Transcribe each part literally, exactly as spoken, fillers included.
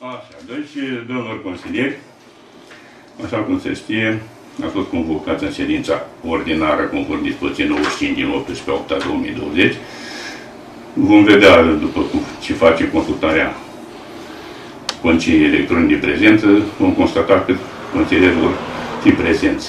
Așa, deci, domnilor consilieri, așa cum se știe, a fost convocat în ședința ordinară conform dispoziției nouăzeci și cinci din optsprezece opt două mii douăzeci. Vom vedea, după ce face consultarea Consiliului Electronic de prezență, vom constata că consilierii vor fi prezenți.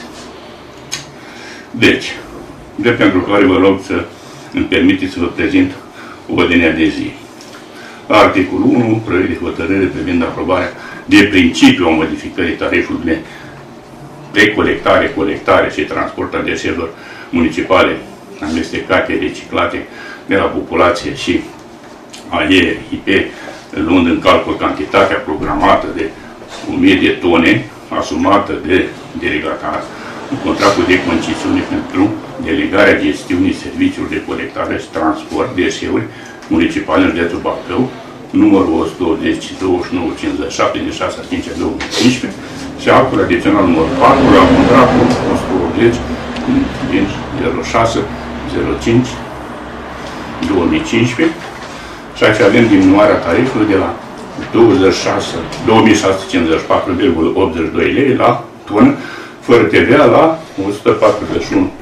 Deci, de pentru care vă rog să îmi permiteți să vă prezint ordinea de zi. Articolul unu, proiect de hotărâre privind aprobarea de principiu a modificării tarifului de colectare, colectare și transport a deșeurilor municipale amestecate, reciclate de la populație și aliere I P, luând în calcul cantitatea programată de o mie de tone asumată de delegatar în contractul de concesiune pentru delegarea gestiunii serviciilor de colectare și transport de deșeuri municipale în județul Bacău, numărul o sută douăzeci, douăzeci și nouă, cincizeci și șapte, din șase a cincea două mii cincisprezece și actul adițional numărul patru la contractul o sută douăzeci din zero șase zero cinci două mii cincisprezece și aici avem diminuarea tarifului de la douăzeci și șase, două mii șase sute cincizeci și patru virgulă optzeci și doi lei la tonă, fără T V A la o sută patruzeci și unu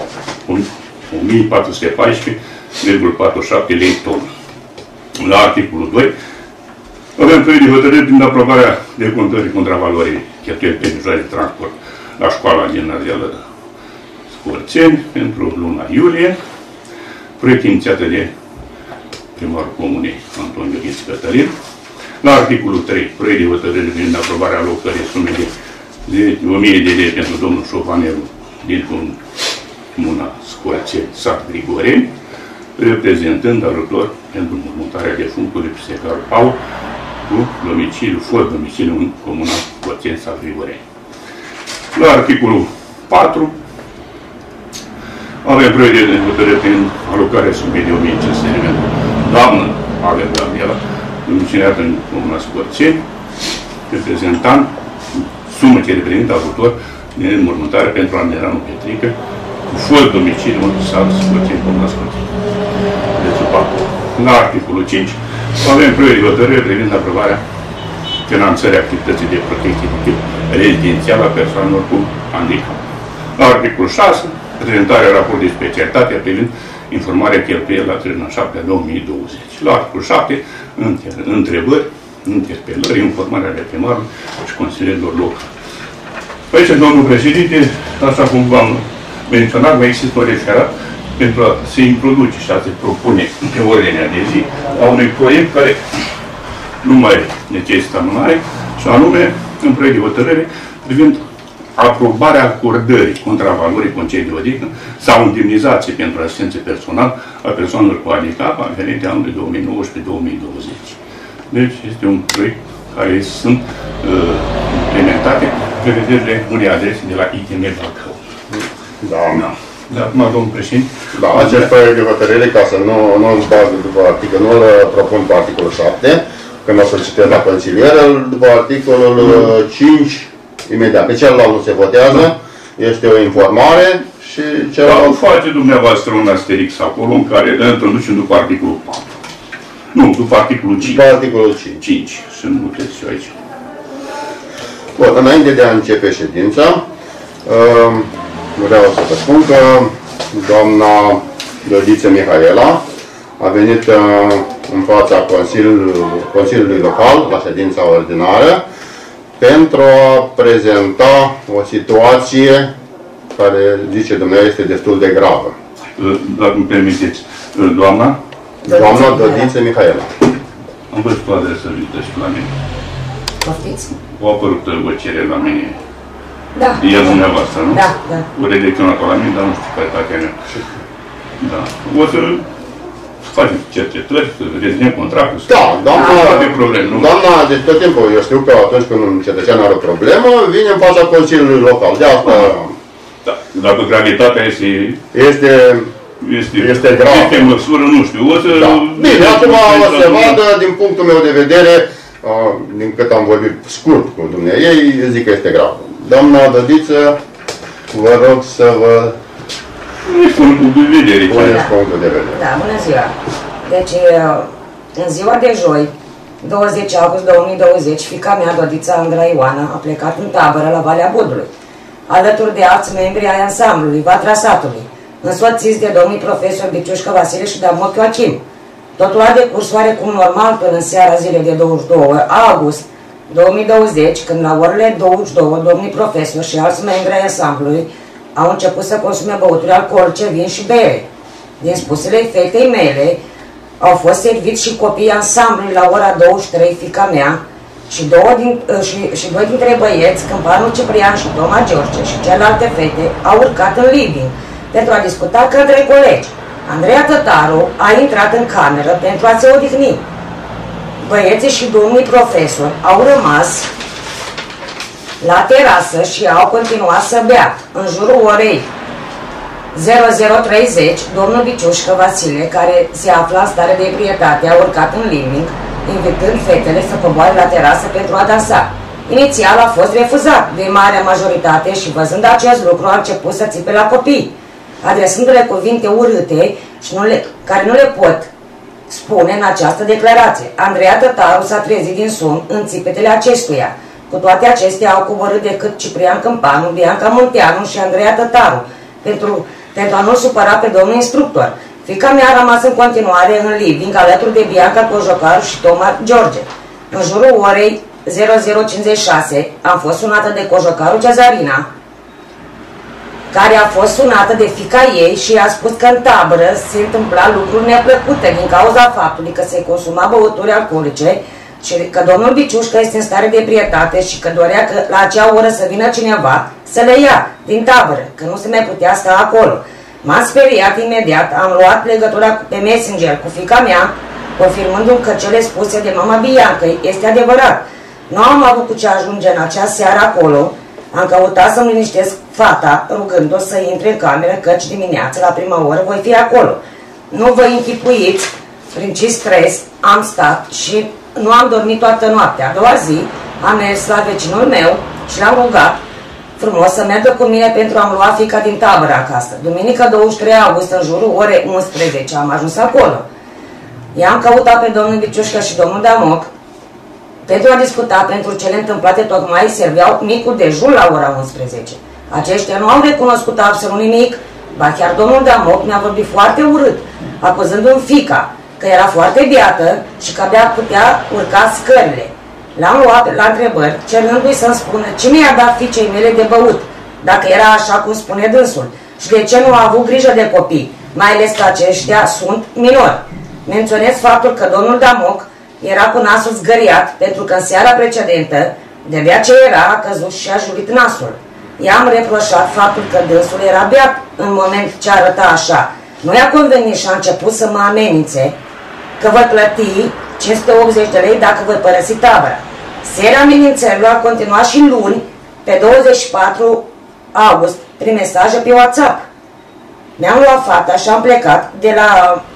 mii patru sute paisprezece virgulă patruzeci și șapte lei tonă. La articolul doi avem proiect de hotărâre prin aprobarea de contării contravalorii cheltuieli pe mijloace de transport la școala gimnazială Scorțeni pentru luna iulie, proiect inițiat de primarul comunei Antoniu Ghiț Cătălin. La articolul trei, proiect de hotărâre privind aprobarea alocării sume de, de o mie de lei pentru domnul Șofaneru din comuna Scorțeni, sat Grigoreni, reprezentând ajutor pentru înmormântarea defunctului secretarul Paul cu domiciliu, fost domiciliu în comuna Scorțeni, sat Grigoreni. La articolul patru avem proiect de hotărâre prin alocarea sumei de o mie cinci sute de lei. Doamnă, avem Gabriela, domiciliată în comuna Scorțeni, reprezentant, sumă ce reprezintă ajutor de înmormântare pentru Almeranu Petrică, cu fost domiciliu în sat Scorțeni, comuna Scorțeni. La articolul cinci avem proiect de hotărâre privind aprobarea finanțării activității de protecție de tip rezidențial a persoanelor cu handicap. La articolul șase, prezentarea raportului de specialitate privind informarea cheltuielii la treizeci și șapte două mii douăzeci. La articolul șapte, întrebări, interpelări, informarea de primarului și consilierilor locali. Aici, domnul președinte, așa cum v-am menționat, mai există o referat pentru a se introduce și a se propune pe ordinea de zi a unui proiect care nu mai necesită amânare, și anume un proiect de hotărâre privind aprobarea acordării contravalorii concedii de odihnă sau indemnizație pentru asistență personală a persoanelor cu handicap aferente anului două mii nouăsprezece două mii douăzeci. Deci este un proiect care sunt uh, implementate prevederile unei adrese de la I T M Bacău. Da. Da. De acum, domnul președinte. Da, acest proiect de hotărâre, ca să nu îl bag după articol, nu îl propun pe articolul șapte, când o să-l citesc la consilier, după articolul cinci, imediat. Pe celălalt nu se votează, este o informare și celălalt... Da, face dumneavoastră un asterix acolo, în care îl introducem după articolul patru. Nu, după articolul cinci. După articolul cinci. cinci. Să nu puteți și aici. Bun, înainte de a începe ședința, vreau să vă spun că doamna Dodiță Mihaela a venit în fața Consiliului, Consiliului Local, la ședința ordinară, pentru a prezenta o situație care, zice dumneavoastră, este destul de gravă. Dacă îmi permiteți, doamna? Doamna Dodiță Mihaela. Am văzut o adresă vizită și la mine. Poftiți? O apărut o cerere la mine. Da. E dumneavoastră, nu? Da, da. O redacționat la mine, dar nu știu care partea mea. Da. O să facem cercetări, să rezinem contractul. Da, doamna, de probleme, nu? Doamna, de tot timpul, eu știu că atunci când un cetățean are o problemă, vine în fața Consiliului Local. De asta... Da. Dacă gravitatea este... Este... Este, este gravă. Este măsură, nu știu. O să... Da. Bine, acum o să vadă, din punctul meu de vedere, din cât am vorbit scurt cu dumneavoastră, ei zic că este grav. Doamna Dodiță, vă rog să vă... Este punctul de vedere. Puneți punctul de vedere. Da, bună ziua. Deci, în ziua de joi, douăzeci august două mii douăzeci, fiica mea, Dodița Andra Ioana, a plecat în tabără la Valea Budului, alături de alți membri ai ansamblului Vatra Satului, însoțiți de domnii profesori Biciușcă Vasile și Damoc Joachim. Totul a decurs oarecum normal până în seara zilei de douăzeci și doi august două mii douăzeci, când la orele douăzeci și două domnii profesori și alți membri ai ansamblului au început să consume băuturi alcoolice, vin și bere. Din spusele fetei mele, au fost serviți și copiii ansamblului la ora douăzeci și trei, fiica mea, și, două din, și, și doi dintre băieți, Câmpanu Ciprian și Toma George, și celelalte fete, au urcat în living pentru a discuta către colegi. Andreea Tătaru a intrat în cameră pentru a se odihni. Băieții și domnii profesori au rămas la terasă și au continuat să bea. În jurul orei zero zero treizeci, domnul Biciușcă Vasile, care se afla în stare de ebrietate, a urcat în living, invitând fetele să coboare la terasă pentru a dansa. Inițial a fost refuzat de marea majoritate și, văzând acest lucru, a început să țipe la copii, adresându-le cuvinte urâte și nu le, care nu le pot spune în această declarație. Andreea Tătaru s-a trezit din somn în țipetele acestuia. Cu toate acestea au coborât decât Ciprian Câmpanu, Bianca Munteanu și Andreea Tătaru, pentru, pentru a nu supăra pe domnul instructor. Fiica mea a rămas în continuare în living alături de Bianca Cojocaru și Toma George. În jurul orei zero zero cincizeci și șase am fost sunată de Cojocaru Cezarina, care a fost sunată de fiica ei și a spus că în tabără se întâmpla lucruri neplăcute din cauza faptului că se consuma băuturi alcoolice și că domnul Biciușcă este în stare de ebrietate și că dorea că la acea oră să vină cineva să le ia din tabără, că nu se mai putea sta acolo. M-am speriat imediat, am luat legătura pe Messenger cu fiica mea, confirmându-mi că cele spuse de mama Bianca este adevărat. Nu am avut cu ce ajunge în acea seară acolo. Am căutat să-mi liniștesc fata, rugându-o să intre în cameră, căci dimineața, la prima oră, voi fi acolo. Nu vă închipuiți prin ce stres am stat și nu am dormit toată noaptea. A doua zi am mers la vecinul meu și l-am rugat frumos să meargă cu mine pentru a-mi lua fiica din tabără acasă. Duminică douăzeci și trei august, în jurul ore unsprezece, am ajuns acolo. I-am căutat pe domnul Biciușcă și domnul Damoc pentru a discuta pentru cele întâmplate. Tocmai serveau micul dejun la ora unsprezece. Aceștia nu au recunoscut absolut nimic, ba chiar domnul Damoc mi-a vorbit foarte urât, acuzându-mi fiica că era foarte beată și că abia putea urca scările. L-am luat la întrebări, cerându-i să-mi spună cine i-a dat fiicei mele de băut, dacă era așa cum spune dânsul, și de ce nu a avut grijă de copii, mai ales că aceștia sunt minori. Menționez faptul că domnul Damoc era cu nasul zgăriat, pentru că în seara precedentă, de-abia ce era, a căzut și a jurit nasul. I-am reproșat faptul că dânsul era beat în moment ce arăta așa. Nu i-a convenit și a început să mă amenințe că voi plăti cinci sute optzeci de lei dacă voi părăsi tabăra. Seria amenințărilor a continuat și luni, pe douăzeci și patru august, prin mesaje pe WhatsApp. Mi-am luat fata și am plecat de la...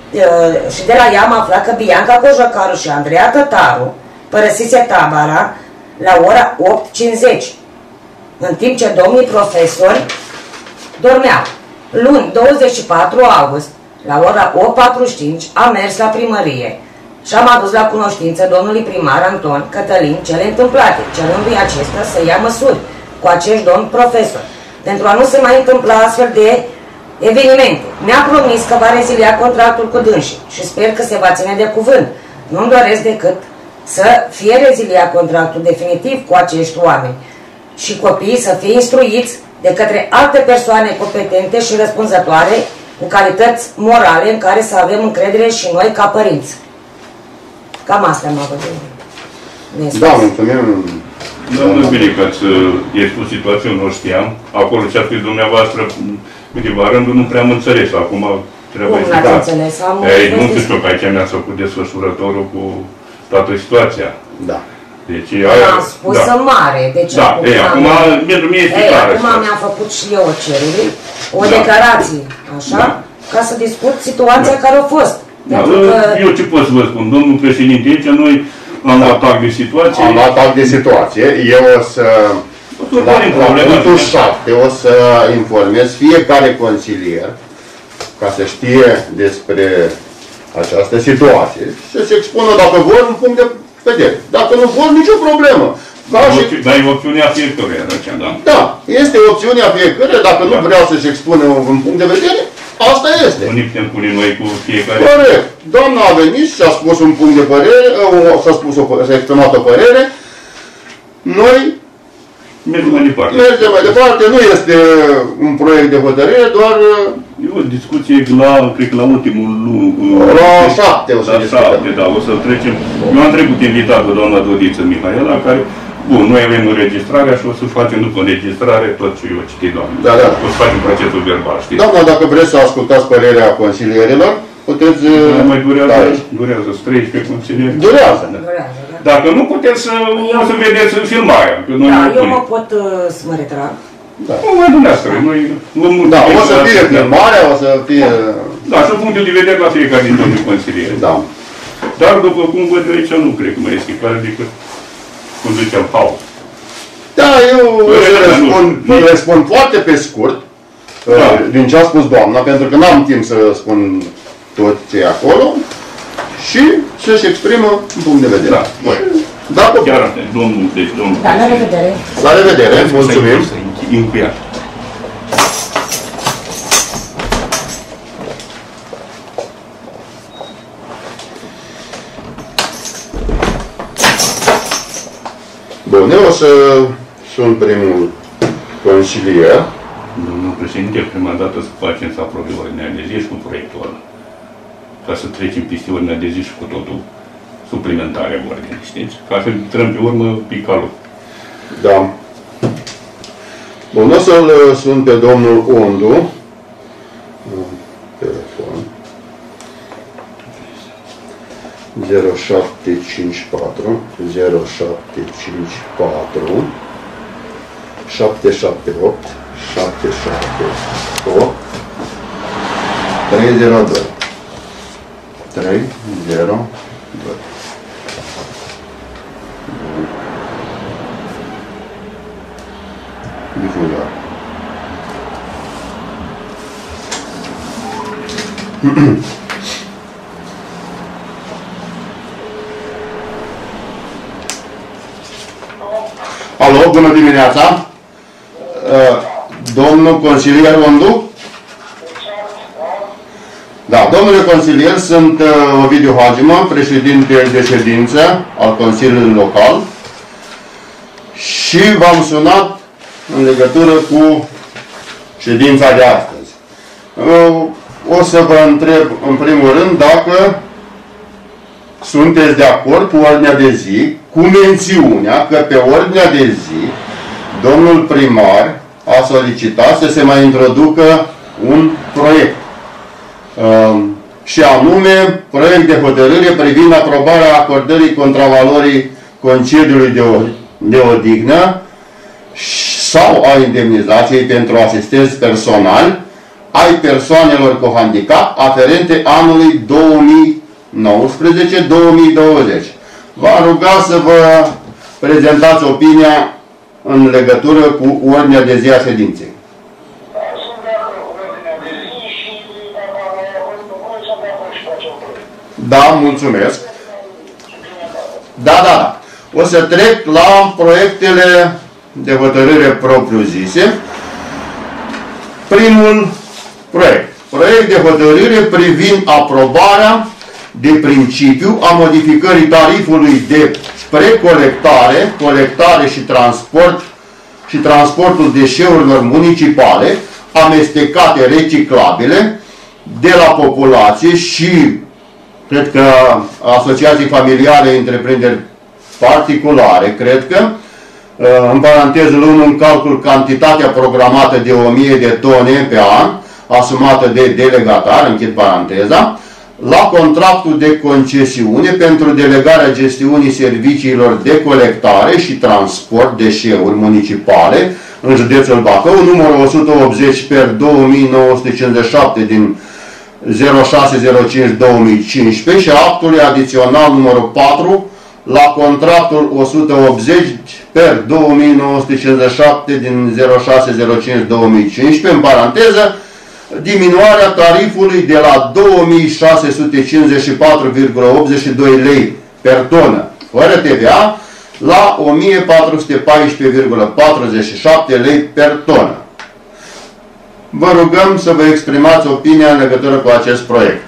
și de la ea am aflat că Bianca Cojocaru și Andreea Tătaru părăsise tabăra la ora opt cincizeci, în timp ce domnii profesori dormeau. Luni, douăzeci și patru august, la ora opt patruzeci și cinci, am mers la primărie și am adus la cunoștință domnului primar Anton Cătălin cele întâmplate, cerându-i acesta să ia măsuri cu acești domni profesori, pentru a nu se mai întâmpla astfel de evenimente. Mi-a promis că va rezilia contractul cu dânsii și sper că se va ține de cuvânt. Nu-mi doresc decât să fie reziliat contractul definitiv cu acești oameni și copiii să fie instruiți de către alte persoane competente și răspunzătoare cu calități morale în care să avem încredere și noi ca părinți. Cam asta am avut de spus. Da, mulțumim. Domnul, bine că ați expus situația, nu știam. Acolo ce a spus dumneavoastră, câteva rânduri, nu prea am înțeles. Acum trebuie Cum să... n-ați Da. înțeles? Am Ei, nu știu că aici mi-ați făcut desfășurătorul cu toată situația. Da. Deci, aia, am spus da. în mare. Deci, Da, acum, ei, acum, pentru mine este ei, clară. acum mi-am făcut și eu o cerere, o Da. declarație, așa, Da. ca să discut situația Da. care a fost. Da, Pentru că... eu ce pot să vă spun, domnul președinte, aici noi am luat act de situație. Am luat act de situație. Eu o să, la, la punctul șapte, o să informez fiecare consilier ca să știe despre această situație. Să se expună, dacă vor, un punct de vedere. Dacă nu vor, nicio problemă. Dar e opțiunea fiecăruia, da? Da, este opțiunea fiecăruia, dacă nu vreau să-și expune un punct de vedere, asta este. Nu ne putem pune noi cu fiecare. Corect. Doamna a venit și a spus un punct de părere, s-a spus o, s-a exprimat o părere, noi mergem mai departe. Mergem mai departe, nu este un proiect de hotărâre, doar... E o discuție la, cred că la ultimul lucru. La șapte o să la discutăm. șapte, da, o să trecem. Eu am trecut invitat pe doamna Dodiță Mihaela, care, bun, noi avem înregistrarea și o să facem după înregistrare tot ce eu citit, doamne. Da, da. O să facem procesul verbal, știți? Doamna, dacă vreți să ascultați părerea consilierilor, puteți... Nu mai durează, da, durează să treisprezece consilieri. Durează. Durează, da. Dacă nu puteți să, eu, o să vedeți filmarea. Da, eu mă pot uh, să mă retrag. Da. Nu mai dumneavoastră, noi luăm Da, o să fie filmarea, o să fie... Da, și punctul de vedere la fiecare din domnul consilieri. Da. Dar după cum văd aici, nu cred că mai este clar decât cum ziceam, Paul. Da, eu Păi, răspund, nu, nu. răspund foarte pe scurt, Da. din ce a spus doamna, pentru că n-am timp să spun tot ce e acolo, și să-și exprimă un punct de vedere. Da, băi. Dacă... Chiar asta, domnul, deci domnul... Da, la revedere. La revedere, mulțumim. Să încheiat. Bun, eu o să sun primul consilier. Domnul președinte, prima dată să facem să aprobăm ordinea de zi și cu proiectul ăla. Ca să trecem peste ordinea de zi și cu totul suplimentarea ordinii, știți? Ca să intrăm pe urmă picalul. Da. Bun, o să-l sun pe domnul Ondu. Telefon. zero șapte cinci patru zero șapte cinci patru șapte șapte opt șapte șapte opt trei zero doi trei zero doi. Difuzare. Alo, bună dimineața! Domnul consilier Ondu? Da, domnule consilier, sunt Ovidiu Hagimă, președinte de ședință al Consiliului Local și v-am sunat în legătură cu ședința de astăzi. O să vă întreb în primul rând dacă sunteți de acord cu ordinea de zi, cu mențiunea că pe ordinea de zi domnul primar a solicitat să se mai introducă un proiect. Și anume, proiect de hotărâre privind aprobarea acordării contravalorii concediului de, o, de odihnă sau a indemnizației pentru asistenți personali ai persoanelor cu handicap aferente anului două mii nouăsprezece două mii douăzeci. V-am rugat să vă prezentați opinia în legătură cu ordinea de zi a ședinței. Da, mulțumesc. Da, da, da. O să trec la proiectele de hotărâre propriu-zise. Primul proiect. Proiect de hotărâre privind aprobarea de principiu a modificării tarifului de precolectare, colectare și transport și transportul deșeurilor municipale amestecate reciclabile de la populație și cred că asociații familiale, întreprinderi particulare, cred că, în paranteză luând în calcul cantitatea programată de o mie de tone pe an, asumată de delegatar, închid paranteza, la contractul de concesiune pentru delegarea gestiunii serviciilor de colectare și transport deșeuri municipale în județul Bacău, numărul o sută optzeci pe două mii nouă sute cincizeci și șapte din zero șase zero cinci două mii cincisprezece și actului adițional numărul patru la contractul o sută optzeci pe două mii nouă sute cincizeci și șapte din zero șase zero cinci două mii cincisprezece, în paranteză, diminuarea tarifului de la două mii șase sute cincizeci și patru virgulă optzeci și doi lei per tonă fără T V A, la o mie patru sute paisprezece virgulă patruzeci și șapte lei per tonă. Vă rugăm să vă exprimați opinia în legătură cu acest proiect.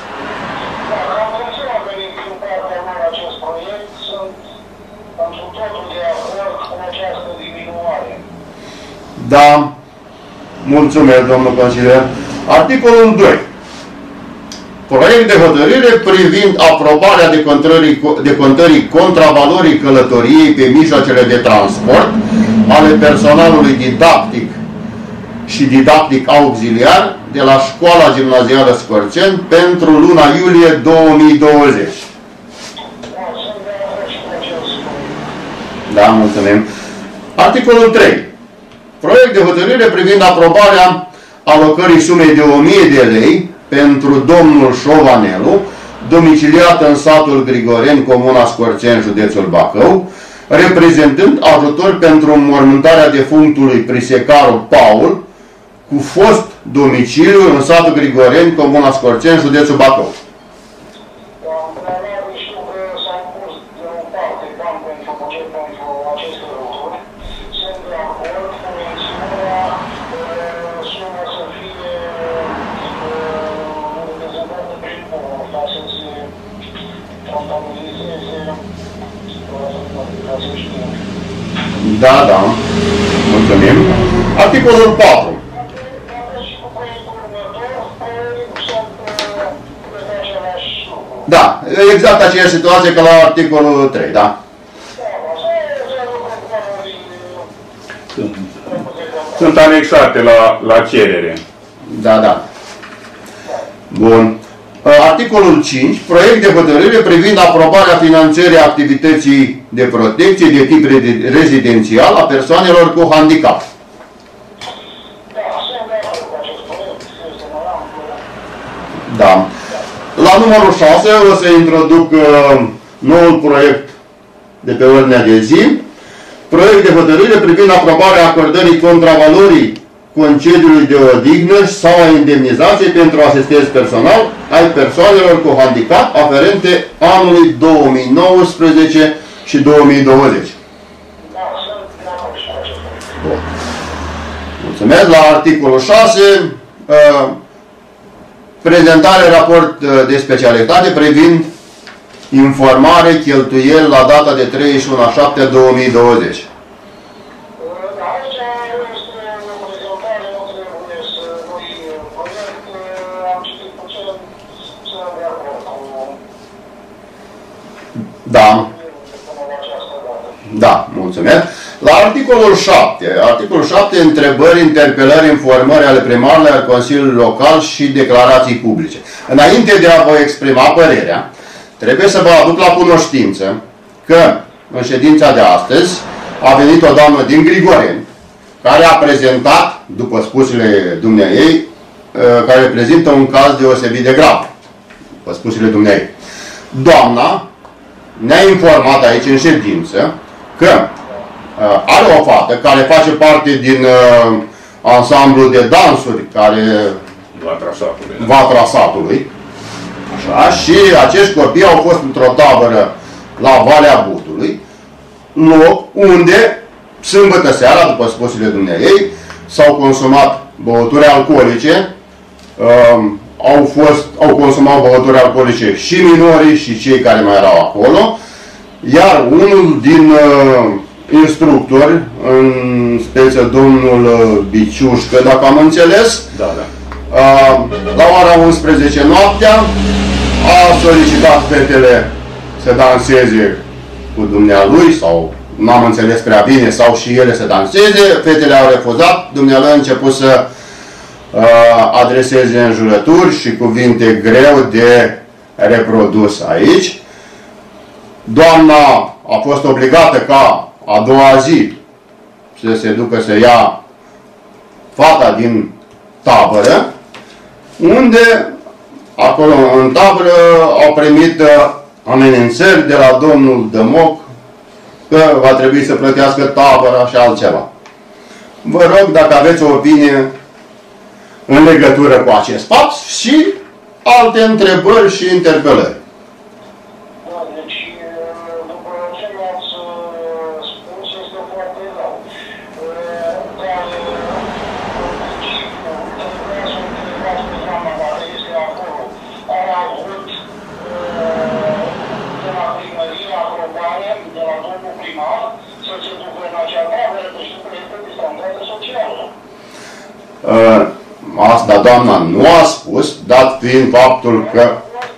Da, mulțumesc, domnul consilier. Articolul doi. Proiect de hotărâre privind aprobarea decontării, decontării contravalorii călătoriei pe mijloacele de transport ale personalului didactic și didactic auxiliar de la Școala Gimnazială Scorțeni pentru luna iulie două mii douăzeci. Da, mulțumim. Articolul trei. Proiect de hotărâre privind aprobarea alocării sumei de o mie de lei pentru domnul Șovanelu, domiciliat în satul Grigoreni, comuna Scorțeni, județul Bacău, reprezentând ajutor pentru înmormântarea defunctului Prisecaru Paul, cu fost domiciliu în satul Grigoreni, comuna Scorțeni, județul Bacău. Da, da. Mulțumim. Articolul patru. Da, exact aceeași situație ca la articolul trei, da? Sunt, sunt anexate la, la cerere. Da, da. Bun. Articolul cinci. Proiect de hotărâre privind aprobarea finanțării activității de protecție de tip rezidențial a persoanelor cu handicap. Da. La numărul șase o să introduc uh, noul proiect de pe ordinea de zi. Proiect de hotărâre privind aprobarea acordării contravalorii concediului de odihnă sau a indemnizației pentru asistență personal ai persoanelor cu handicap aferente anului două mii nouăsprezece și două mii douăzeci. Bun. Mulțumesc. La articolul șase, uh, prezentare raport de specialitate privind informare cheltuieli la data de treizeci și unu a șaptea două mii douăzeci. Da. Da, mulțumesc. La articolul șapte, articolul șapte, întrebări, interpelări, informări ale primarului, al Consiliului Local și declarații publice. Înainte de a vă exprima părerea, trebuie să vă aduc la cunoștință că în ședința de astăzi a venit o doamnă din Grigoreni, care a prezentat, după spusele dumneaei, care prezintă un caz deosebit de grav, după spusele dumneaei. Doamna ne-a informat aici în ședință că uh, are o fată care face parte din uh, ansamblul de dansuri care Vatra satului, da. Vatra satului. Așa, și acești copii au fost într-o tabără la Valea Butului, loc unde sâmbătă seara, după spusele dumneaei, s-au consumat băuturi alcoolice, uh, au, fost, au consumat băuturi alcoolice și minorii și cei care mai erau acolo, iar unul din uh, instructori, în speță domnul uh, Biciușcă, dacă am înțeles, da, da. Uh, la ora unsprezece noaptea a solicitat fetele să danseze cu dumnealui, sau n-am înțeles prea bine, sau și ele să danseze. Fetele au refuzat, dumnealui a început să uh, adreseze înjurături și cuvinte greu de reprodus aici. Doamna a fost obligată ca a doua zi să se ducă să ia fata din tabără, unde acolo în tabără au primit amenințări de la domnul Dămoc că va trebui să plătească tabăra și altceva. Vă rog dacă aveți o opinie în legătură cu acest fapt și alte întrebări și interpelări. Da, deci după doamna nu a spus, dat fiind faptul că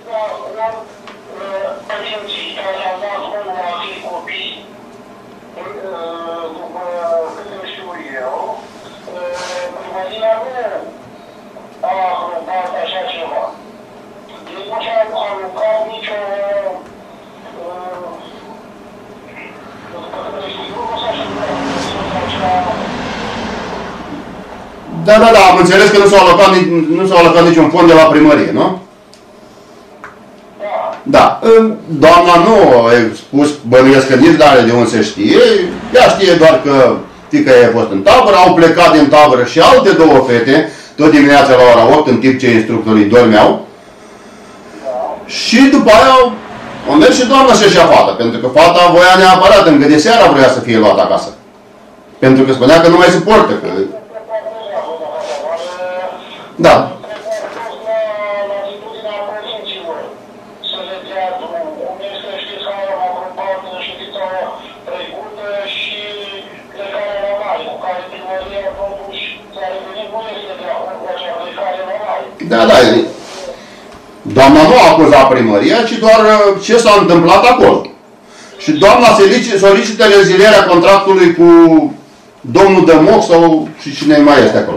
Da, da, da, am înțeles că nu s-au alocat, nu s-au alocat niciun fond de la primărie, nu? Da. Doamna nu a spus, bănuiesc că nici n-are de unde se știe, ea știe doar că fiica ei a fost în tabără, au plecat din tabără și alte două fete, tot dimineața la ora opt, în timp ce instructorii dormeau. Și după aia au, au mers și doamna să-și ia fata, pentru că fata voia neapărat, încă de seara vrea să fie luată acasă. Pentru că spunea că nu mai suportă, că... Da. Da, da. Doamna nu a acuzat primăria, ci doar ce s-a întâmplat acolo. Și doamna solicită rezilierea contractului cu domnul Dămoc sau și cine mai este acolo.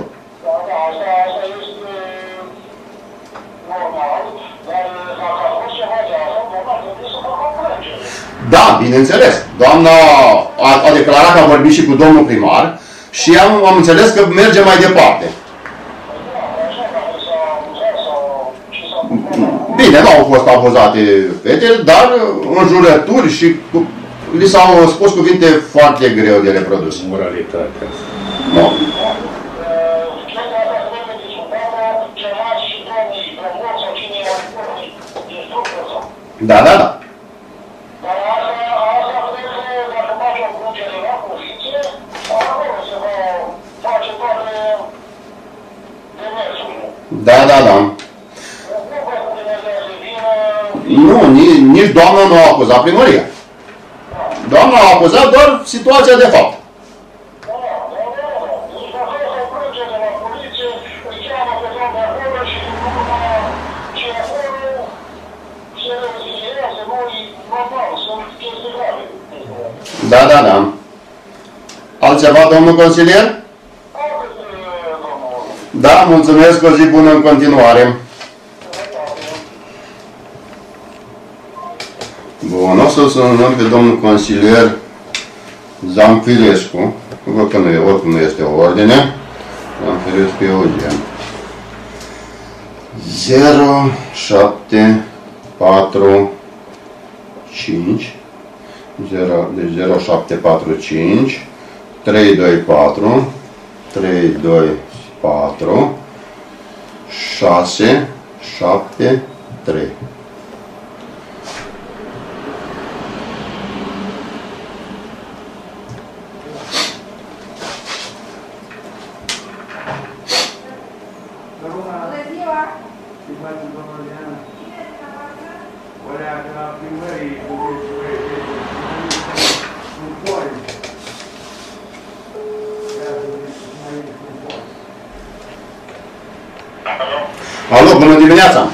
Da, bineînțeles. Doamna a, a declarat că a vorbit și cu domnul primar și am, am înțeles că merge mai departe. Bine, nu au fost abuzate fetele, dar înjurături și cu, li s-au spus cuvinte foarte greu de reprodus. Moralitatea. No. Da, da, da. Da, da, da. Nu, nici, nici doamna nu a acuzat primăria. Doamna a acuzat doar situația de fapt. Da, da, da. Altceva, domnul consilier? Da, mulțumesc, o zi bună în continuare. Bun, o să sunăm pe domnul consilier Zamfilescu. Văd că nu e, oricum nu este o ordine. Zamfilescu Eugen. zero șapte patru cinci zero, deci zero șapte patru cinci trei doi patru trei doi patru șase șapte trei. Alo, bună dimineața!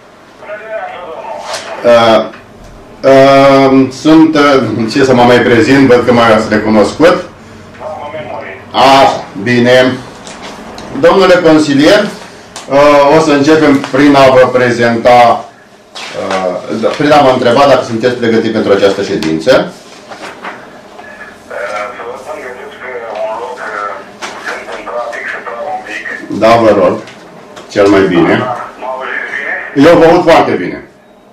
Uh, uh, sunt, uh, ce să mă mai prezint, văd că m-ați recunoscut. Așa, bine. Domnule consilier, uh, o să începem prin a vă prezenta, uh, prin a vă întreba dacă sunteți pregătiți pentru această ședință. Da, vă rog. Cel mai bine. Eu vă aud foarte bine.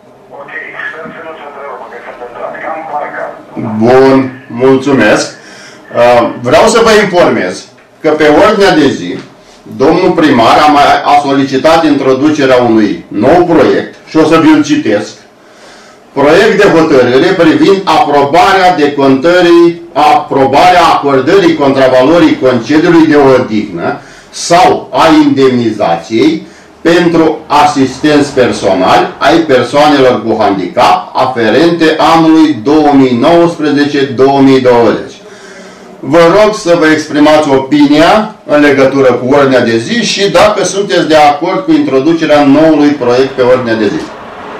Bun, mulțumesc. Vreau să vă informez că pe ordinea de zi, domnul primar a, mai, a solicitat introducerea unui nou proiect și o să vi-l citesc. Proiect de hotărâre privind aprobarea decontării, aprobarea acordării contravalorii concediului de odihnă sau a indemnizației pentru asistenți personali ai persoanelor cu handicap aferente anului două mii nouăsprezece două mii douăzeci. vă rog să vă exprimați opinia în legătură cu ordinea de zi și dacă sunteți de acord cu introducerea noului proiect pe ordinea de zi.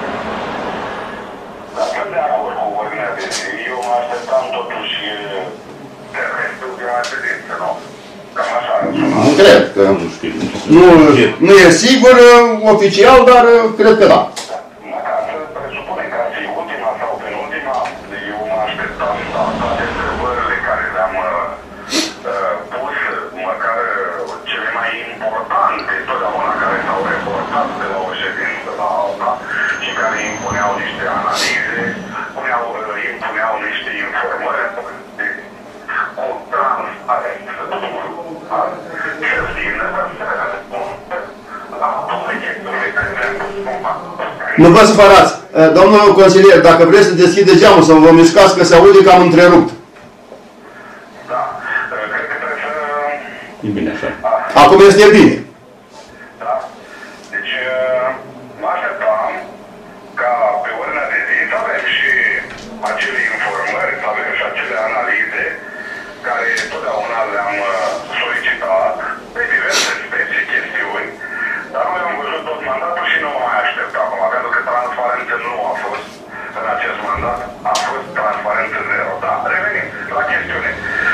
Sunt de acord cu ordinea de zi. Eu mă așteptam totuși termenul de la ședință, nu? Cam așa. Nu cred că... Nu, nu e sigur oficial, dar cred că da. Măcar să presupune că ar fi ultima sau penultima, eu mă așteptam la toate întrebările care le-am pus, măcar cele mai importante, totdeauna care s-au reportat de la o ședință la alta și care impuneau niște analize, puneau, impuneau niște informări cu transparență, să știm, Nu vă supărați. Domnul consilier, dacă vreți să deschideți geamul, să vă mișcați, că se aude că am întrerupt. Da, cred că trebuie să... E bine așa. Acum este bine. Da. Deci, mă așteptam ca pe ordinea de zi să avem și acele informări, să avem și acele analize care totdeauna le-am solicitat pe diverse specii, chestiuni, dar noi am văzut tot mandatul și nu mă mai aștept acum, pentru că transparență nu a fost în acest mandat, a fost transparență zero. Da, revenim la chestiune.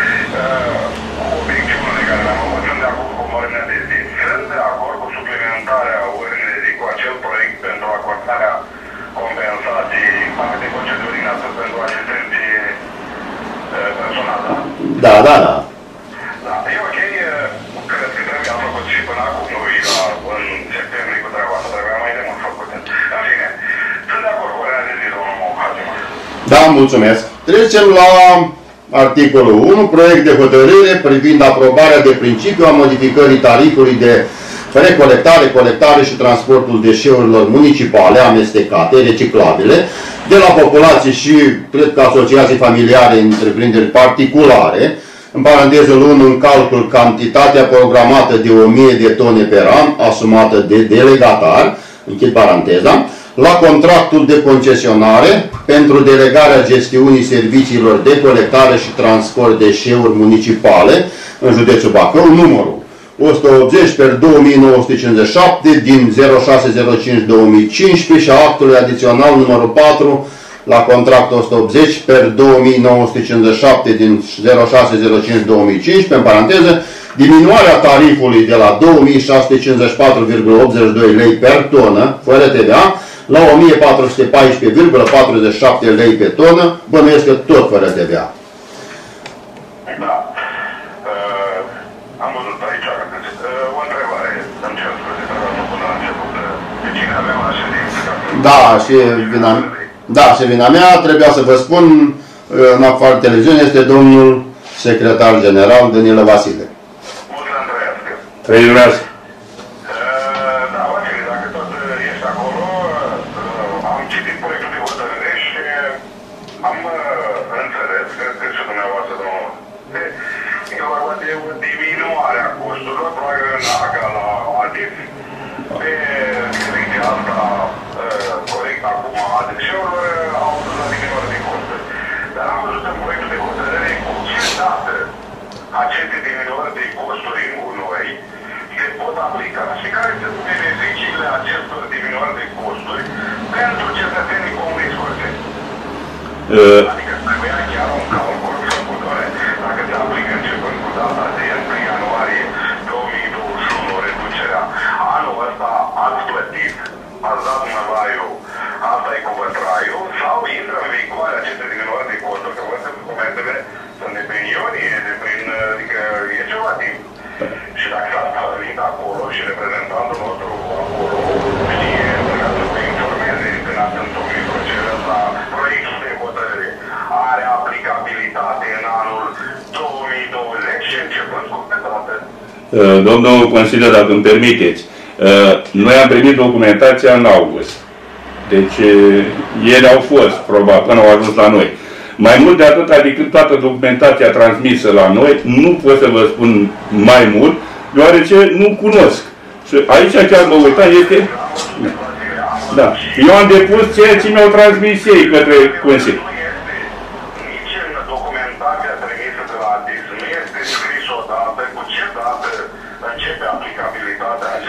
Cu obiecțiunile care le-am avut, sunt de acord cu ordinea de zi, sunt de acord cu suplimentarea ordinii de zi cu acel proiect pentru acordarea compensației parte de proceduri din atât pentru asistenții personală. Da, da, da. Da, e ok, cred că trebuia făcut și până acum, nu la, în septembrie cu treaba asta, trebuia mai demult făcut. În fine, sunt de acord cu ordinea de zi, domnul Mohatima. Da, mulțumesc. Trecem la articolul unu, proiect de hotărâre privind aprobarea de principiu a modificării tarifului de recolectare, colectare și transportul deșeurilor municipale amestecate, reciclabile, de la populație și, cred că, asociații familiare, întreprinderi particulare, în paranteză luând în calcul cantitatea programată de o mie de tone per an, asumată de delegatar, închid paranteza, la contractul de concesionare pentru delegarea gestiunii serviciilor de colectare și transport deșeuri municipale în județul Bacău, numărul o sută optzeci pe două mii nouă sute cincizeci și șapte din zero șase zero cinci două mii cincisprezece și a actului adițional numărul patru la contractul o sută optzeci pe două mii nouă sute cincizeci și șapte din zero șase zero cinci două mii cincisprezece, în paranteză, diminuarea tarifului de la două mii șase sute cincizeci și patru virgulă optzeci și doi lei per tonă, fără T V A, la o mie patru sute paisprezece virgulă patruzeci și șapte lei pe tonă, bănuiesc că tot fără T V A. Da. Uh, am văzut aici, uh, o întrebare, îmi cer scuze, trebuia să pun la început. De cine avem la ședință? Da, și vina, da, și vina mea, trebuia să vă spun, în afară televiziune, este domnul secretar general Danilă Vasile. Mulțumesc, trăiască. Trăiurească. Da, Vasile, dacă tot ești acolo, am citit proiectul de hotărâre și am înțeles, cred că și dumneavoastră, domnul, e vorba de o diminuare a costurilor, probabil în aga la adif, pe direcția asta corect acum a deșeurilor, au dus la diminuare de costuri. Dar am văzut în proiectul de hotărâre cu ce dată aceste diminuări de costuri în gunoi se pot aplica și care sunt beneficiile acestor diminuări de costuri pentru cetățenii comunii scorseni. Uh. Adică trebuia chiar un calcul făcut, dacă se aplică începând cu data de unu ianuarie două mii douăzeci și unu reducerea. Anul ăsta ați plătit, ați dat mălaiul, asta e cuvântraiul, sau intră în vigoare aceste diminuări de costuri, că văd că documentele sunt de prin iunie, de prin, adică e ceva timp. Și dacă asta a venit acolo și reprezentantul nostru acolo știe, ca să vă informeze când ați întocmit procesul la proiectul de hotărâre, are aplicabilitate în anul două mii douăzeci și începând cu pe dată. Domnul consilier, dacă îmi permiteți, noi am primit documentația în august. Deci, ele au fost, probabil, până au ajuns la noi. Mai mult de atât, adică toată documentația transmisă la noi, nu pot să vă spun mai mult, deoarece nu cunosc. Și aici chiar mă uitam, este... Da. Eu am depus ceea ce mi-au transmis ei către Consiliu. Nu este nici în documentația trimisă de la A D I S, nu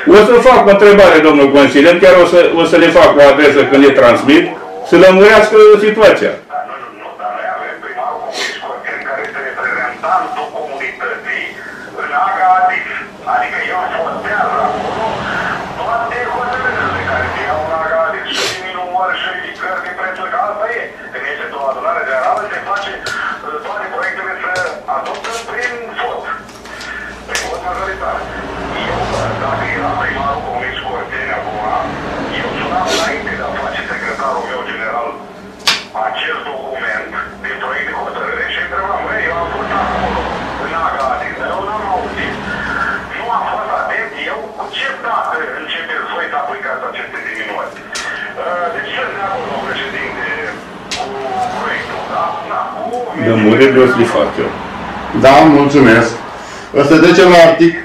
O să fac o întrebare, domnul consilier, chiar o să, o să le fac o adresă când le transmit, să lămurească situația. Nu, dar noi avem primarul Comunei Scorțeni, care este reprezentantul comunității în Aga Adis. Adică el votează acolo toate hotărârile care se iau în Aga Adis. Și din număr și ridicări de prețuri, că asta e. Când este o adunare generală, se face toate proiectele să adoptă prin vot. Prin vot majoritar. Eu, dacă era primarul Comunei Scorțeni acum, eu sunam înainte de a face secretarul meu general acest document din proiect de hotărâre și întrebam, băi, eu am fost acolo, în Aga Adis, dar eu n-am auzit. Nu am fost atent eu cu ce dată începeți voi să aplicați aceste diminuări. Deci sunt de acord, domnul președinte, cu proiectul, da? Da, cu... Lămuriri o să-i fac eu. Da, mulțumesc. O să trecem la articol.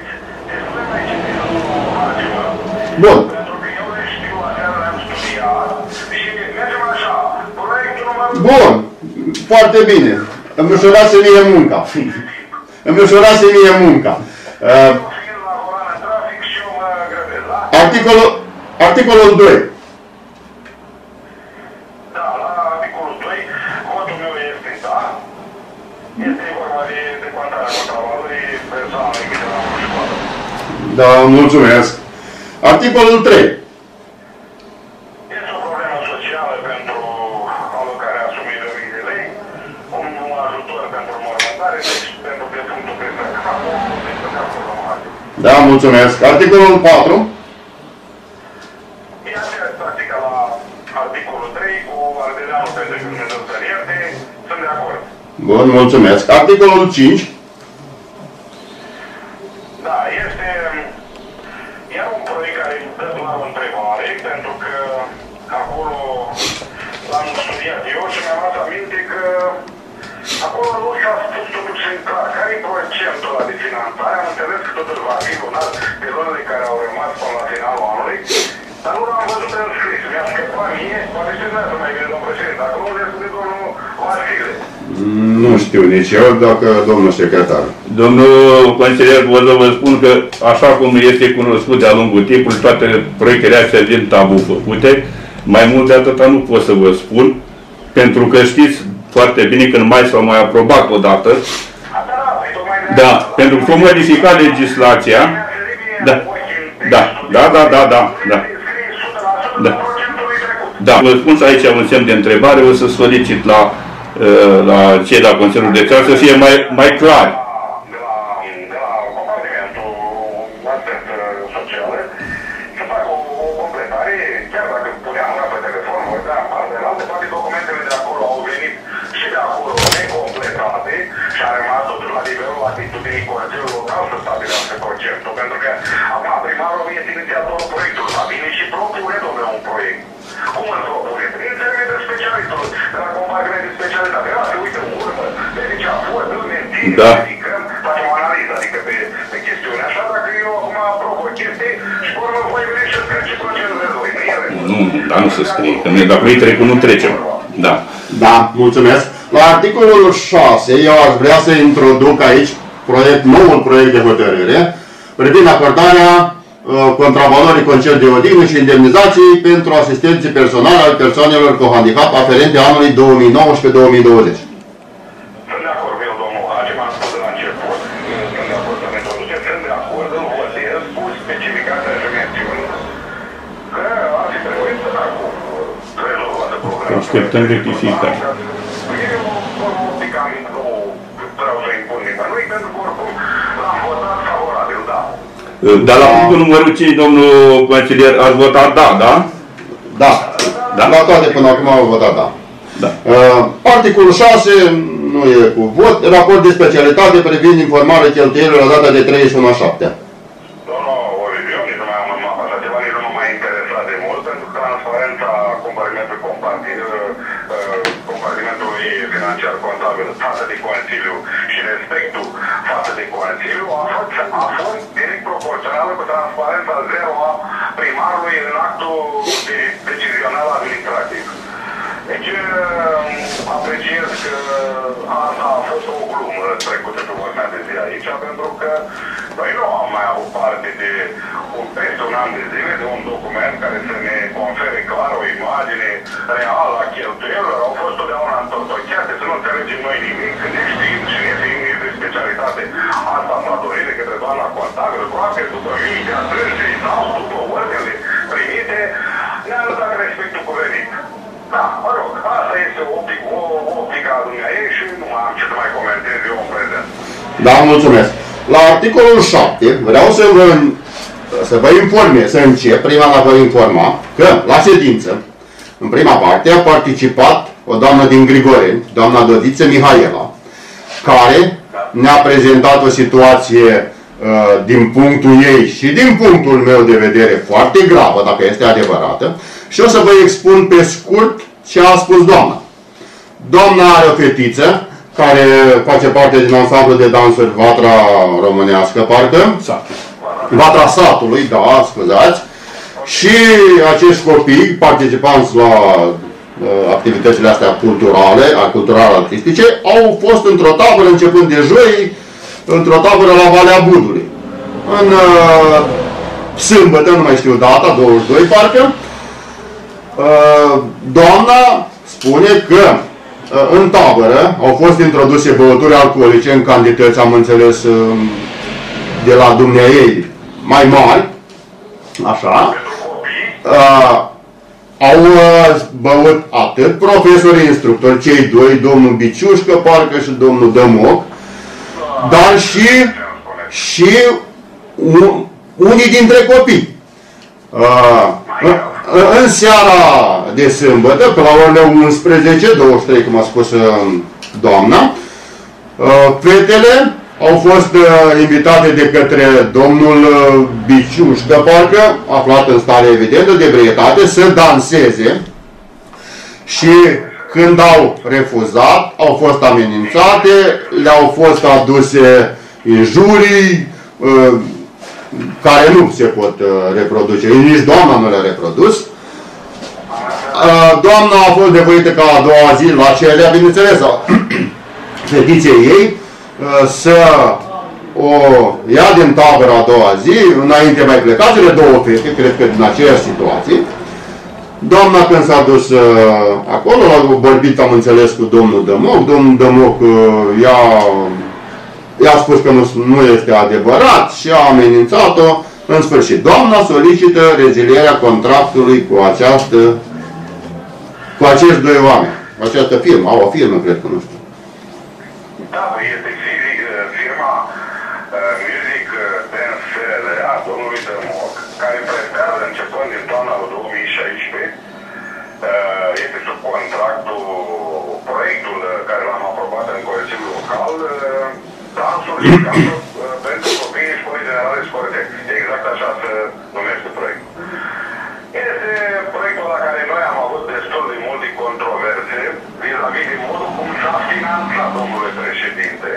Bun. Pentru că eu le știu, aseară le-am studiat și mergem așa, proiectul numărul... Bun. Foarte bine. Îmi ușurase mie munca. Îmi ușurase mie munca. Uh, Fiind la volan în trafic și eu mă grăbesc, da? articolul, articolul doi. Da, la articolul doi, votul meu este da. Este vorba de decontarea contravalului persoanelor de la școală. Da, mulțumesc. Articolul trei. Este o problemă socială pentru alocarea sumei de mii de lei, un ajutor pentru mormântare, deci pentru defunctul prețat. Acum, deci sunt de acord, domnul Hagi. Da, mulțumesc. Articolul patru. E aceeași practică la articolul trei cu Ardeleanul pentru Dumnezeu să ierte, sunt de acord. Bun, mulțumesc. Articolul cinci. Da, este iar un proiect care îmi dă doar o întrebare, pentru că acolo l-am studiat eu și mi-am luat aminte că acolo nu s-a spus totuși în clar care e procentul ăla de finanțare. Am înțeles că totul va fi luat pe lunile care au rămas până la finalul anului, dar nu l-am văzut în scris. Mi-a scăpat mie, poate și dumneavoastră mai bine, domnul președinte, dacă nu le spune domnul Vasile. Nu știu nici eu, dacă domnul secretar. Domnul consilier, vă să vă spun că, așa cum este cunoscut de-a lungul timpului, toate proiectele astea din tabu făcute, mai mult de atâta nu pot să vă spun, pentru că știți foarte bine că mai s-au mai aprobat odată. Da, pentru că s-a modificat legislația. Da, da, da, da, da, da, da. Da. Da, vă spun aici un semn de întrebare, o să solicit la la cei la Consiliul de Țară să fie mai, mai clar. De la, de la compartimentul asistent sociale, să fac o, o completare, chiar dacă puneam una pe telefon, mă uitam partea de alte, toate documentele de acolo au venit și de acolo necompletate și a rămas totul la nivelul atitudinii Consiliului Local să stabilească procentul, pentru că acum primarul este inițiatorul proiectului, la bine și propune, domnule, un proiect. Cum îl propune? Prin intermediul specialistul de la compartiment de specialitate. Era să uită în urmă, vede ce a fost, îl menține, da. ridicăm, facem o analiză, adică pe, pe chestiune. Așa, dacă eu acum aprob o chestie și pe urmă voi veni și scrie ce procentul de voi. Nu, dar nu se scrie, că noi dacă nu-i trecut, nu trecem. Da. Da, mulțumesc. La articolul șase, eu aș vrea să introduc aici proiect, noul proiect de hotărâre privind acordarea contravalorii concediu de odihnă și indemnizații pentru asistenții personale al persoanelor cu handicap aferente anului două mii nouăsprezece două mii douăzeci. Sunt de acord, eu, domnul Hagi, m-am spus de la început, sunt de acord să ne introducem, sunt de acord, îl votez cu specificația și mențiuni că ar fi trebuit să da cu rezolvată problema. Așteptăm rectificare. Eu, un pic am, nu vreau să impun nimănui, pentru că oricum l-am votat favorabil, da. Dar la punctul numărul cinci, domnul consilier, ați votat da, da? Da. Da? La toate până acum am votat da. Da. Uh, articolul șase, nu e cu vot, raport de specialitate privind informarea cheltuielilor la data de treizeci și unu a șaptea. Domnul Oliviu, nici nu mai am urmat așa ceva, nici nu m-a interesat de mult, pentru că transparența compartimentului, compartimentului financiar contabil față de Consiliu și respectul față de Consiliu a fost, a fost direct proporțională cu transparența zero a primarului în actul de, decizional administrativ. Deci apreciez că asta a fost o glumă trecută pe ordinea de zi aici, pentru că Noi nu am mai avut parte de un, peste un an de zile de un document care să ne confere clar o imagine reală a cheltuielor. Au fost totdeauna întortocheate, să nu înțelegem noi nimic, neștiind și nefiind de specialitate asta fătorire către doamna contabilă, probabil după mintea strânsei sau după ordinele primite, ne-a arătat respectul cuvenit. Da, mă rog, asta este optic, o optica a dumneavoastră și nu am ce să mai comentez eu în prezent. Da, mulțumesc. La articolul șapte vreau să vă, să vă informez, să încep, prima la vă informa, că la ședință, în prima parte, a participat o doamnă din Grigoreni, doamna Dodiță Mihaela, care ne-a prezentat o situație uh, din punctul ei și din punctul meu de vedere foarte gravă, dacă este adevărată, și o să vă expun pe scurt ce a spus doamna. Doamna are o fetiță care face parte din ansamblul de dansuri Vatra Românească, parcă. Vatra satului, da, scuzați. Și acești copii, participanți la uh, activitățile astea culturale, culturale artistice, au fost într-o tabără, începând de joi, într-o tabără la Valea Budului. În uh, sâmbătă, nu mai știu data, douăzeci și doi parcă, uh, doamna spune că uh, în tabără au fost introduse băuturi alcoolice în cantități, am înțeles, uh, de la dumneaei mai mari, așa. Uh, au uh, băut atât profesorii instructori, cei doi, domnul Biciușcă, parcă și domnul Dămoc, dar și, și un, unii dintre copii. Uh, în, în seara de sâmbătă, pe la orele unsprezece, douăzeci și trei, cum a spus uh, doamna, uh, fetele au fost uh, invitate de către domnul uh, Biciușcă, parcă, aflat în stare evidentă de ebrietate, să danseze și când au refuzat, au fost amenințate, le-au fost aduse injurii uh, care nu se pot uh, reproduce. Nici doamna nu le-a reprodus. Uh, doamna a fost nevoită ca a doua zi la cererea, bineînțeles, a fetiței ei, să o ia din tabără a doua zi, înainte mai pleca cele două fete, cred că din aceeași situație. Doamna, când s-a dus uh, acolo, a vorbit, am înțeles, cu domnul Dămoc. Domnul Dămoc uh, i-a spus că nu, nu este adevărat și a amenințat-o. În sfârșit, doamna solicită rezilierea contractului cu această, cu acești doi oameni. Această firmă, au o firmă, cred că nu știu. Da, este firma uh, Music Dance a domnului Dămoc, care prestează începând din toamna două mii șaisprezece. Uh, este sub contractul, proiectul care l-am aprobat în Consiliul Local, uh, dansul și cantul uh, pentru copii și școli generale sporte. Exact așa se numește proiectul. Este proiectul la care noi am avut destul de multe controverse vis-a-vis de modul cum s-a finanțat, domnule președinte.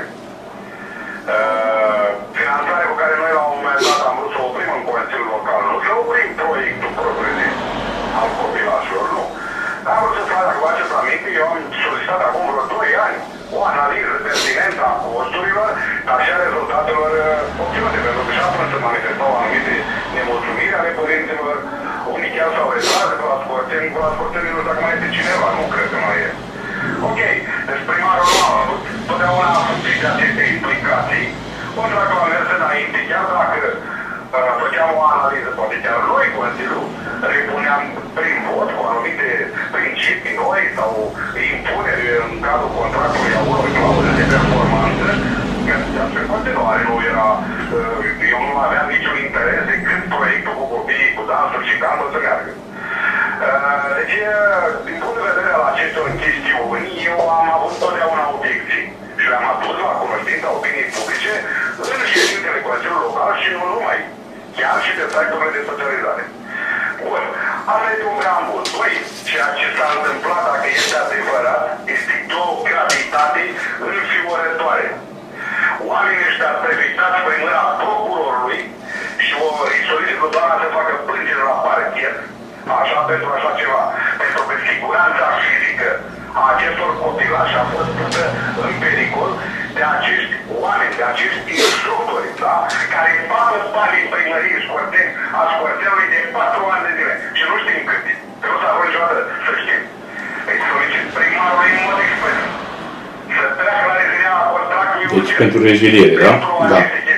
Uh, finanțare cu care noi la un moment dat am vrut să oprim în Consiliul Local, nu să oprim proiectul propriu-zis al copilașilor, nu. Am vrut să fac cu acest aminte, eu am solicitat acum vreo doi ani o analiză pertinentă a costurilor, dar și a rezultatelor obținute, pentru că și atunci se manifestau anumite nemulțumiri ale părinților. Unii chiar s-au retras de la sporteni, cu la sportenii nu știu dacă mai este cineva, nu cred că mai e. Ok, deci primarul nu a avut totdeauna a funcții de aceste implicații, contractul a mers înainte, chiar dacă uh, făceam o analiză, poate chiar noi, Consiliul, repuneam prin vot cu anumite principii noi sau impuneri în cadrul contractului a unor clauze de performanță, în continuare nu era, uh, eu nu aveam niciun interes decât proiectul cu copiii, cu dansul și cantul să meargă. Uh, deci, uh, din punct de vedere al acestor chestiuni, eu am avut totdeauna obiecții și le-am adus la cunoștința opiniei publice în ședințele Consiliului Local și nu numai, chiar și pe site-urile de socializare. Bun, asta este un preambul. Doi, ceea ce s-a întâmplat, dacă este adevărat, este de o gravitate înfiorătoare. Oamenii ăștia prefectați prin mâna procurorului și o îi solicită doamna să facă plângere la parchet, așa, pentru așa ceva. Pentru că siguranța fizică a acestor copilași a fost pusă în pericol de acești oameni, de acești instructori. da? Care bagă banii primării Scorteni, a Scortenului de patru ani de zile. Și nu știm cât. Că nu s-a vrut niciodată să știm. Îi solicit primarului în mod expres să treacă la reziliarea contractului. Deci pentru reziliere, da? Da.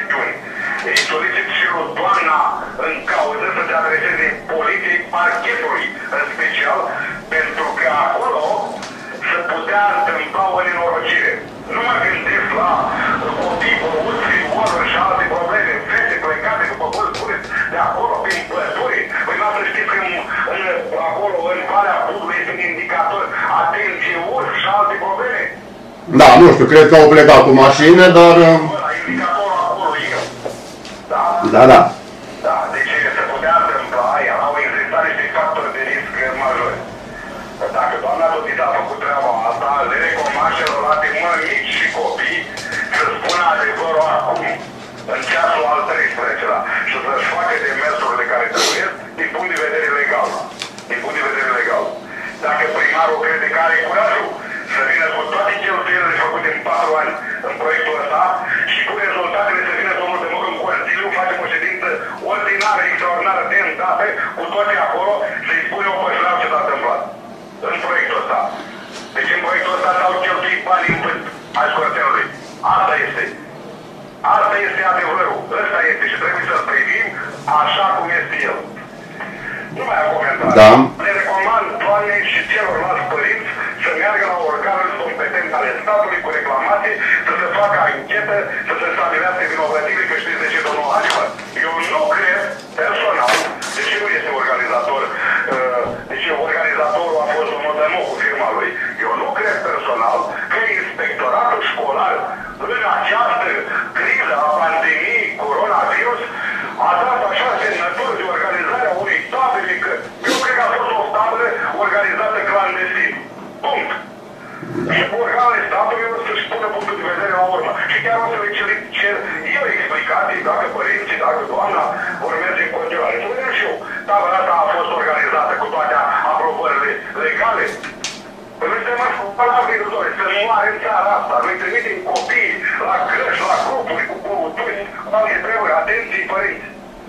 Îi solicit și lui doamna în cauză să se adreseze poliției parchetului, în special, pentru că acolo se putea întâmpla o nenorocire. Nu mă gândesc la copii băuți, fioruri și alte probleme, fete plecate, după cum spuneți, de acolo, prin păduri. Păi nu să știți că în, în, acolo, în Valea Budului, sunt indicatori, atenție, urși și alte probleme. Da, nu știu, cred că au plecat cu mașină, dar... Indicatorul acolo, eu. Da? Da, da. Da, deci se putea întâmpla, erau existat niște factori de risc majori. Dacă doamna Dodița a făcut treaba asta, le recomand celorlalte mări mici și copii să spună adevărul acum, în ceasul al treisprezecelea, și să-și facă demersurile care trebuie din punct de vedere legal. Din punct de vedere legal. Dacă primarul crede că are curajul să vină cu toate cheltuielile făcute în patru ani în proiectul ăsta și cu rezultatele să vină domnul de măcă în Consiliu, facem o ședință ordinară, extraordinară, de îndată, cu toate acolo, să-i spune o pășleau ce s-a întâmplat în proiectul ăsta. Deci în proiectul ăsta s-au cheltuit banii în pânt al Scortenului. Asta este. Asta este adevărul. Ăsta este și trebuie să-l privim așa cum este el. Nu mai am comentarii. Da. Le recomand doamnei și celorlalți părinți să meargă la organul competent ale statului cu reclamații, să se facă anchetă, să se stabilească vinovățile, că știți de ce, domnul Hagimă? Eu nu cred, personal, deși nu este organizator, deci organizatorul a fost domnul Dămoc cu firma lui, eu nu cred personal că inspectoratul școlar în această criză a pandemiei coronavirus a dat așa semnături de organizare a unei tabere, că eu cred că a fost o tabără organizată clandestin. Punct. Și organele statului o să-și pună punctul de vedere la urmă. Și chiar o să le cer eu explicații dacă părinții, dacă doamna vor merge în continuare. Să vedem și eu. Tabăra asta a fost organizată cu toate aprobările legale. Păi noi suntem responsabili de noi, să nu moare în țara asta. Noi trimitem copiii la grăși, la grupuri, cu băuturi, alte treburi, atenții părinți.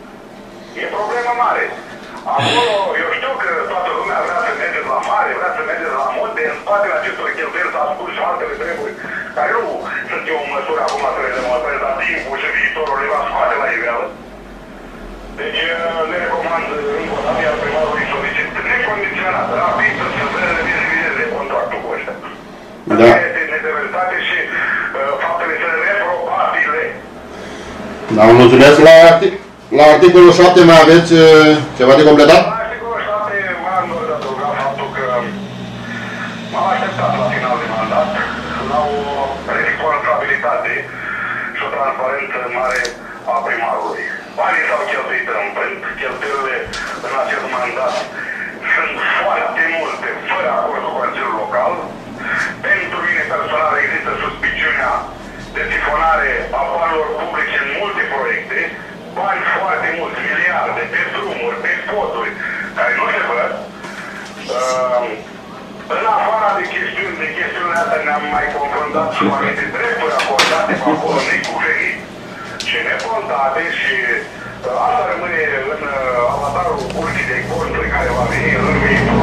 E problemă mare. Acolo, eu știu că toată lumea vrea să mergeți la mare, vrea să mergeți la munte, în spatele acestor cheltuieli s-a spus și altele treburi, care nu sunt eu în măsură acum să le demonstrez, dar timpul și viitorul le va scoate la iveală. Deci le recomand încă o dată, iar primarul îi solicit necondiționat, rapid, să se rezilieze contractul cu ăștia. Da. Este nedeveritate și uh, faptele sunt reprobabile. Da, mulțumesc. La, artic la articolul șapte mai aveți uh, ceva de completat? La articolul șapte mai am doar de adăugat faptul că m-am așteptat la final de mandat la o responsabilitate și o transparență mare a primarului. Banii s-au cheltuit în vânt, cheltuielile în acest mandat sunt foarte multe, fără acordul Consiliului Local. Pentru mine personal există suspiciunea de sifonare a banilor publice în multe proiecte, bani foarte mulți, miliarde, pe drumuri, pe poduri, care nu se văd. Uh, în afara de chestiuni, de chestiunile astea ne-am mai confruntat cu anumite drepturi acordate pe acolo necuvenit și necontate și uh, asta rămâne în uh, avatarul curții de conturi care va veni în viitor.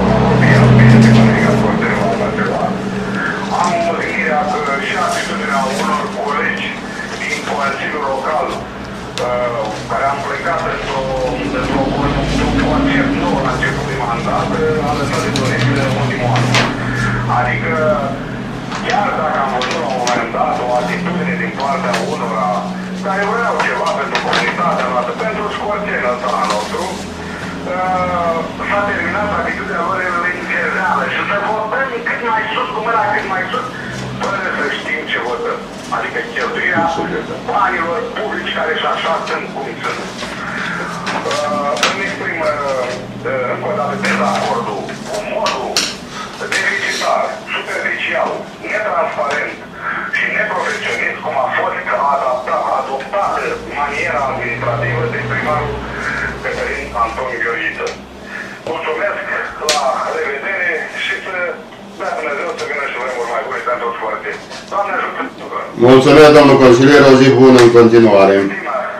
Am mângâirea că și atitudinea unor colegi din Consiliul Local uh, care am plecat într-o într concept nou la început de mandat, uh, am lăsat de dorințele în ultimul an. Adică, chiar dacă am văzut la un moment dat o atitudine din partea unora care vreau ceva pentru comunitatea noastră, pentru Scorțeni ăsta al nostru, uh, s-a terminat atitudinea lor lengezeală și să votăm cât mai sus, cu mâna cât mai sus, fără să știm ce votăm. Adică cheltuirea banilor publici care și așa sunt cum sunt. Uh, îmi exprim uh, încă o dată dezacordul cu modul deficitar, superficial, netransparent și neprofesionist cum a fost adoptată maniera administrativă de primarul Cătălin Anton Gheorghiță. Mulțumesc, la revedere și să dea Dumnezeu să vină și vremuri mai bune pentru toți. Doamne ajută! Mulțumesc, domnul consilier, o zi bună în continuare.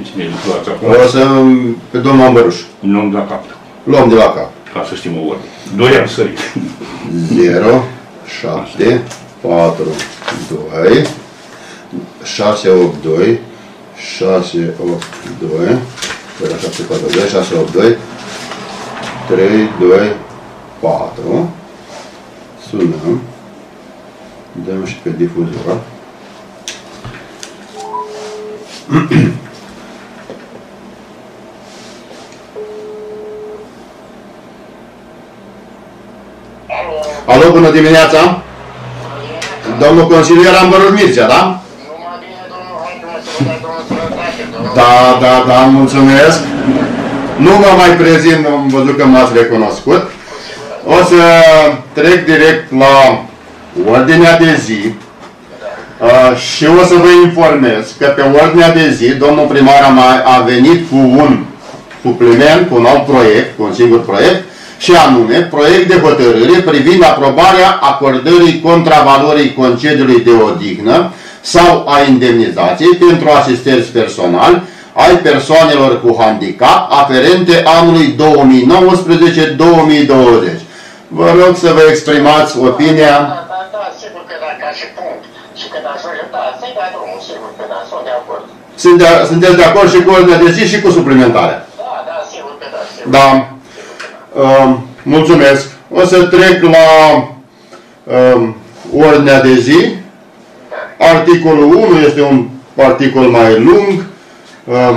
cine îl luați acum? O să... pe domnul Ambăruș. Nu la cap. Luăm de la cap. Ca să știm o ordine. Doi am sărit. zero, șapte, patru, doi, șase, opt, doi, șase, opt, doi, șapte, patru, doi, șase, opt, doi, trei, doi, patru. Sunăm. Dăm și pe difuzor. Alo, bună dimineața! Domnul consilier Ambăruș Mircea, da? Da, da, da, mulțumesc. Nu mă mai prezint, am văzut că m-ați recunoscut. O să trec direct la ordinea de zi uh, și o să vă informez că pe ordinea de zi domnul primar a, mai, a venit cu un supliment, cu un alt proiect, cu un singur proiect, și anume proiect de hotărâre privind aprobarea acordării contravalorii concediului de odihnă sau a indemnizației pentru asistenți personali ai persoanelor cu handicap aferente anului două mii nouăsprezece două mii douăzeci. Vă rog să vă exprimați opinia. Da, da, da, sigur că da, ca și punct. Și când ajungem, da, să-i dea drumul, sigur că da, sunt de acord. Sunt de, sunteți de acord și cu ordinea de zi și cu suplimentarea? Da, da, sigur că da, sigur. Da. Uh, mulțumesc. O să trec la uh, ordinea de zi. Da. Articolul unu este un articol mai lung. Uh,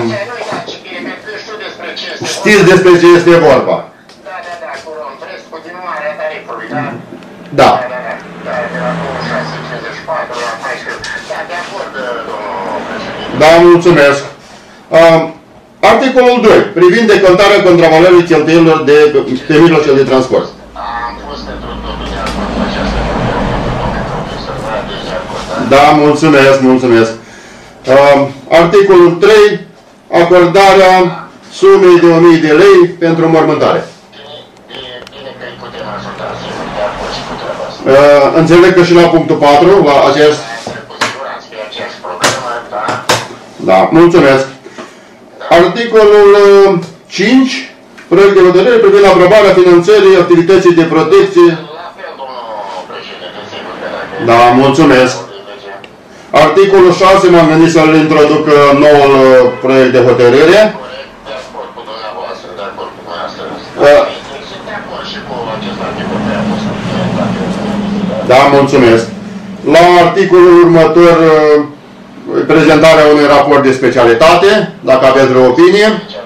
Știți despre ce este vorba? Da, da, da, cu rompresc, cu diminuarea tarifului, da? Da. Da, da, da, da, de la două mii șase sute cincizeci și patru la paisprezece. Da, de acord, domnul președinte. Da, mulțumesc. Uh, articolul doi. Privind decontarea contravalorii cheltuielilor de, de mijloace de transport. Am fost într-o totul de acord cu această observare, deci de acord, da? Da, mulțumesc, mulțumesc. Uh, articolul trei. Acordarea sumei de o mie de lei pentru înmormântare. Bine că îi putem ajuta, sigur, de acord și cu treaba asta. Uh, înțeleg că și la punctul patru, la aceeași... Cu siguranță pe aceeași problemă, da? Da, mulțumesc. Articolul cinci. Proiect de hotărâre privind aprobarea finanțării activității de protecție. La fel, domnul președinte, sigur că dacă... Da, mulțumesc. Articolul șase, m-am gândit să-l introduc noul proiect de hotărâre. Corect, de acord cu dumneavoastră, de acord cu dumneavoastră. Uh, Sunt de acord și cu acest articol care a fost subliniat. Da, mulțumesc. La articolul următor, prezentarea unui raport de specialitate, dacă aveți vreo opinie.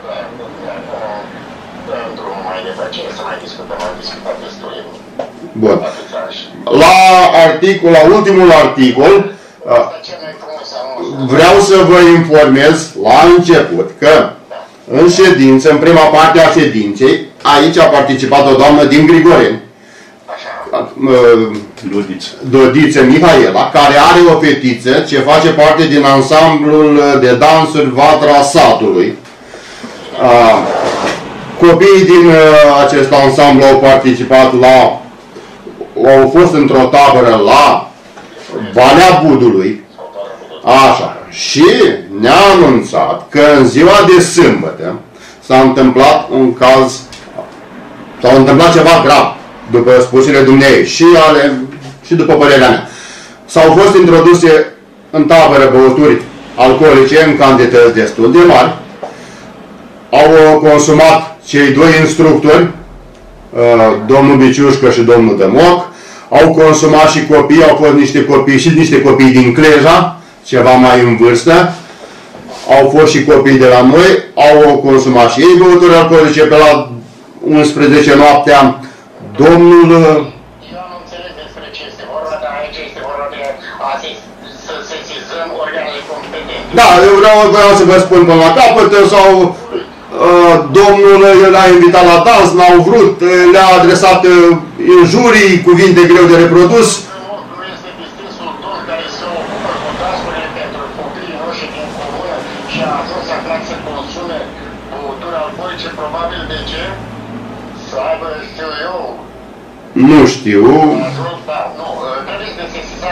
Bun. La articol, la ultimul articol, vreau să vă informez la început că în ședință, în prima parte a ședinței, aici a participat o doamnă din Grigoreni, Dodiță. Dodiță Mihaela, care are o fetiță ce face parte din ansamblul de dansuri Vatra Satului. Copiii din acest ansamblu au participat la, au fost într-o tabără la Valea Budului. Așa. Și ne-a anunțat că în ziua de sâmbătă s-a întâmplat un caz, s-a întâmplat ceva grav, după spusele dumneei și, ale, și după părerea mea. S-au fost introduse în tabără băuturi alcoolice în cantități destul de mari. Au consumat cei doi instructori, domnul Biciușcă și domnul Dămoc. Au consumat și copii, au fost niște copii și niște copii din Cleja, ceva mai în vârstă. Au fost și copii de la noi, au consumat și ei băuturi alcoolice. Pe la unsprezece noaptea, domnul... Eu nu înțeleg despre ce este vorba, dar aici este vorba de a zis să sesizăm organele competente. Da, eu vreau, vreau să vă spun până la capăt, sau uh, domnul l-a invitat la dans, n-au vrut, le-a adresat uh, injurii, cuvinte greu de reprodus. Nu este distinsul domn care se ocupă cu dansurile pentru copiii noștri din comună și a ajuns acum să consume băuturi alcoolice, probabil de ce? Să aibă, știu eu, Nu știu. ajuns, da, nu, trebuie de sesizat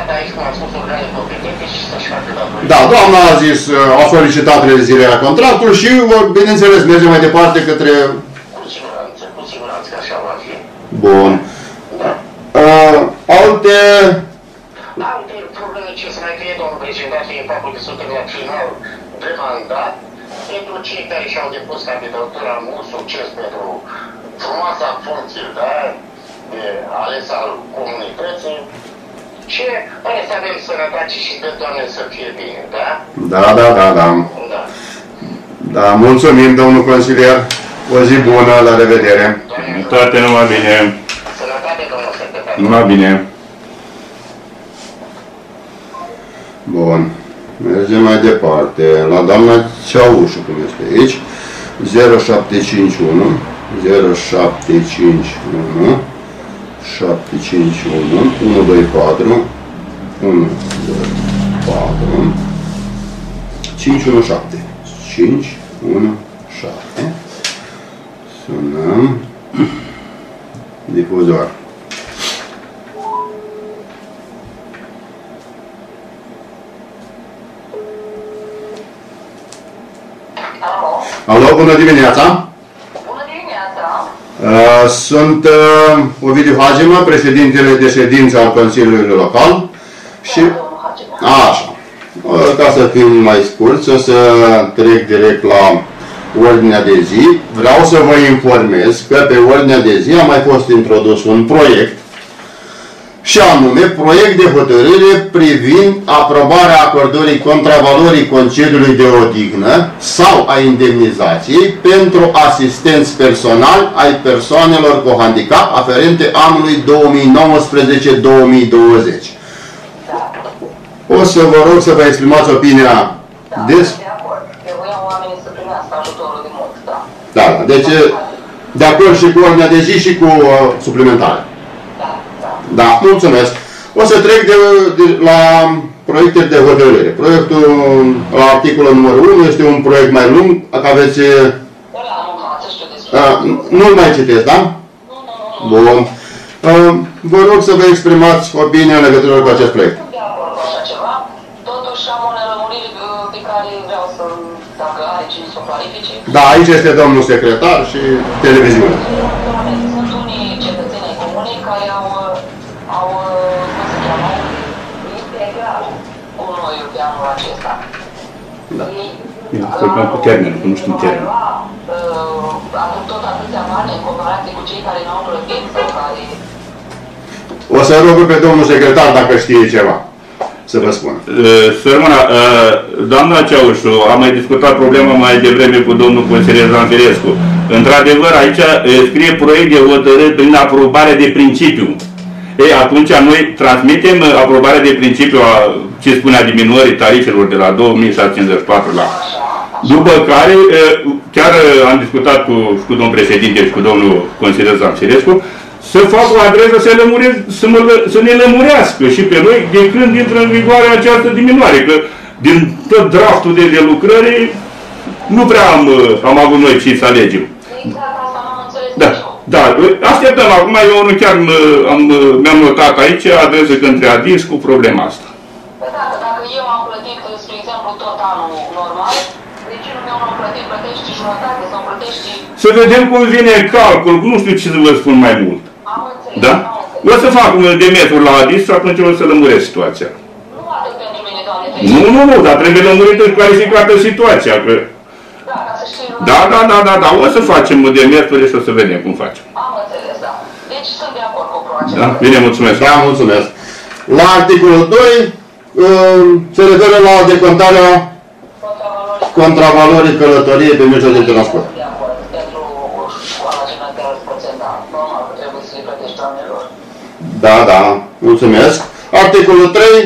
dat aici, cum am spus, organe competente și să-și facă datorii. Da, doamna a zis, a solicitat rezilerea contractului și, bineînțeles, mergem mai departe către... Cu siguranță, cu siguranță că așa va fi. Bun. Da. Uh, alte... Alte probleme ce să mai fie, domnul președinte, e faptul că suntem la final de mandat. Pentru cei care și-au depus candidatura, mult succes pentru frumoasa funcție, da? De ales al comunității. Și hai să avem sănătate și de Doamne să fie bine, da? Da, da, da, da. Da. Da, mulțumim, domnul consilier. O zi bună, la revedere. Toate numai bine. Sănătate, domnul secretar. Numai bine. Bun. Mergem mai departe. La doamna Ceaușu, cum este aici. zero șapte cinci unu zero șapte cinci unu șapte cinci unu unu doi patru unu doi patru cinci unu șapte cinci unu șapte. Sunăm. Difuzor. Alo, bună dimineața! Bună dimineața! Uh, sunt uh, Ovidiu Hagema, președintele de ședință al Consiliului Local. Și... Așa. Uh, ca să fim mai scurți, o să trec direct la ordinea de zi. Vreau să vă informez că pe ordinea de zi a mai fost introdus un proiect, și anume proiect de hotărâre privind aprobarea acordării contravalorii concediului de odihnă sau a indemnizației pentru asistenți personali ai persoanelor cu handicap aferente anului două mii nouăsprezece două mii douăzeci. O să vă rog să vă exprimați opinia Da, des... de acord. Trebuiau oamenii să primească ajutorul de mult, da. Da, deci de acord și cu ordinea de zi și cu uh, suplimentare. Da, da. Da, mulțumesc. O să trec de, de, la proiecte de hotărâre. Proiectul la articolul numărul unu este un proiect mai lung, că aveți... Ăla nu ca să știu despre... Uh, nu-l mai citesc, da? Nu, nu, nu. Bun. Uh, vă rog să vă exprimați opinia în legătură cu acest proiect. Sunt de acord cu așa ceva. Totuși am o nelămurire pe care vreau să, dacă are cine să o clarifice. Da, aici este domnul secretar și televiziune. Sunt unii cetățeni ai comunei care au, au, cum se cheamă, integral cu noi pe anul acesta. Da. Eu călcăm cu termenul, că nu știu termenul. Acum tot atâția bani în comparație cu cei care n-au plătit sau care... O să rog pe domnul secretar dacă știe ceva. Să vă spun. Să rămână, doamna Ceaușu, am mai discutat problema mai devreme cu domnul consilier Zanfirescu. Într-adevăr, aici scrie proiect de hotărâri prin aprobare de principiu. Ei, atunci noi transmitem aprobarea de principiu a ce spunea diminuării tarifelor de la două mii șase sute cincizeci și patru la... După care, chiar am discutat cu, cu domnul președinte și cu domnul consilier Zanfirescu, să fac o adresă să, lămurez, să, mă, să ne lămurească și pe noi de când intră în vigoare această diminuare. Că din tot draftul de, de lucrări nu prea am, am avut noi ce să alegem. Exact asta n-am înțeles Da, nici eu. da. Așteptăm. Acum eu nu chiar am, mi-am notat aici adresă către Adis cu problema asta. Păi dacă, dacă eu am plătit, spre exemplu, tot anul normal, de ce nu mi-au plătit, plătești jumătate sau plătești... Să vedem cum vine calcul. Nu știu ce să vă spun mai mult. Am înțeles, Da? am înțeles. O să fac demersuri la Adis și atunci o să lămuresc situația. Nu atât pentru mine, Doamne, Nu, nu, nu, dar trebuie lămurită și clarificată situația. Că... Da, ca să știi... Da, da, da, da, da, o să facem demersurile și o să vedem cum facem. Am înțeles, da. Deci sunt de acord cu acest Da? Bine, mulțumesc. Da, mulțumesc. La articolul doi se referă la decontarea contravalorii călătoriei pe mijloc de transport. De acord, pentru școala gimnazială procental. Normal că trebuie să-i plătești oamenilor. Da, da, mulțumesc. Articolul trei.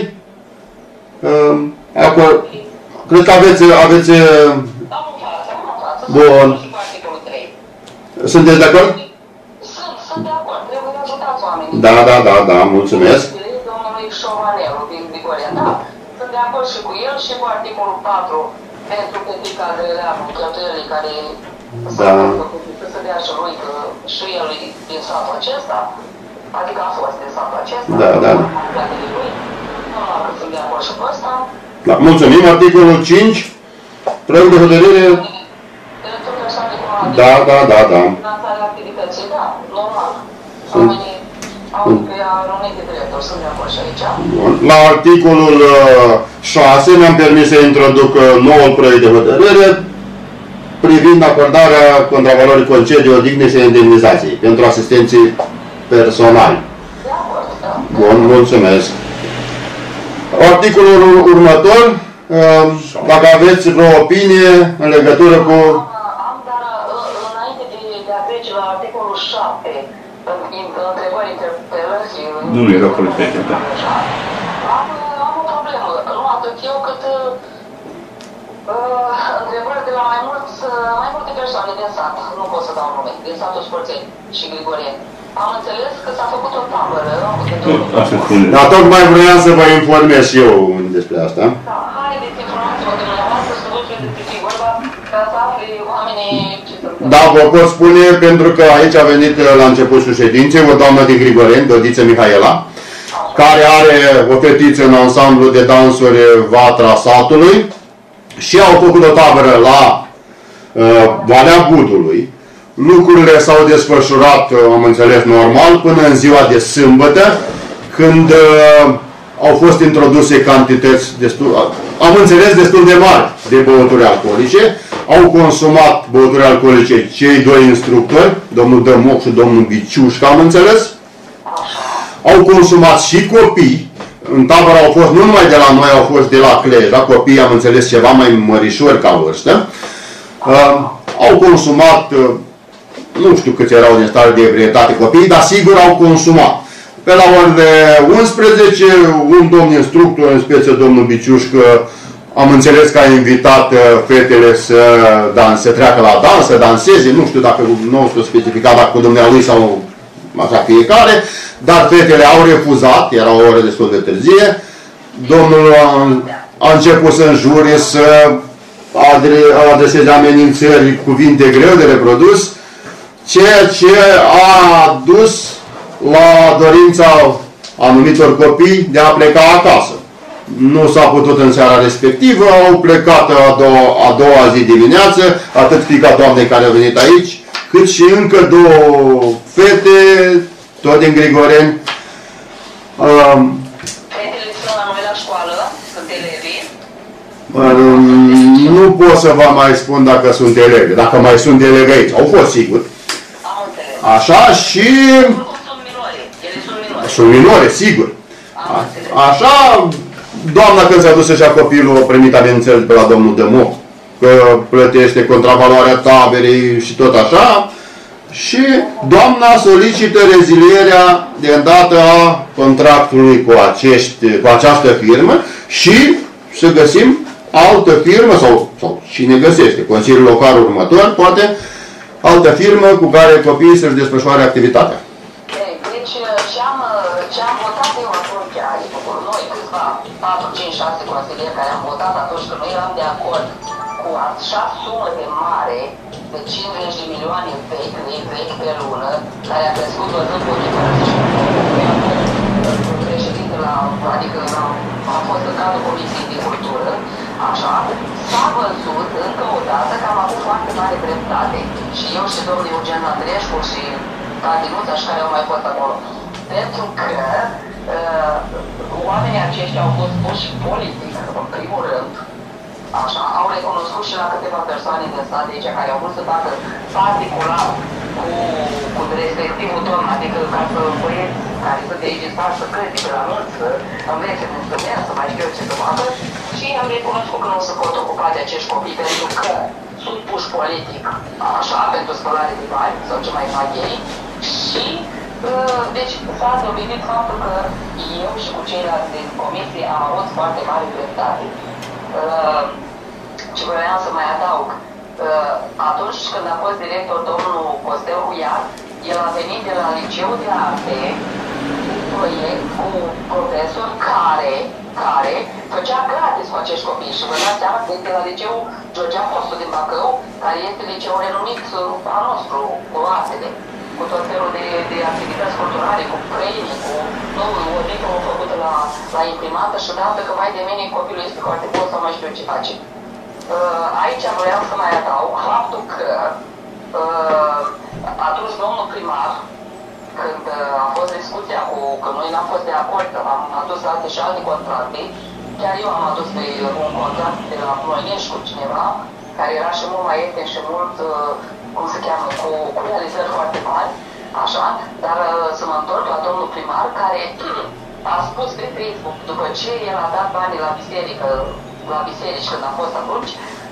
Acolo, cred că aveți, aveți... Am în față, am în față. Bun. Sunt cu articolul trei. Sunteți de acord? Sunt, sunt de acord. Trebuie să ajutați oamenii. Da, da, da, da, mulțumesc. Domnului Șovanelu din Vigoria, da. Sunt de acord și cu el și cu articolul patru. Pentru Petrica Greleanu, cheltuielii care Da. să se dea și lui, că și el e din satul acesta, adică a fost din satul acesta. Da, da. Lui. normal că sunt de acord și cu ăsta. Da, mulțumim. Articolul cinci. Proiect de hotărâre. Directorul persoane cu adică Da, da, da, da. finanțarea activității, da, normal. Oamenii au anumite directori, sunt de acord și aici. La articolul șase mi-am permis să introduc noul proiect de hotărâre privind acordarea contravalorii concedii, odihnei și indemnizației pentru asistenții personali. De acord, da. Bun, mulțumesc. Articolul următor, dacă aveți vreo opinie în legătură cu... Am, dar înainte de, de a trece la articolul șapte, întrebări, interpelări... Nu, nu era politic, da. Am, am o problemă, nu atât eu cât uh, întrebări de la mai, mulți, mai multe persoane din sat, nu pot să dau nume, din satul Sforțeni și Grigorien. Am înțeles că s-a făcut o tabără. Da, tocmai vreau să vă informez și eu despre asta. Da, haideți, informați-vă dumneavoastră să vă vedeți ce e vorba, ca să afli oamenii ce se întâmplă. Da, vă pot spune, pentru că aici a venit la începutul ședinței o doamnă din Grigoreni, Dodiță Mihaela, care are o fetiță în ansamblu de dansuri Vatra Satului și au făcut o tabără la uh, Valea Budului. Lucrurile s-au desfășurat, am înțeles, normal, până în ziua de sâmbătă, când uh, au fost introduse cantități destul, am înțeles, destul de mari de băuturi alcoolice. Au consumat băuturi alcoolice cei doi instructori, domnul Dămoc și domnul Biciușca, am înțeles. Au consumat și copii. În tabără au fost, nu numai de la noi, au fost de la Cleja, copiii, am înțeles, ceva mai mărișori ca vârstă. Uh, au consumat... Uh, nu știu câți erau din stare de ebrietate copiii, dar sigur au consumat. Pe la orele unsprezece, un domn instructor, în speță domnul Biciușcă, am înțeles că a invitat fetele să, dans, să treacă la dans, să danseze, nu știu dacă nu știu specificat dacă cu dumnealui sau așa fiecare, dar fetele au refuzat, era o oră destul de târzie. Domnul a, a început să înjure, să adreseze amenințări, cuvinte greu de reprodus, ceea ce a dus la dorința anumitor copii de a pleca acasă. Nu s-a putut în seara respectivă, au plecat a doua, a doua zi dimineață, atât fiica doamnei care a venit aici, cât și încă două fete, tot din Grigoreni. Um, Fetele sunt la noi la școală, sunt elevi. Um, nu pot să vă mai spun dacă sunt elevi, dacă mai sunt elevi aici. Au fost, sigur. Așa și... Sunt minore, ele sunt minore. Sunt minore, sigur. A, așa, doamna când s-a dus să-și copilul, a primit amenințări pe la domnul Dămoc, că plătește contravaloarea taberei și tot așa. Și doamna solicită rezilierea de îndată a contractului cu, acești, cu această firmă și să găsim altă firmă sau, sau cine găsește, Consiliul Local următor, poate, altă firmă cu care copiii să-și desfășoare activitatea. Deci, ce-am ce am votat eu atunci, adică cu noi câțiva patru, cinci, șase consilieri care am votat atunci că noi eram de acord cu așa sumă de mare de cincizeci de milioane vechi, lei vechi pe lună, care a crescut văzând politica președinte la, adică la, am fost în cadrul Comisiei de Cultură, așa, s-a văzut încă o dată că am avut foarte mare dreptate. Și eu și domnul Eugen Andreescu și Tatinuța și care au mai fost acolo. Pentru că uh, oamenii aceștia au fost puși politic, în primul rând, așa, au recunoscut și la câteva persoane din stat de aici care au vrut să facă particular cu, cu respectivul domn, adică ca să băieți care sunt de aici în stat să critică la mulți, să învețe un instrument, să mai știu ce să facă, și am recunoscut că nu se pot ocupa de acești copii pentru că sunt puși politic, așa, pentru spălare de bani sau ce mai fac ei. Și deci s-a dovedit faptul că eu și cu ceilalți din comisie am avut foarte mare dreptate. Ce vreau să mai adaug, atunci când a fost director domnul Costel Huiat, el a venit de la Liceul de Arte, proiect cu profesor care, care făcea gratis cu acești copii. Și vă dați seama că este la Liceul George Apostu din Bacău, care este liceul renumit al nostru, cu artele, cu tot felul de, de activități culturale, cu training, cu nu, o diplomă făcută la, la imprimată și dată că, vai de mine, copilul este foarte bun sau mai știu ce face. Aici vreau să mai adaug faptul că atunci domnul primar, când a fost discuția cu, că noi n-am fost de acord, am adus alte și alte contracte, chiar eu am adus pe un contract de la Ploiești cu cineva, care era și mult mai ieftin și mult, cum se cheamă, cu, cu realizări foarte mari, așa, dar să mă întorc la domnul primar, care a spus pe Facebook, după ce el a dat banii la biserică, la biserici când a fost atunci,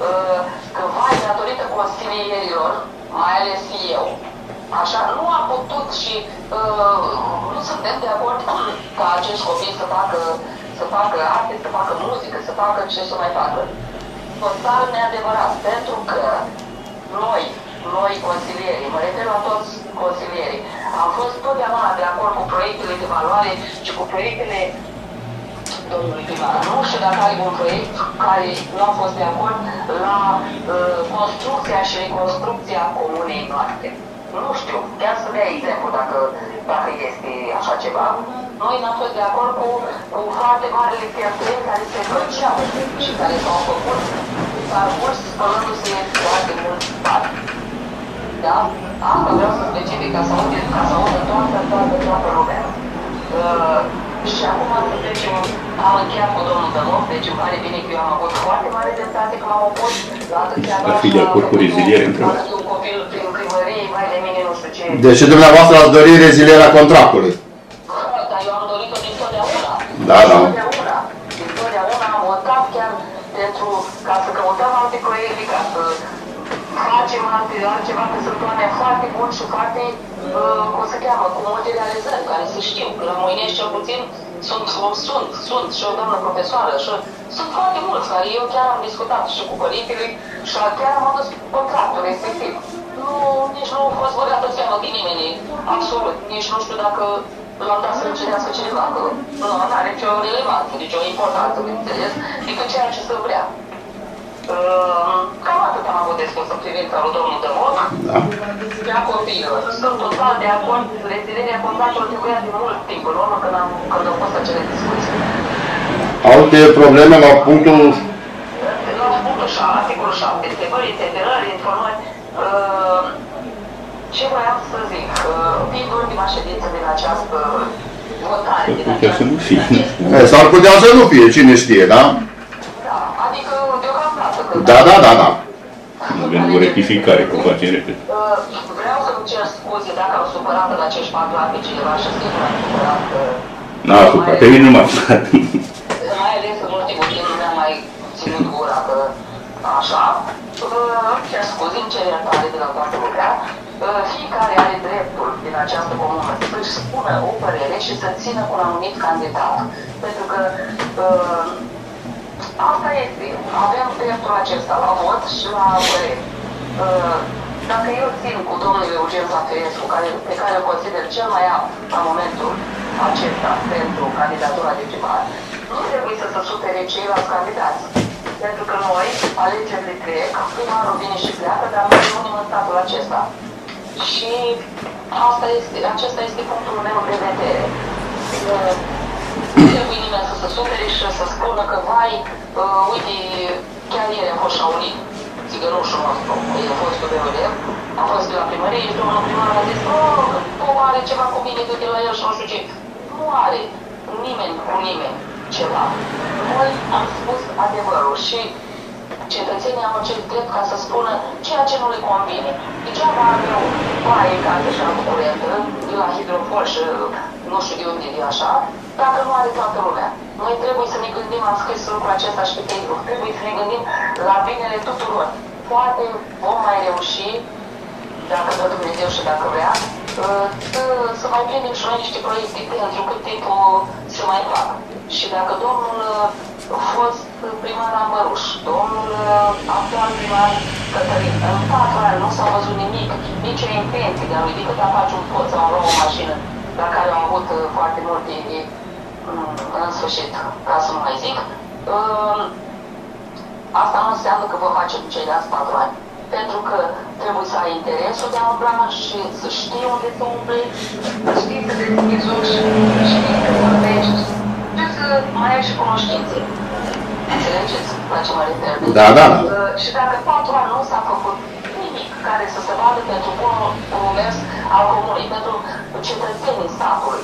că vai, datorită consilierilor, mai ales eu, așa, nu a putut și uh, nu suntem de acord ca acești copii să facă, să facă arte, să facă muzică, să facă ce să mai facă. Total neadevărat, pentru că noi, noi consilierii, mă refer la toți consilierii, am fost totdeauna de acord cu proiectele de valoare și cu proiectele domnului primar. Nu știu dacă ai un proiect care nu a fost de acord la uh, construcția și reconstrucția comunei noastre. Nu știu, chiar să dea exemplu dacă, dacă este așa ceva. Noi n-am fost de acord cu, cu foarte marele cheltuieli care se făceau și care s-au făcut parcurs spălându-se foarte mult bani. Da? Asta vreau să specific ca să audă, ca să audă toată, toată, toată lumea. Uh, și acum să trecem, am încheiat cu domnul Dănov, deci îmi pare bine că eu am avut foarte mare dreptate că m-am opus la atâția Ar fi de acord cu reziliere, întrebat. un copil prin primărie, mai de mine nu știu ce. Deci dumneavoastră ați dorit rezilierea contractului. Dar eu am dorit-o din totdeauna. Da, da. Din totdeauna. Din totdeauna am votat chiar pentru, ca să căutăm alte proiecte, ca să facem alte, altceva, că sunt oameni foarte buni și foarte, uh, cum se cheamă, cu multe realizări, care se știu. Că la Moinești, cel puțin, sunt, sunt, sunt și o doamnă profesoară și sunt foarte mulți, care eu chiar am discutat și cu părintele și chiar am adus contractul respectiv. Nu, nici nu a fost băgat în seamă de nimeni, absolut. Nici nu știu dacă l-am dat să încetească cineva, că nu are nicio relevanță, nicio importanță, bineînțeles, decât ceea ce se vrea. Uh, cam atât am avut de spus în privința lui domnul Dămov. Da. Ia copiilor. Sunt total de acord. Rezilierea contractului trebuia de mult timp în urmă când am, când au fost acele discuții. Alte probleme la punctul... La punctul șapte, articolul șapte, întrebări, interpelări, informări. Uh, ce voiam să zic? Uh, fiind ultima ședință din această votare, din această... S-ar putea să nu fie, cine știe, da? Da, adică deocamdată. Da, da, da, da. Avem o rectificare, că o facem repede. Vreau să-mi cer scuze dacă am supărat în acești patru ani pe cineva și sigur am supărat. N-a supărat, pe mine nu m-a supărat. Mai ales în ultimul timp nu mi-am mai ținut gura, că așa. Îmi cer scuze, îmi cer iertare de la toată lumea. Fiecare are dreptul din această comună să-și spună o părere și să țină cu un anumit candidat. Pentru că asta este. Avem dreptul acesta la vot și la părere. Dacă eu țin cu domnul Eugen Zafirescu, care, pe care îl consider cel mai apt la momentul acesta pentru candidatura de primar, nu trebuie să se supere ceilalți candidați. Pentru că noi, alegerile trec, primarul vine și pleacă, dar noi rămânem în statul acesta. Și asta este, acesta este punctul meu de vedere. Nu trebuie nimeni să se supere și să spună că, vai, uh, uite, chiar ieri a fost Shaolin, țigărușul nostru, el a fost pe elev, a fost la primărie și domnul primar a zis, oh, că are ceva cu mine, du-te la el și nu știu ce. Nu are nimeni cu nimeni ceva. Noi am spus adevărul și cetățenii au acest drept ca să spună ceea ce nu le convine. Degeaba am eu baie în casă și am curentă, de la hidrofor și nu știu de unde e așa, dacă nu are toată lumea. Noi trebuie să ne gândim, am scris lucrul acesta și pe Facebook, trebuie să ne gândim la binele tuturor. Poate vom mai reuși, dacă dă Dumnezeu și dacă vrea, să, să mai prindem și noi niște proiecte pentru cât timpul se mai fac. Și dacă domnul a fost primar Amăruș, domnul actual primar Cătălin, în patru ani nu s-a văzut nimic, nicio intenție de a lui decât a face un pod sau a lua o mașină, la care au avut foarte multe în sfârșit, ca să nu mai zic. Asta nu înseamnă că vă facem ceilalți patru ani. Pentru că trebuie să ai interesul de a umbla și să știi unde să umbli, să știi să deschizi uși, știi că aia și cunoștințe. Înțelegeți la ce mă refer? Da, da, da. Și dacă patru ani nu s-a făcut nimic care să se vadă pentru bunul mers al comunei, pentru cetățenii satului,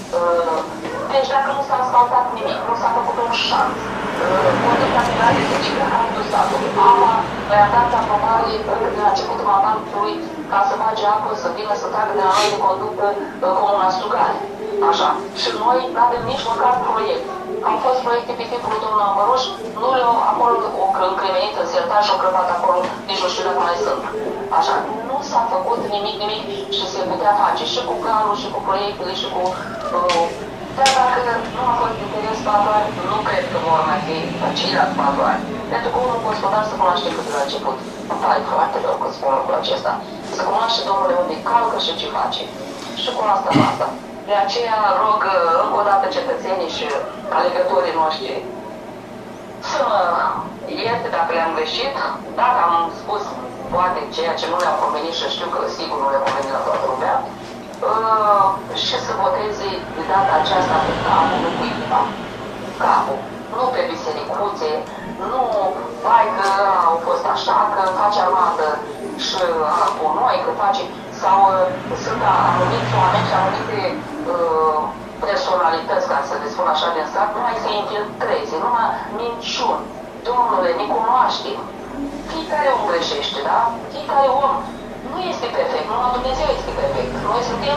deci dacă nu s-a asfaltat nimic, nu s-a făcut un șanț, conducta finală de ciclul satului, apa, noi am dat aprobare de la începutul mandatului ca să face apă, să vină să tragă de la noi de conductă comuna Strugari. Așa. Și noi nu avem nici măcar proiect. Au fost proiecte pe timpul domnului Amăroș, nu le-au acolo o încremenită în sertar și o crăpat acolo, nici nu știu dacă mai sunt. Așa. Nu s-a făcut nimic, nimic și se putea face și cu planul, și cu proiectele, și cu... Uh, dar dacă nu a fost interes patru ani, nu cred că vor mai fi ceilalți patru ani. Pentru că unul gospodar să cunoaște cât de la început. Îmi pare foarte rău că spun lucrul acesta. Să cunoaște, domnule, unde calcă și ce face. Și cu asta, cu asta. De aceea rog încă o dată cetățenii și alegătorii noștri să mă ierte dacă le-am greșit, dacă am spus poate ceea ce nu le-am convenit și știu că sigur nu le-am convenit la toată lumea, uh, și să voteze de data aceasta pe capul, nu cu inima. Capul, nu pe bisericuțe, nu vai că au fost așa, că face armată și cu noi, că face... sau uh, sunt anumiți oameni și anumite uh, personalități, ca să le spun așa din stat, numai să infiltreze, numai minciuni. Domnule, ne cunoaștem. Fiecare om greșește, da? Fiecare om nu este perfect, numai Dumnezeu este perfect. Noi suntem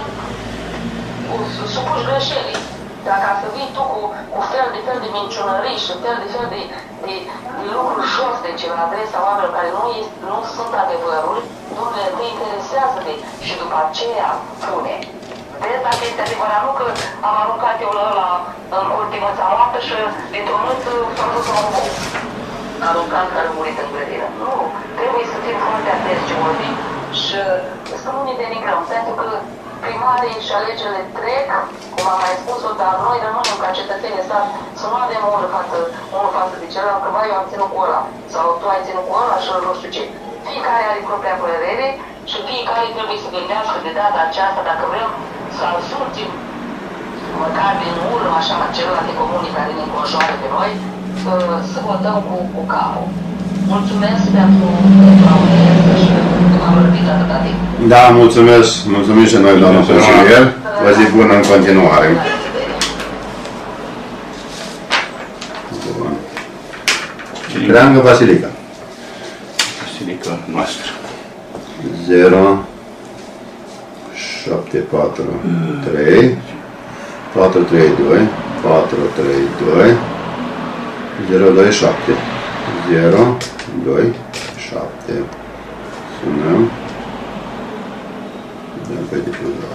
supuși greșelii. Dacă să vii tu cu, cu fel de fel de minciunării și fel de fel de, de, de lucruri josnice la adresa oamenilor care nu, este, nu sunt adevărul, Domnule, te interesează de și după aceea pune. Vezi dacă este adevărat, nu că am aruncat eu la ăla în ultimăța noapte și dintr-o mânță s-a dus la un bou. Aruncat care a murit în grădină. Nu, trebuie să fim foarte atenți ce vorbim și să nu ne denigrăm, pentru că primarii și alegerile trec, cum am mai spus-o, dar noi rămânem ca cetățenii stat să nu avem unul față, unul față de celălalt, că vai, eu am ținut cu ăla, sau tu ai ținut cu ăla și nu știu ce. Fiecare are propria părere și fiecare trebuie să gândească de data aceasta, dacă vrem să ajungem măcar din urmă, așa, la celelalte comuni care ne înconjoară pe noi, să, să votăm cu, cu capul. Mulțumesc pentru, pentru audiență și că m-am răbit atâta timp. Da, mulțumesc. Mulțumim și noi, doamnă consilier. Vă zi bună în continuare. Creangă Vasilica. Vasilica noastră. zero șapte patru trei patru trei doi patru trei doi zero doi șapte zero doi șapte. Sunăm. Dăm pe difuzor.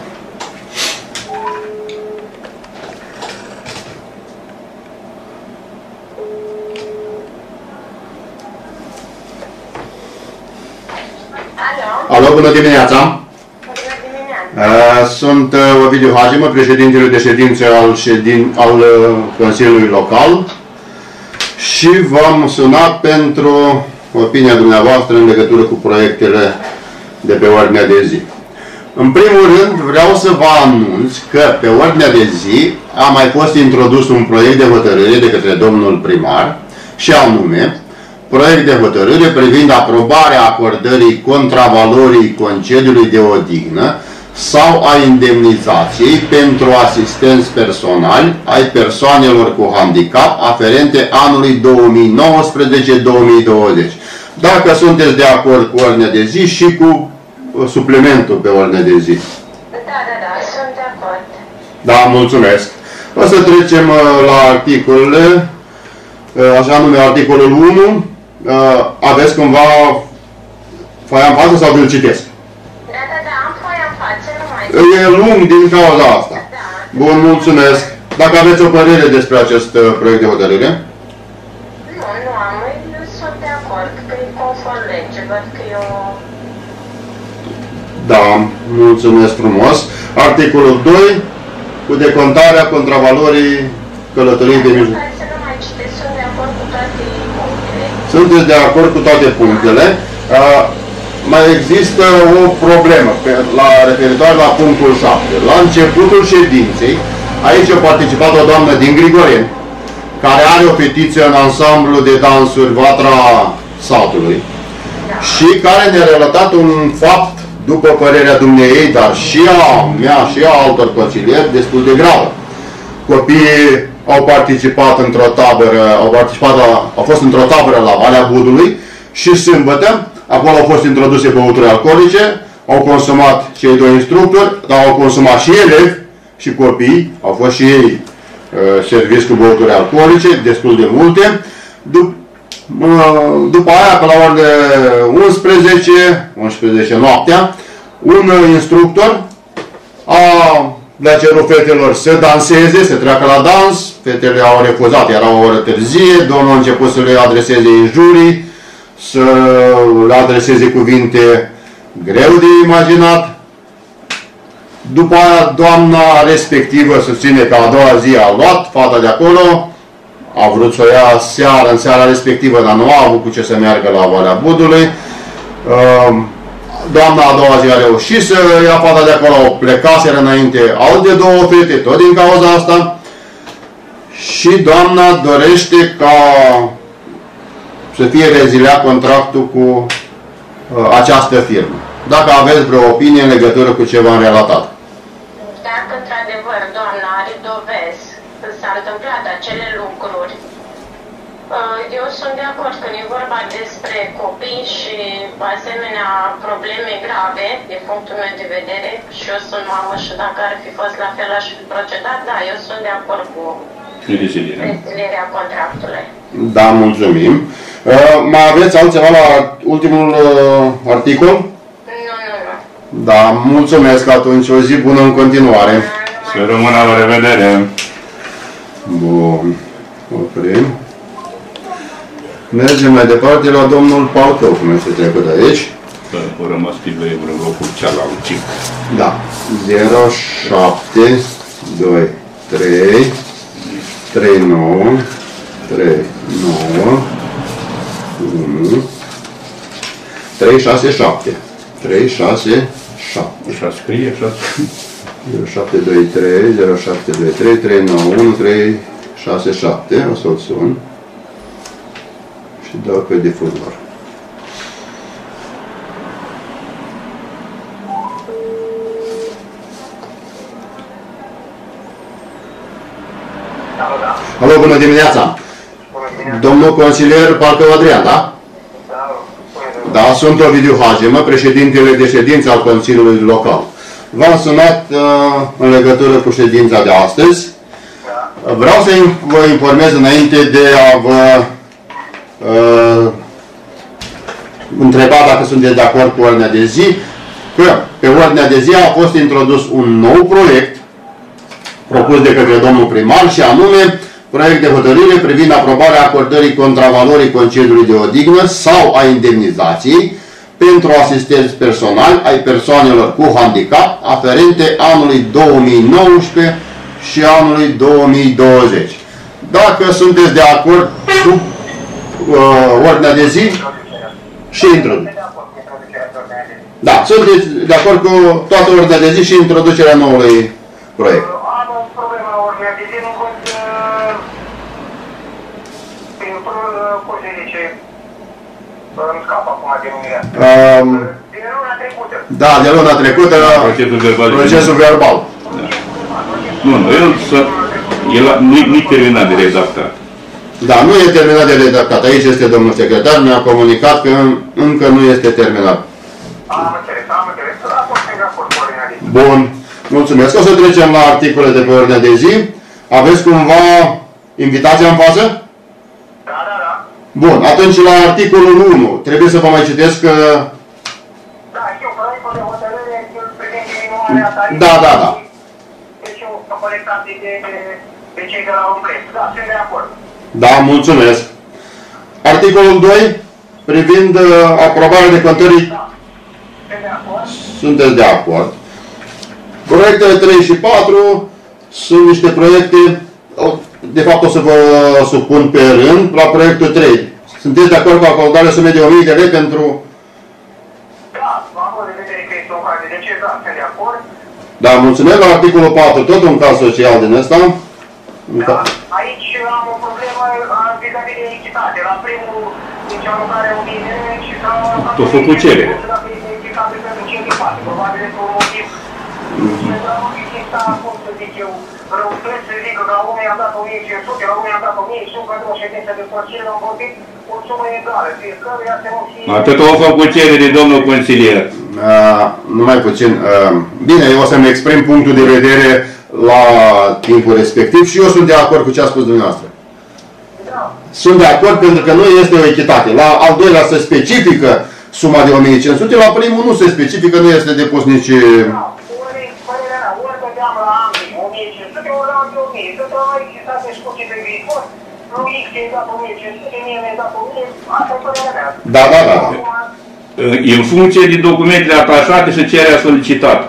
Alo? Alo, bună dimineața! Bună dimineața! Sunt Ovidiu Hagimă, președintele de ședință al, ședin, al Consiliului Local și v-am sunat pentru opinia dumneavoastră în legătură cu proiectele de pe ordinea de zi. În primul rând, vreau să vă anunț că pe ordinea de zi a mai fost introdus un proiect de hotărâre de către domnul primar și anume proiect de hotărâre privind aprobarea acordării contravalorii concediului de odihnă sau a indemnizației pentru asistenți personali ai persoanelor cu handicap aferente anului două mii nouăsprezece două mii douăzeci. Dacă sunteți de acord cu ordinea de zi și cu suplimentul pe ordinea de zi. Da, da, da, sunt de acord. Da, mulțumesc. O să trecem la articolele, așa nume articolul unu. Aveți cumva foaia în față sau vi-l citesc? Da, da, da, am foaia în față, nu mai... E lung din cauza asta. Da. Bun, mulțumesc. Dacă aveți o părere despre acest proiect de hotărâre? Nu, nu am, eu sunt de acord, că e conform lege, văd că eu... Da, mulțumesc frumos. Articolul doi, cu decontarea contravalorii călătoriei de mijloc. Să nu mai citesc, sunt de acord cu toate punctele. Sunteți de acord cu toate punctele. Uh, mai există o problemă pe, la referitoare la punctul șapte. La începutul ședinței, aici a participat o doamnă din Grigoreni, care are o petiție în ansamblu de dansuri Vatra Satului și care ne-a relatat un fapt, după părerea dumneei, dar și a mea și a altor consilieri, destul de gravă. Copiii au participat într-o tabără, au, participat la, au fost într-o tabără la Valea Budului și sâmbătă, acolo au fost introduse băuturi alcoolice, au consumat cei doi instructori, dar au consumat și elevi și copii, au fost și ei uh, serviți cu băuturi alcoolice, destul de multe. Dup uh, după aia, pe la orele unsprezece, unsprezece noaptea, un uh, instructor a le-a cerut fetelor să danseze, să treacă la dans, fetele au refuzat, era o oră târzie, domnul a început să le adreseze injurii, să le adreseze cuvinte greu de imaginat. După aia, doamna respectivă susține că a doua zi a luat fata de acolo, a vrut să o ia seara, în seara respectivă, dar nu a avut cu ce să meargă la Valea Budului. Doamna a doua zi a reușit să ia fata de acolo, plecaseră înainte alte două fete, tot din cauza asta. Și doamna dorește ca să fie reziliat contractul cu uh, această firmă. Dacă aveți vreo opinie în legătură cu ce v-am relatat. Dacă într-adevăr doamna are dovezi că s-a întâmplat acele lucruri, eu sunt de acord că e vorba despre copii și asemenea probleme grave, din punctul meu de vedere, și eu sunt mamă și dacă ar fi fost la fel aș fi procedat, da, eu sunt de acord cu rezilierea contractului. Da, mulțumim. Uh, mai aveți altceva la ultimul uh, articol? Nu, nu, nu. Da, mulțumesc atunci, o zi bună în continuare. Să rămână, la revedere. Bun, oprim. Mergem mai departe la domnul Palcău, cum este trecut de aici. Au rămas pe doi euro în locul cealaltă. Da. zero șapte doi trei trei nouă trei nouă unu trei șase șapte trei șase șapte. Așa scrie, așa. zero șapte doi trei zero șapte doi trei trei nouă unu trei șase șapte. O să-l sun și dau pe difuzor. Alo, bună dimineața! Domnul consilier Palcău Adrian, da? Da, sunt Ovidiu Hagemă, președintele de ședință al Consiliului Local. V-am sunat uh, în legătură cu ședința de astăzi. Vreau să vă informez înainte de a vă uh, întreba dacă sunteți de acord cu ordinea de zi, că pe ordinea de zi a fost introdus un nou proiect propus de către domnul primar și anume proiect de hotărâre privind aprobarea acordării contravalorii concediului de odihnă sau a indemnizației pentru asistenți personali ai persoanelor cu handicap aferente anului două mii nouăsprezece și anului două mii douăzeci. Dacă sunteți de acord cu uh, ordinea de zi și introducerea. Da, sunteți de acord cu toată ordinea de zi și introducerea noului proiect. Am o problemă la ordinea de zi, nu văd prin poziție îmi scap acum denumirea. Din luna trecută. Da, de luna trecută, procesul verbal. Procesul verbal. Da. Nu, nu, el, el nu-i terminat de redactat. Da, nu e terminat de redactat. Aici este domnul secretar, mi-a comunicat că încă nu este terminat. Am înțeles, am înțeles. A fost în raport cu ordinea de zi. Bun, mulțumesc. O să trecem la articole de pe ordinea de zi. Aveți cumva invitația în față? Da, da, da. Bun, atunci la articolul unu. Trebuie să vă mai citesc că... Da, știu, proiectul de hotărâre privind diminuarea tarifului. Da, da, da. Deci o colectație de, de cei de la Ucraina. Da, sunt de acord. Da, mulțumesc. Articolul doi, privind uh, aprobarea de contării. Da, sunt de acord. Sunteți de acord. Proiectele trei și patru sunt niște proiecte, de fapt o să vă supun pe rând, la proiectul trei. Sunteți de acord cu acordarea sumei de o mie de lei pentru... Da, am o de vedere că este o ocazie. De ce? Da, sunt de acord. Da, mulțumesc. La articolul patru, tot un caz social din ăsta. Da, aici am o problemă licitate. La primul, deci alocarea o mie de lei și s-a... Tu a făcut cerere. Dacă e indicabil pentru cinci probabil este un motiv. Dar nu exista, cum să zic eu, răutăți să zic că la unii am dat o mie cinci sute, la unii am dat o mie și pentru o ședință de consiliu am vorbit o sumă egală. Fiecăruia să nu fie... Atât au făcut cerere, domnul consilier. Uh, numai puțin. Uh, bine, eu o să-mi exprim punctul de vedere la timpul respectiv și eu sunt de acord cu ce a spus dumneavoastră. Da. Sunt de acord pentru că nu este o echitate. La al doilea se specifică suma de o mie cinci sute, la primul nu se specifică, nu este depus nici... Da. Ori, părerea mea, ori dădeam la ambii o mie cinci sute, ori la ambii o mie. Că nu a existat discuții pe viitor, lui X i-ai dat o mie cinci sute, mie mi-ai dat o mie, asta e părerea mea. Da, da, da. În funcție de documentele atașate și cererea solicitată.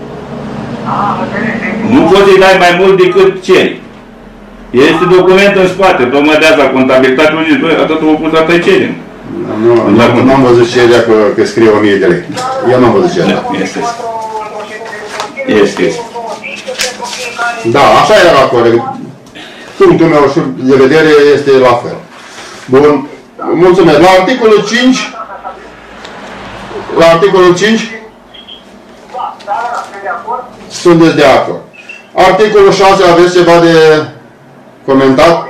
Nu poți să-i dai mai mult decât ceri. Este document în spate, domnădează la contabilitate, unii doi, atât o pus atât cerem. Nu am văzut cererea că, că scrie o mie de lei. Eu nu am văzut cererea. Este. Este, este. Da, așa era corect. Punctul meu de vedere este la fel. Bun. Mulțumesc. La articolul cinci... La articolul cinci... Sunteți de acord. Articolul șase, aveți ceva de comentat?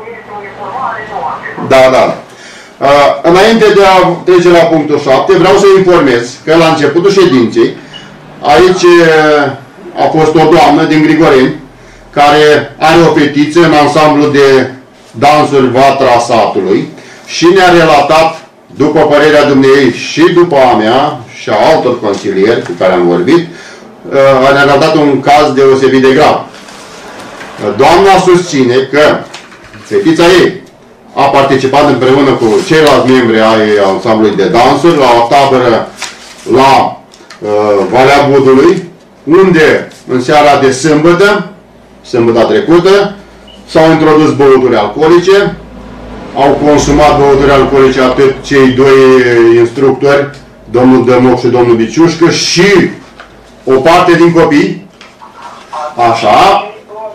Da, da. Uh, înainte de a trece la punctul șapte, vreau să informez că la începutul ședinței, aici a fost o doamnă din Grigoreni, care are o petiție în ansamblu de dansuri Vatra Satului și ne-a relatat, după părerea dumneei și după a mea și a altor consilieri cu care am vorbit, ne-a relatat un caz deosebit de grav. Doamna susține că fetița ei a participat împreună cu ceilalți membri ai ansamblului de dansuri la o tabără la uh, Valea Budului, unde în seara de sâmbătă, sâmbătă trecută, s-au introdus băuturi alcoolice, au consumat băuturi alcoolice atât cei doi instructori, domnul Dămoc și domnul Biciușcă, și o parte din copii, așa.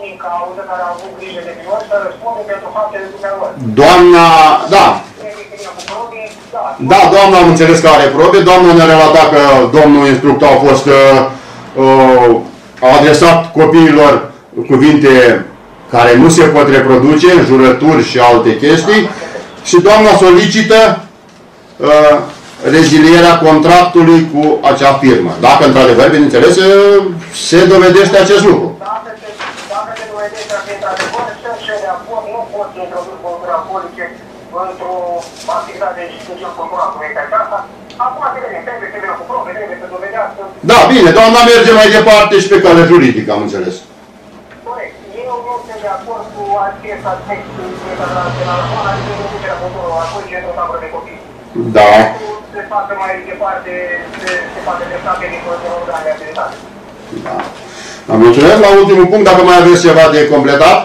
Doamna, da. Da, doamna am înțeles că are probe. Doamna ne-a relatat că domnul instructor a fost uh, a adresat copiilor cuvinte care nu se pot reproduce, înjurături și alte chestii, și doamna solicită uh, rezilierea contractului cu acea firmă. Dacă într-adevăr, bineînțeles, se dovedește acest lucru. Dacă se, dacă se dovedește că într-adevăr sunt și de acord, nu pot să introduc băuturi alcoolice într-o activitate de instituție culturală cum este aceasta. Acum se vedem, trebuie să vină cu probe, trebuie să dovedească. Da, bine, doamna merge mai departe și pe cale juridică, am înțeles. Corect. Eu nu sunt de acord cu acest aspect internațional, adică introducerea băuturilor alcoolice într-o tabără de copii. Da. Se face mai departe, se, se face dreptate din controlul de abilitate. Da. Am mulțumesc. La ultimul punct, dacă mai aveți ceva de completat?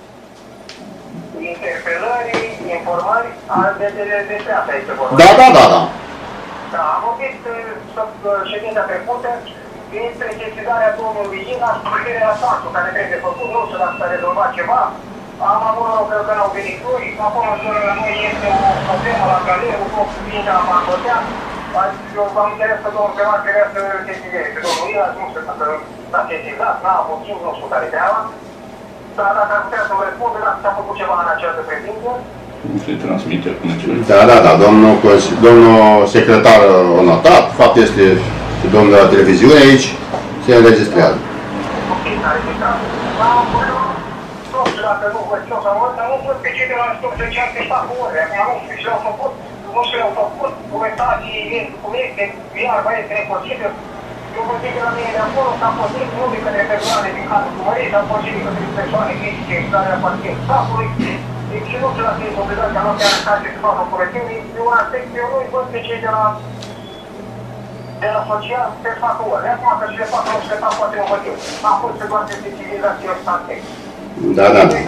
Interpelări, informări, de, de, de, despre asta este vorba. Da, da, da, da. Da, am vorbit ședința trecută despre sesizarea domnului Ina și privire la statul care trebuie făcut, nu știu dacă s-a rezolvat ceva. Am avut noroc că n-au venit lui, acum în zonă la noi este o problemă la galeră, un loc cu vintea la Mancotea. Eu am înțeles că domnul primar trebuia să sesizeze pe domnul Ina, nu știu dacă s-a sesizat, n-a avut timp, nu știu care treaba. Dar dacă ar putea să-mi răspundă, dacă s-a făcut ceva în această privință. Se transmite până ce... Da, da, da, domnul, domnul secretar a notat, fapt este și domnul de la televiziune aici, se înregistrează. Ok, s-a înregistrat. Nu știu dacă nu văd eu sau ăsta, nu văd pe cei de la stop să încearcă și fac ore. Acum nu știu și le-au făcut, nu știu le-au făcut, documentații, cum este, iar mai este neposibil. Eu vă zic că la mine de acolo s-a posibil nu de către persoane din cadrul Dumării, s-a posibil către persoane fizice care aparțin statului. Deci nu știu dacă e obligația noastră în care să facă correctiv, e un aspect, eu nu-i văd pe cei de la de la social să facă ore. Acum că și le facă nu se fac poate un motiv. Am fost să doar să se civilizație ăsta aspect. Da, da, da.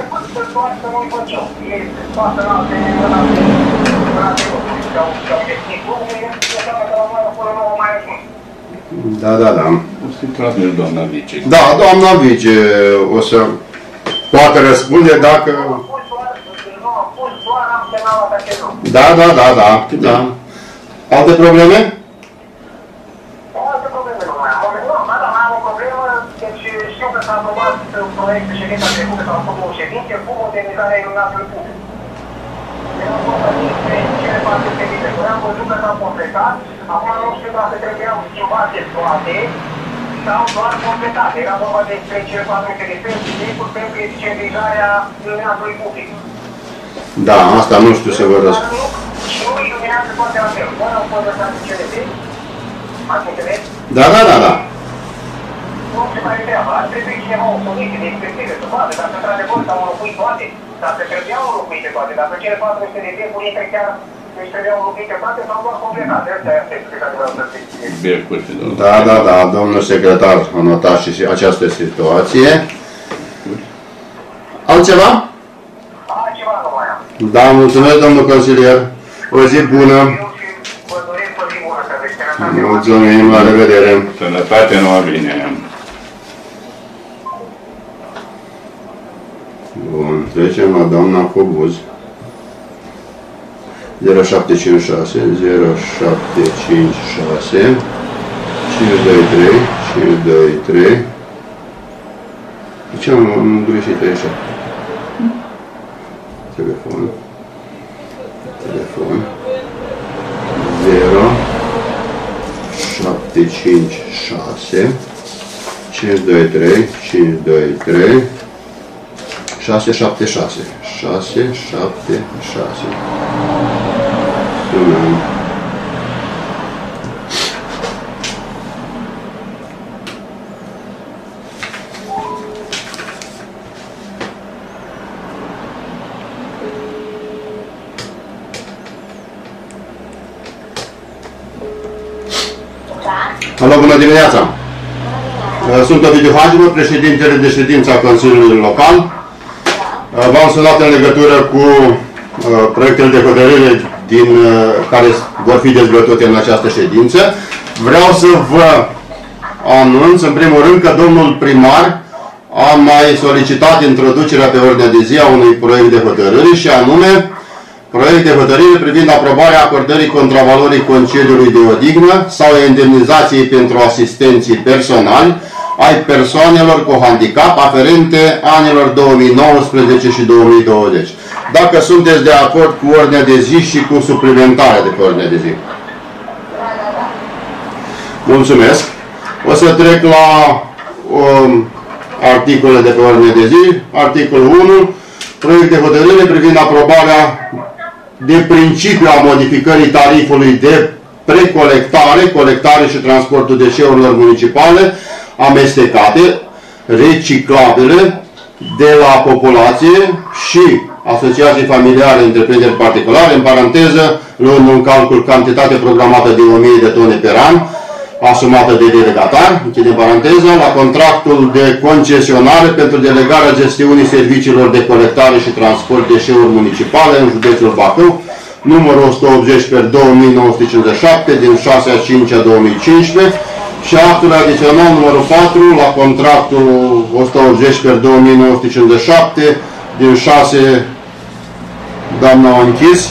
Da, da, da. O să-i transmit doamna Vice. Da, doamna Vice o să poată răspunde dacă... Nu am pus doar, am semnalat Da, da, da, da, da. Alte probleme? Alte probleme nu mai am. Nu, da, da, mai am o problemă. Deci știu că s-a aprobat proiect de ședința trecută, s-a făcut o ședință cu modernizarea iluminatului public. Era vorba despre cele patru ședințe. Noi am văzut că s-au completat. Acum nu știu dacă trebuiau schimbate toate sau doar completate. Era vorba despre cele patru ședințe pentru eficientizarea iluminatului public. Da, asta nu știu să vă răspund. Și nu iluminează toate la fel. Doar au fost lăsate cele trei. Ați înțeles? Da, da, da, da. Nu se mai treaba. Ar trebui cineva o soluție de expertiză să vadă dacă într-adevăr s-au înlocuit toate. Dacă trebuiau înlocuite toate. Dacă cele patru sute de timpuri intre chiar deci trebuiau înlocuite toate sau doar completate. Ăsta e aspectul pe care vreau să zic. Da, da, da. Domnul secretar a notat și această situație. Altceva? Altceva nu mai am. Da, mulțumesc, domnul consilier. O zi bună. Mulțumim, la revedere. Sănătate nouă bine. Bun, trecem la doamna Cobuz. zero șapte cinci șase, zero șapte cinci șase, cinci doi trei, cinci doi trei. De ce am, am greșit aici? Telefon. Telefon. zero șapte cinci șase, cinci doi trei, cinci doi trei, șase șapte șase, șase șapte șase. Sunăm. Alo, bună dimineața! Sunt Ovidiu Hagimă, președintele de ședință a Consiliului Local. V-am sunat în legătură cu proiectele de hotărâre din care vor fi dezbătute în această ședință. Vreau să vă anunț, în primul rând, că domnul primar a mai solicitat introducerea pe ordinea de zi a unui proiect de hotărâre și anume proiect de hotărâre privind aprobarea acordării contravalorii concediului de odihnă sau indemnizației pentru asistenții personali ai persoanelor cu handicap aferente anilor două mii nouăsprezece și două mii douăzeci. Dacă sunteți de acord cu ordinea de zi și cu suplimentarea de pe ordinea de zi. Mulțumesc. O să trec la um, articole de pe ordinea de zi. Articolul unu. Proiect de hotărâre privind aprobarea de principiu a modificării tarifului de precolectare, colectare și transportul deșeurilor municipale amestecate, reciclabile, de la populație și asociații familiale, întreprinderi particulare, în paranteză, luând în calcul cantitatea programată de o mie de tone per an, asumată de delegatar, închidem paranteza, la contractul de concesionare pentru delegarea gestiunii serviciilor de colectare și transport deșeuri municipale în județul Bacău, numărul o sută optzeci pe două mii nouă sute cincizeci și șapte din șase a cincea două mii cincisprezece și actul adițional numărul patru la contractul o sută optzeci pe două mii nouă sute cincizeci și șapte din șase, doamna a închis.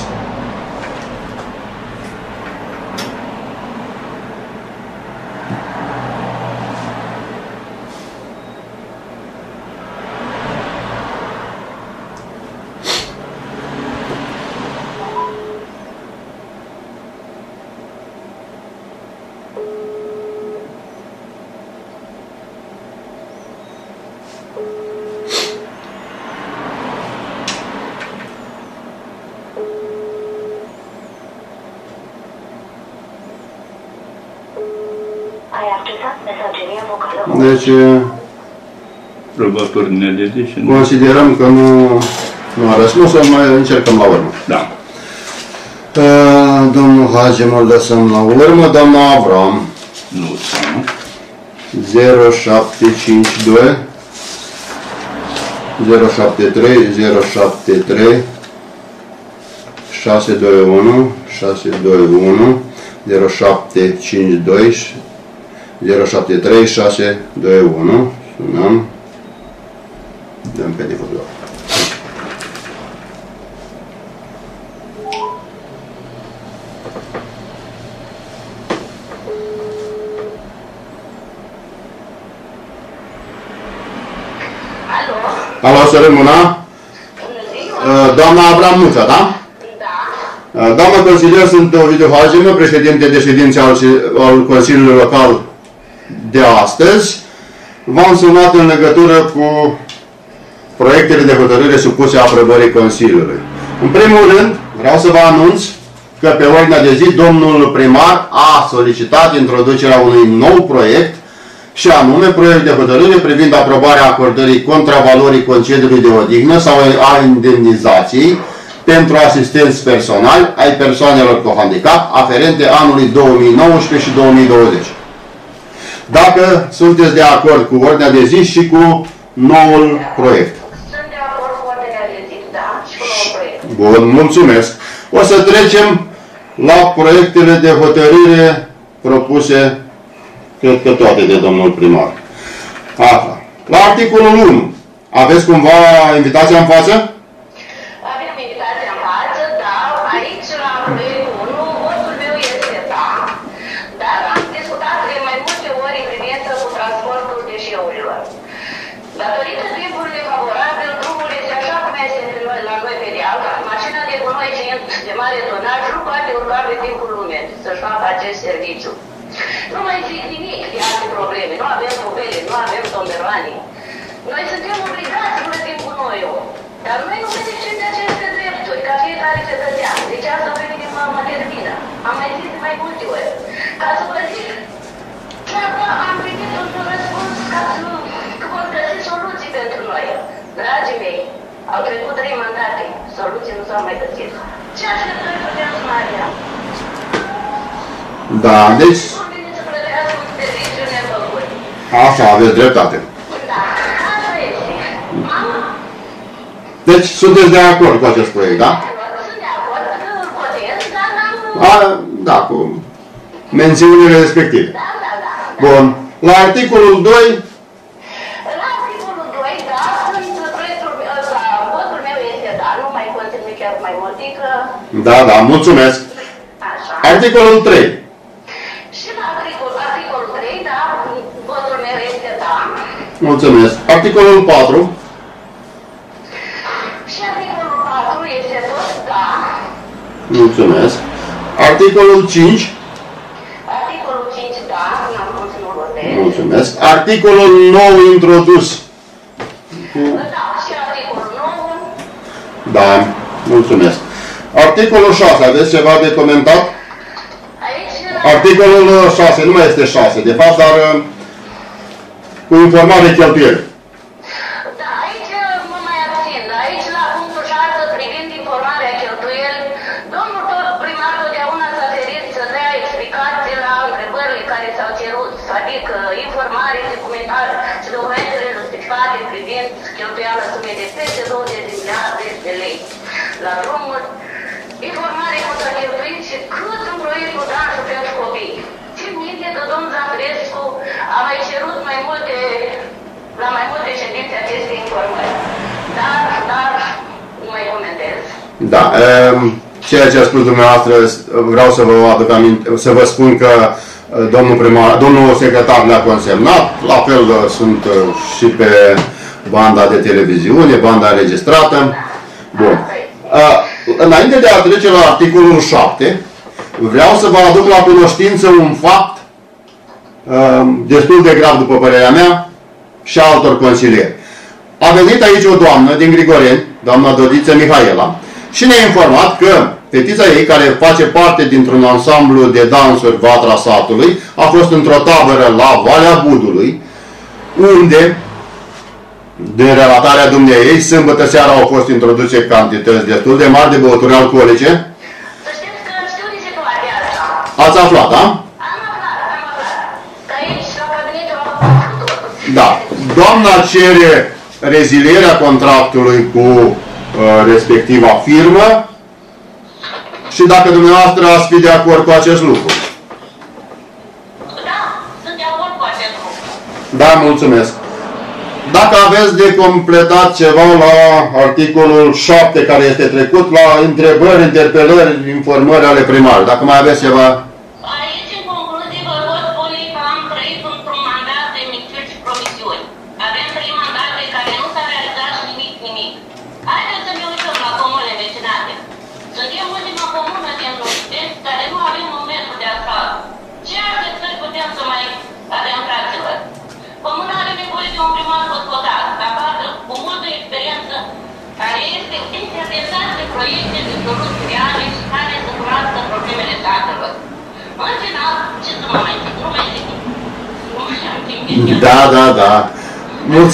Deci, Probatorinea de zi și considerăm că nu, nu a răspuns, o mai încercăm la urmă. Da. Uh, domnul Hagem îl lăsăm la urmă, doamna Avram. Nu, nu. zero șapte cinci doi zero șapte trei zero șapte trei șase doi unu șase doi unu zero șapte cinci doi zero șapte trei șase doi unu. Sunăm. Dăm pe difuzor. Alo? Alo, să rămână. Doamna Abramuța, da? Da. Doamna consilier, sunt Ovidiu Hagenă, președinte de ședință al, al Consiliului Local de astăzi. V-am sunat în legătură cu proiectele de hotărâre supuse aprobării Consiliului. În primul rând, vreau să vă anunț că pe ordinea de zi, domnul primar a solicitat introducerea unui nou proiect, și anume proiect de hotărâre privind aprobarea acordării contravalorii concediului de odihnă sau a indemnizației pentru asistenți personali ai persoanelor cu handicap aferente anului două mii nouăsprezece și două mii douăzeci. Dacă sunteți de acord cu ordinea de zi și cu noul proiect. Sunt de acord cu ordinea de zi, da, și cu noul proiect. Bun, mulțumesc. O să trecem la proiectele de hotărâre propuse, cred că toate de domnul primar. Așa. La articolul unu, aveți cumva invitația în față? Avem invitația în față, da, aici la proiectul unu, votul meu este da, dar am discutat de mai multe ori în privință cu transportul deșeurilor. Datorită timpului nefavorabil, drumul este așa cum este la noi pe deal, mașina de gunoi fiind de mare tonaj nu poate urca pe timpul umed să-și facă acest serviciu. Nu mai zic nimic de alte probleme, nu avem pubele, nu avem tomberoane. Noi suntem obligați să plătim gunoiul, dar noi nu beneficiem de aceste drepturi, ca fiecare cetățean. Deci asta pe mine mă termină. Am mai zis de mai multe ori. Ca să vă zic, chiar că am primit un răspuns ca să că vor găsi soluții pentru noi. Dragii mei, au trecut trei mandate, soluții nu s-au mai găsit. Ce așteptări putem să mai avea? Da, deci... Nu vine să plătească un serviciu nefăcut. Așa, aveți dreptate. Da, asta este. Mama? Deci, sunteți de acord cu acest proiect, da? Sunt de acord, îl votez, dar n-am... A, da, cu mențiunile respective. Da, da, da. Bun. La articolul doi, La articolul doi, da, sunt proiectul, ăsta, votul meu este da, nu mai continui chiar mai mult, că... da, da, mulțumesc. Așa. Articolul trei. Și la articol, articolul trei, da, votul meu este da. Mulțumesc. Articolul patru. Și articolul patru este tot da. Mulțumesc. Articolul cinci. Articolul cinci, da, n-am cum să nu votez. Mulțumesc. Articolul nou introdus. Da, și articolul nouă. Da, mulțumesc. Articolul șase. Aveți ceva de comentat? Aici... Articolul șase. Nu mai este șase, de fapt, dar cu informare cheltuieli. Da, aici mă mai abțin. Aici, la punctul șase, privind informarea cheltuieli, domnul primar totdeauna s-a ferit să dea explicații la întrebările care s-au cerut, adică informare documentară și documentele justificate privind cheltuiala sumei de peste douăzeci de miliarde de lei la drumuri, informare cum s-a cheltuit și cât în proiectul Danșul pentru copii. Țin minte că domnul Zafrescu a mai cerut mai multe, la mai multe ședințe aceste informări. Dar, dar, nu mai comentez. Da, ceea ce a spus dumneavoastră, vreau să vă aduc aminte, să vă spun că domnul, primar, domnul secretar le-a consemnat, la fel sunt și pe banda de televiziune, banda înregistrată. Bun. Înainte de a trece la articolul șapte, vreau să vă aduc la cunoștință un fapt destul de grav, după părerea mea, și a altor consilieri. A venit aici o doamnă din Grigoreni, doamna Dodiță Mihaela, și ne-a informat că fetița ei, care face parte dintr-un ansamblu de dansuri Vatra Satului, a fost într-o tabără la Valea Budului, unde, din relatarea dumneei, sâmbătă seara au fost introduse cantități destul de mari de băuturi alcoolice. Să știți că știu de situația asta. Ați aflat, da? Am aflat, am aflat. Că aici, la cabinetul am aflat tot. Da. Doamna cere rezilierea contractului cu uh, respectiva firmă și dacă dumneavoastră ați fi de acord cu acest lucru. Da, sunt de acord cu acest lucru. Da, mulțumesc. Dacă aveți de completat ceva la articolul șapte care este trecut, la întrebări, interpelări, informări ale primarului. Dacă mai aveți ceva... Aici, în concluzie, vă pot spune că am trăit într-un mandat de misiuni și promisiuni. Avem trei mandate care nu s-a proiecte de soluții reale și care să cunoască problemele datelor. În final, ce să mă mai zic? Nu mai zic. Nu mai am timp. Da, da, da. Mulți...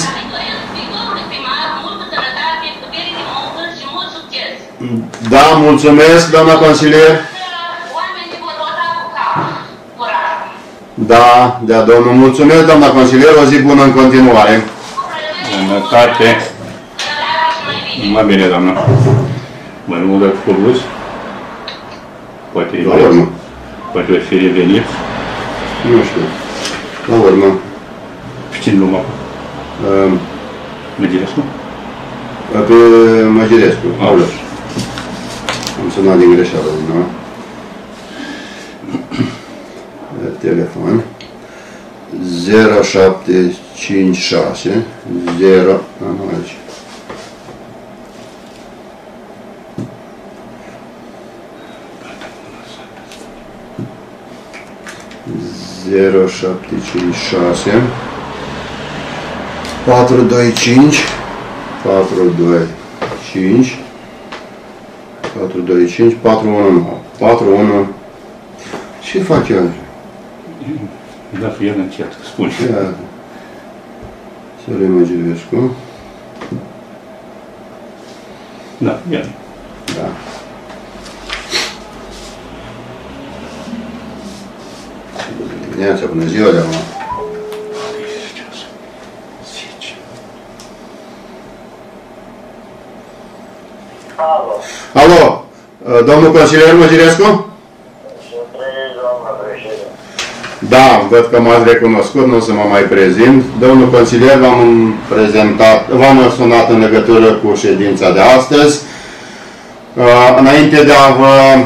Da, mulțumesc, doamna consilier. Da, da, domnul, mulțumesc, doamna consilier, o zi bună în continuare. Sănătate. Mai bine, doamna. Mai mult de făcut. Poate La urmă. Poate o fi revenit. Nu știu. La urmă. Pe cine luăm acum? Măgirescu? Pe Măgirescu. Aoleu. Am sunat din greșeală din nou. Telefon. zero șapte cinci șase zero. Nu aici. zero șapte cinci șase patru doi cinci patru doi cinci patru doi cinci patru unu nouă patru unu. Ce fac eu? Da, el încet, spune. Să le Măgirescu. Da, el. Da. Dimineața, bună ziua de acum. Alo. Alo, domnul consilier Măgirescu? Da, văd că m-ați recunoscut, nu o să mă mai prezint. Domnul consilier, v-am prezentat, v-am sunat în legătură cu ședința de astăzi. Înainte de a vă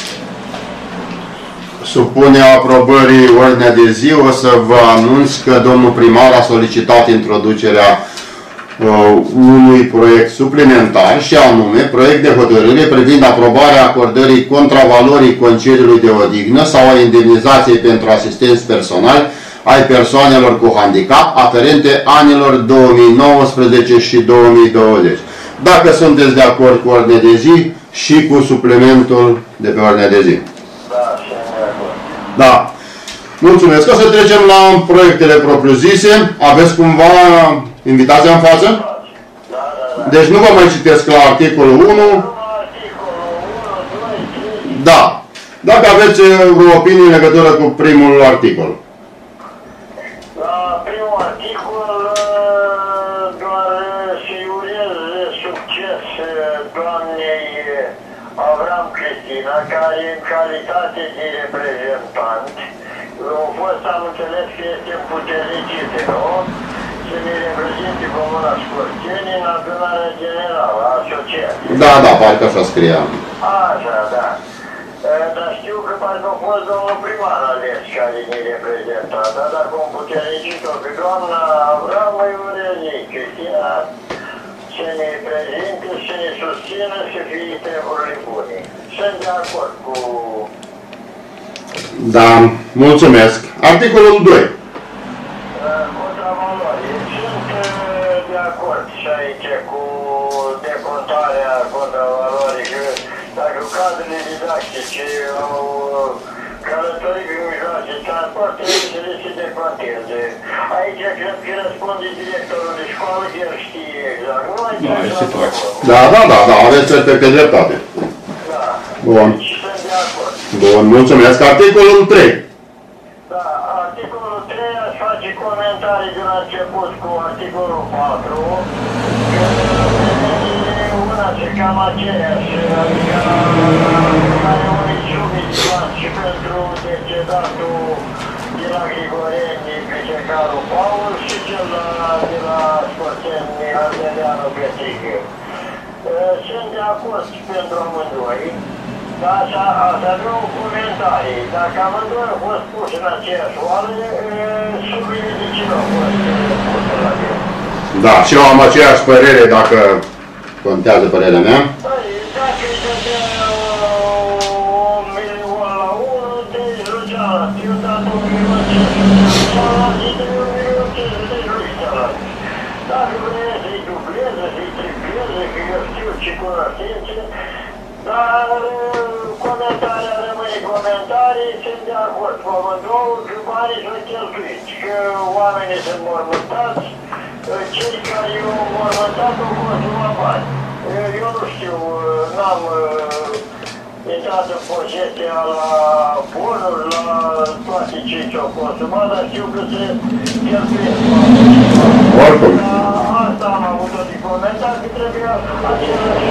supune aprobării ordinea de zi, o să vă anunț că domnul primar a solicitat introducerea uh, unui proiect suplimentar, și anume proiect de hotărâre privind aprobarea acordării contravalorii concediului de odihnă sau a indemnizației pentru asistenți personali ai persoanelor cu handicap aferente anilor două mii nouăsprezece și două mii douăzeci. Dacă sunteți de acord cu ordinea de zi și cu suplimentul de pe ordinea de zi. Da. Mulțumesc. O să trecem la proiectele propriu-zise. Aveți cumva invitația în față? Deci nu vă mai citesc la articolul unu. Da. Dacă aveți o opinie în legătură cu primul articol. La primul articol doar să-i urez succes doamnei Avram Cristina, care în calitate de reprezentant a fost, am înțeles că este împuternicită, nu? Să ne reprezinte Comuna Scorțeni în adunarea generală a asociației. Da, da, parcă așa scria. Așa, da. Dar știu că parcă a fost domnul primar ales care ne reprezenta, dar dacă am puternicit-o pe doamna Avram, îi urez ei, Cristina, să ne prezinte, să ne susțină, să fie treburile bune. Sunt de acord cu... Da, mulțumesc. Articolul doi. Contravaloare. Sunt de acord și aici cu decontarea contravalorii, că dacă cadrele didactice au călătorii pe mijloace de transport, trebuie să le se deconteze. Aici cred că răspunde directorul de școală, că el știe exact. Nu mai trebuie să... Da, da, da, da, aveți perfectă dreptate. Da. Bun. Și sunt de acord. Bun, mulțumesc. Articolul trei. Da, articolul trei aș face comentarii de la început cu articolul patru, că e una ce cam aceeași, adică care unei sume și pentru decedatul de la Grigoreni, Vicecarul Paul, și cel de la Scorțeni, Ardeleanu Petrică. Sunt de acord pentru amândoi. Da, așa, așa vreau comentarii. Dacă amândoi au fost puși în aceeași oală, subile de cine au fost puse la el. Da, și eu am aceeași părere, dacă contează părerea mea. Păi, dacă îi dădea un milion la unul, deci rugea la tiu, dat un milion cinci sute, cealaltă de un milion cinci sute, lui cealaltă. Dacă dubleze, îi dubleze, îi tripleze, că eu știu ce cunoștințe, dar comentarea rămâne comentarii, sunt de acord cu amândouă că banii sunt cheltuiți, că oamenii sunt mormântați, cei care i-au mormântat au consumat bani. Eu nu știu, n-am intrat în posesia la bunuri, la toate cei ce-au consumat, dar știu că se cheltuiesc Oricum. asta am avut-o de comentat, că trebuie același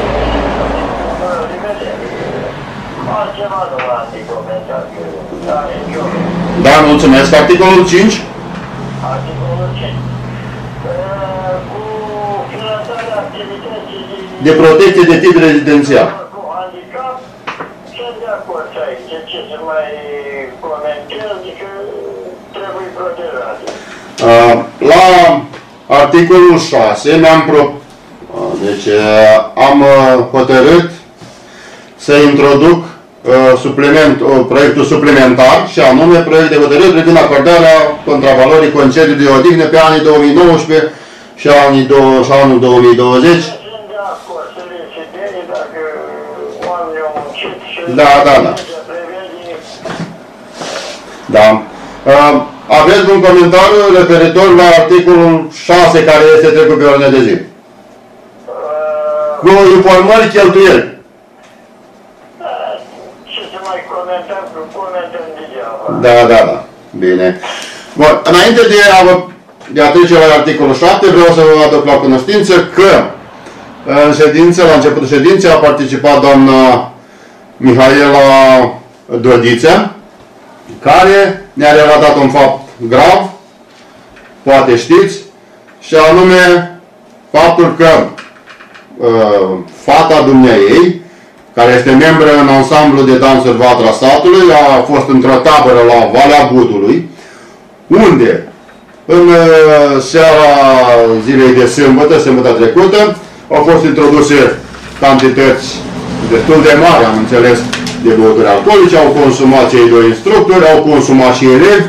altceva nu am de comentat, că are nicio. Da, mulțumesc. Articolul cinci? Articolul cinci. Cu finanțarea activității De protecție de tip rezidențial. cu handicap, sunt de acord aici, ce să mai comentez, adică trebuie protejate. Uh, La articolul șase mi-am pro... uh, Deci uh, am uh, hotărât să introduc uh, supliment, uh, proiectul suplimentar și anume proiect de hotărâre privind acordarea contravalorii concediului de odihnă pe anii două mii nouăsprezece și anii două, și anul două mii douăzeci. Sunt de acord să le citei dacă oamenii au muncit și Da, da, da. Da. Uh, Aveți un comentariu referitor la articolul șase care este trecut pe ordine de zi. Cu informări cheltuieli. Ce să mai comentăm, că comentăm degeaba. Da, da, da. Bine. Bun, înainte de a, vă, de a trece la articolul șapte, vreau să vă aduc la cunoștință că în ședință, la începutul ședinței, a participat doamna Mihaela Dodiță, care ne-a relatat un fapt grav, poate știți, și anume faptul că uh, fata dumneaei, care este membră în ansamblu de dansuri Vatra Satului, a fost într-o tabără la Valea Budului, unde în uh, seara zilei de sâmbătă, sâmbătă trecută, au fost introduse cantități destul de mari, am înțeles, de băuturi alcoolice, au consumat cei doi instructori, au consumat și elevi.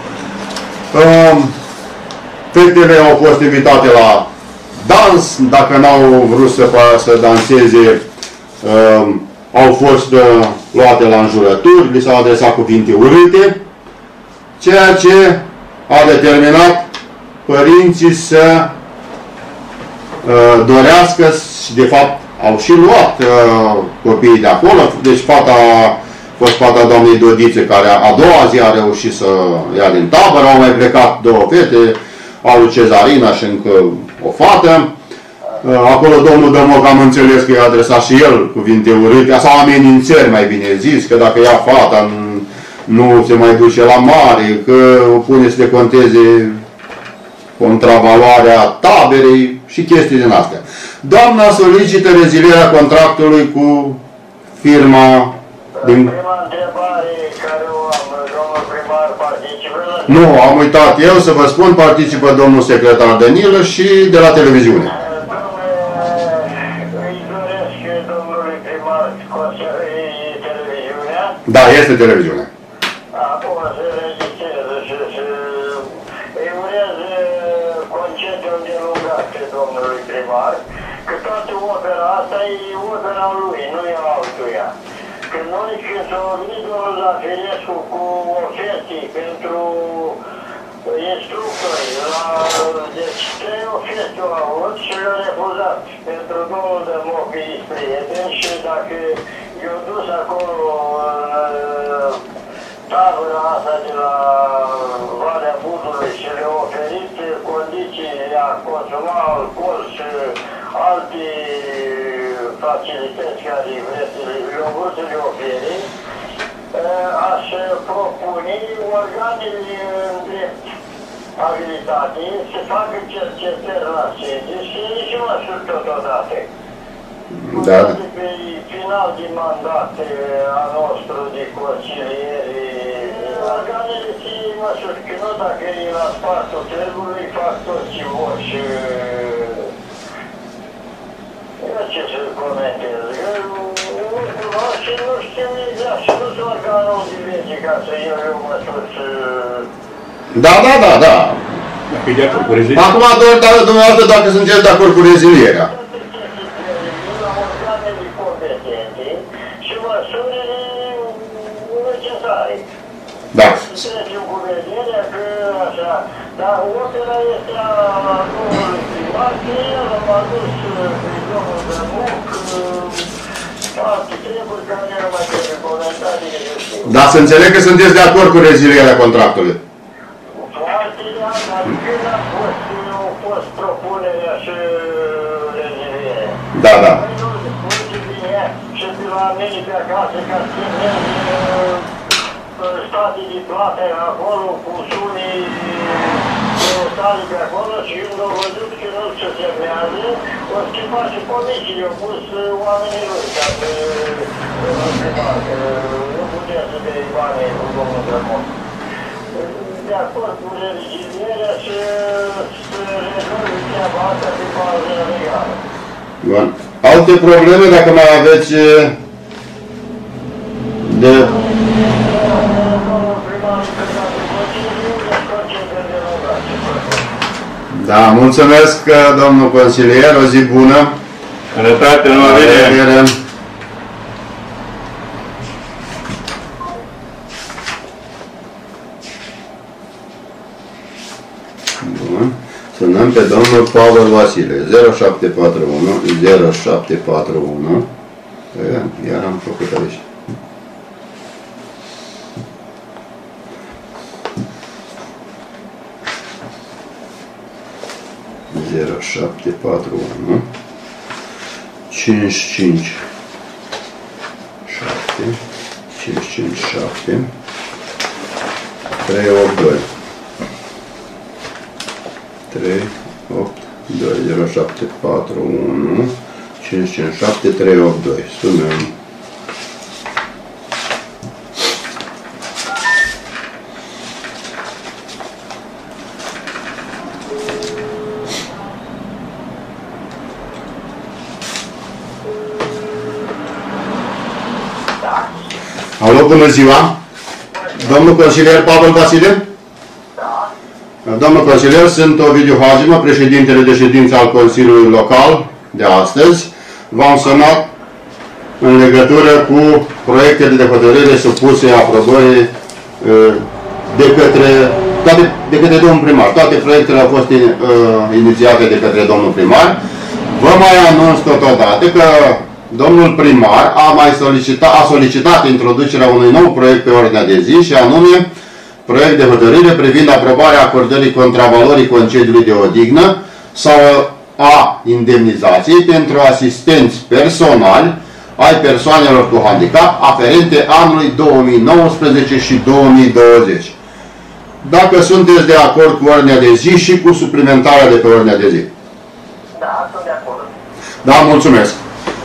Uh, fetele au fost invitate la dans, dacă n-au vrut să, să danseze, uh, au fost uh, luate la înjurături, li s-au adresat cuvinte urâte, ceea ce a determinat părinții să uh, dorească și de fapt au și luat uh, copiii de acolo. Deci fata a fost fata doamnei Dodițe, care a doua zi a reușit să ia din tabără, au mai plecat două fete, al lui Cezarina și încă o fată. Uh, acolo domnul Dămoc, am înțeles că i-a adresat și el cuvinte urâte, sau amenințări, mai bine zis, că dacă ia fata nu se mai duce la mare, că o pune să le conteze contravaloarea taberei și chestii din astea. Doamna solicită rezilierea contractului cu firma din... Prima întrebare care o am, domnul primar, participă la... Nu, am uitat eu să vă spun, participă domnul secretar Danilă și de la televiziune. Domnule, îi doresc domnului primar televiziunea. Da, este televiziune. Acum se registreze și se... îi urez concediu îndelungat domnului primar, că toată opera asta e opera lui, nu e altuia. Că noi, când s-a venit domnul Zafirescu cu oferte pentru instructori, la, deci trei oferte au avut și le-au refuzat. Pentru domnul Dămoc îi prieten și dacă i-au dus acolo în tabăra asta de la Valea Budului și le-au oferit condiții de a consuma alcool și alte facilități care le-au vrut să le ofere, aș propune organele în drept abilitate să facă cercetări la sede și nici măsuri totodată. Da. Pe final de mandat a nostru de consilieri, organele ții măsuri, că nu dacă e la spartul târgului, fac tot ce vor și... Eu ce să comentez? Și nu știu exact și nu sunt organul de lege ca să iau eu măsuri să... Da, da, da, da. Dacă e de acord cu rezilierea. Acum, doar dumneavoastră, dacă sunteți de acord cu rezilierea. Și măsurile necesare. Da. Trecem cu vederea că așa, dar opera este a domnului primar, că el a adus domnul Dănuc, alte treburi care nu mai trebuie comentate. Dar să înțeleg că sunteți de acord cu rezilierea contractului. Foarte dar când a fost, au fost propunerea și rezilierea. Da, da. Și de la mine pe acasă, ca să state de plată acolo, cu sunii state pe acolo și când au văzut că nu se semnează, o schimbat și comisiile, au pus oamenii lui, ca să nu putea să dea banii cu domnul Drămon. De acord cu rezilierea și să rezolvi treaba asta pe bază legală. Bun. Alte probleme, dacă mai aveți de... Da, mulțumesc, domnul consilier, o zi bună. Sănătate, numai vedere. Bun. Sunăm pe domnul Pavel Vasile, zero șapte patru unu, zero șapte patru unu. Iar am făcut aici. zero șapte patru unu cinci cinci șapte cinci cinci șapte trei opt doi trei opt doi zero șapte patru unu cinci cinci șapte trei opt doi. Sunăm. Alo, bună ziua! Domnul consilier Pavel Vasile? Da. Domnul consilier, sunt Ovidiu Hagimă, președintele de ședință al Consiliului Local de astăzi. V-am sunat în legătură cu proiectele de hotărâre supuse aprobării de către, toate, de către domnul primar. Toate proiectele au fost uh, inițiate de către domnul primar. Vă mai anunț totodată că domnul primar a mai solicitat, a solicitat introducerea unui nou proiect pe ordinea de zi și anume proiect de hotărâre privind aprobarea acordării contravalorii concediului de odihnă sau a indemnizației pentru asistenți personali ai persoanelor cu handicap aferente anului două mii nouăsprezece și două mii douăzeci. Dacă sunteți de acord cu ordinea de zi și cu suplimentarea de pe ordinea de zi. Da, sunt de acord. Da, mulțumesc.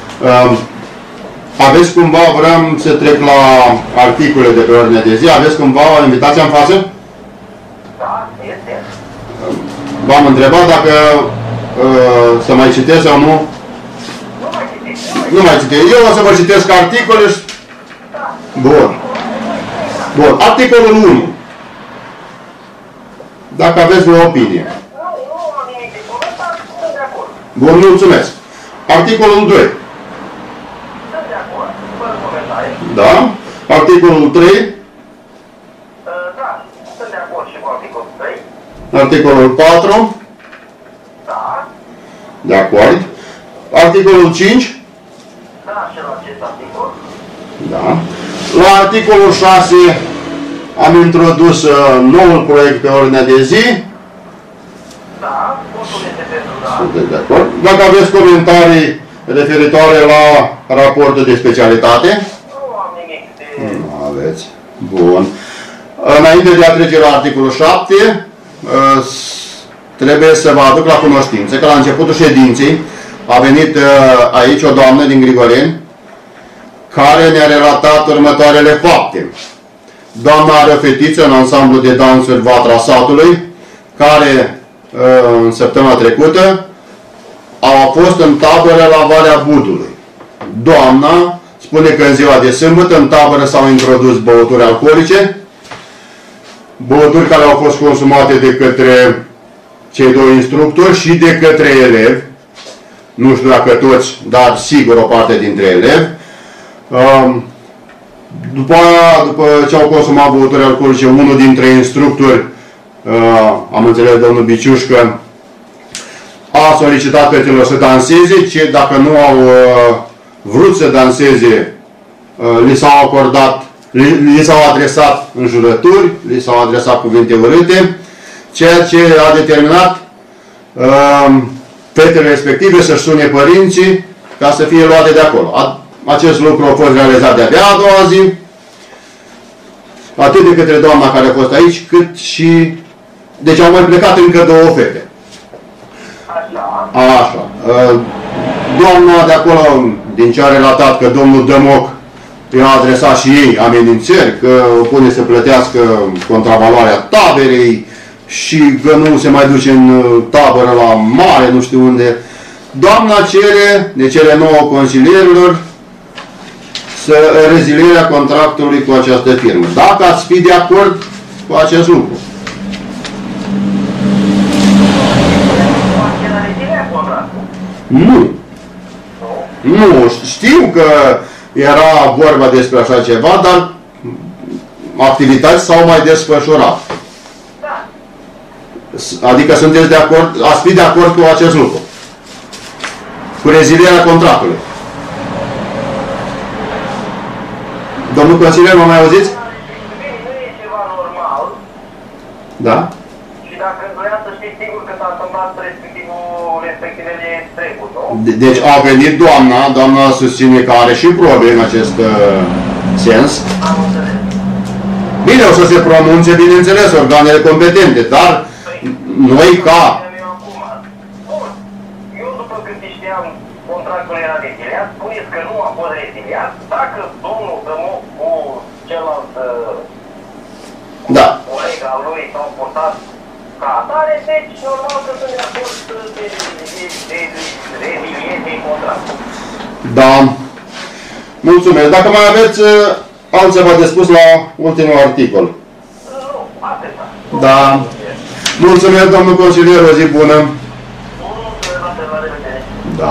Aveți cumva, vreau să trec la articole de pe ordinea de zi, aveți cumva o invitație în față? Da, este. V-am întrebat dacă uh, să mai citesc sau nu? Nu mai citiți. Nu mai citesc. Eu o să vă citesc articole și... Bun. Bun. Articolul unu. Dacă aveți o opinie. Nu, nu am nimic de comentat, sunt de acord. Bun, mulțumesc. Articolul doi. Sunt de acord, fără comentarii. Da. Articolul trei. Da, sunt de acord și cu articolul trei. Articolul patru. Da. De acord. Articolul cinci. Da, și la acest articol. Da. La articolul șase am introdus uh, noul proiect pe ordinea de zi. Da, votul este pentru da. Sunteți de acord? Dacă aveți comentarii referitoare la raportul de specialitate? Nu am nimic de... Nu aveți. Bun. Înainte de a trece la articolul șapte, uh, trebuie să vă aduc la cunoștință că la începutul ședinței a venit uh, aici o doamnă din Grigoreni care ne-a relatat următoarele fapte. Doamna are o fetiță în ansamblu de dansuri Vatra Satului, care uh, în săptămâna trecută au fost în tabără la Valea Budului. Doamna spune că în ziua de sâmbătă în tabără s-au introdus băuturi alcoolice, băuturi care au fost consumate de către cei doi instructori și de către elevi, nu știu dacă toți, dar sigur o parte dintre elevi. După aia, după ce au consumat băuturi alcoolice, unul dintre instructori, am înțeles domnul Biciușcă, a solicitat fetelor să danseze, ce dacă nu au vrut să danseze, li s-au acordat, li, li s-au adresat înjurături, li s-au adresat cuvinte urâte, ceea ce a determinat uh, fetele respective să-și sune părinții ca să fie luate de acolo. A, acest lucru a fost realizat de-abia a doua zi, atât de către doamna care a fost aici, cât și... Deci au mai plecat încă două fete. Așa. Așa. Doamna de acolo, din ce a relatat că domnul Dămoc i-a adresat și ei amenințări, că o pune să plătească contravaloarea taberei și că nu se mai duce în tabără la mare, nu știu unde. Doamna cere, de cele nouă consilierilor, să rezilierea contractului cu această firmă. Dacă ați fi de acord cu acest lucru. Nu. Nu. Știu că era vorba despre așa ceva, dar activități s-au mai desfășurat. Adică sunteți de acord, ați fi de acord cu acest lucru. Cu rezilierea contractului. Domnul consilier, mă mai auziți? Nu e ceva normal. Da? Și dacă vrea să știți sigur că s-a întâmplat respectivul, respectivele treburi, nu? De deci a venit doamna, doamna susține că are și probe în acest uh, sens. Am înțeles. Bine, o să se pronunțe, bineînțeles, organele competente, dar noi ca... Eu după cât știam, contractul era reziliat, spuneți că nu a fost reziliat, dacă domnul Dămoc cu celălalt da. coleg al lui s-au portat ca atare, deci normal că sunt de acord de rezilieze contractul. Da. Mulțumesc. Dacă mai aveți altceva de spus la ultimul articol. Nu, atâta. Da. Mulțumesc, domnul consilier, o zi bună. Da.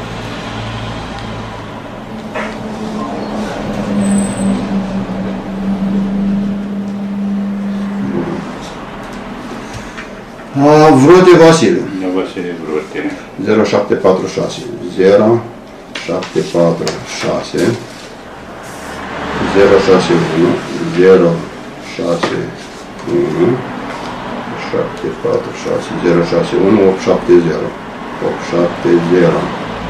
Vrote Vasile. Vasile Vrote. zero șapte patru șase. zero șapte patru șase. zero șase unu. zero șase unu. șapte patru șase. zero șase unu. opt șapte zero. opt șapte zero.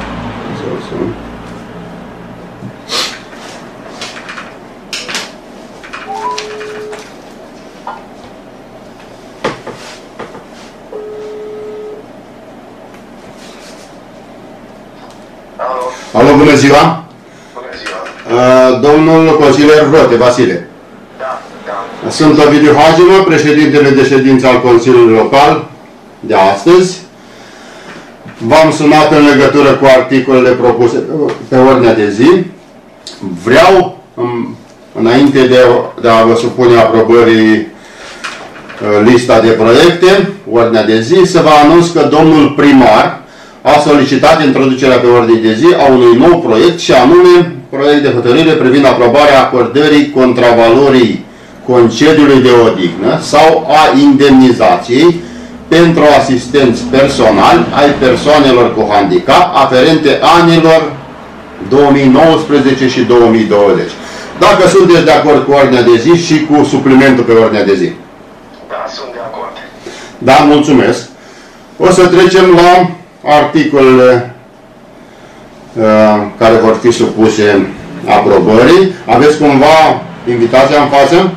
Alo, bună ziua! Bună ziua! Uh, domnul consilier Vrote, Vasile. Da, da. Sunt Ovidiu Hagimă, președintele de ședință al Consiliului Local de astăzi. V-am sunat în legătură cu articolele propuse pe ordinea de zi. Vreau, înainte de, de a vă supune aprobării lista de proiecte, ordinea de zi, să vă anunț că domnul primar a solicitat introducerea pe ordine de zi a unui nou proiect, și anume proiect de hotărâre privind aprobarea acordării contravalorii concediului de odihnă sau a indemnizației pentru asistenți personali ai persoanelor cu handicap aferente anilor două mii nouăsprezece și două mii douăzeci. Dacă sunteți de acord cu ordinea de zi și cu suplimentul pe ordinea de zi. Da, sunt de acord. Da, mulțumesc. O să trecem la articolele uh, care vor fi supuse aprobării. Aveți cumva invitația în față?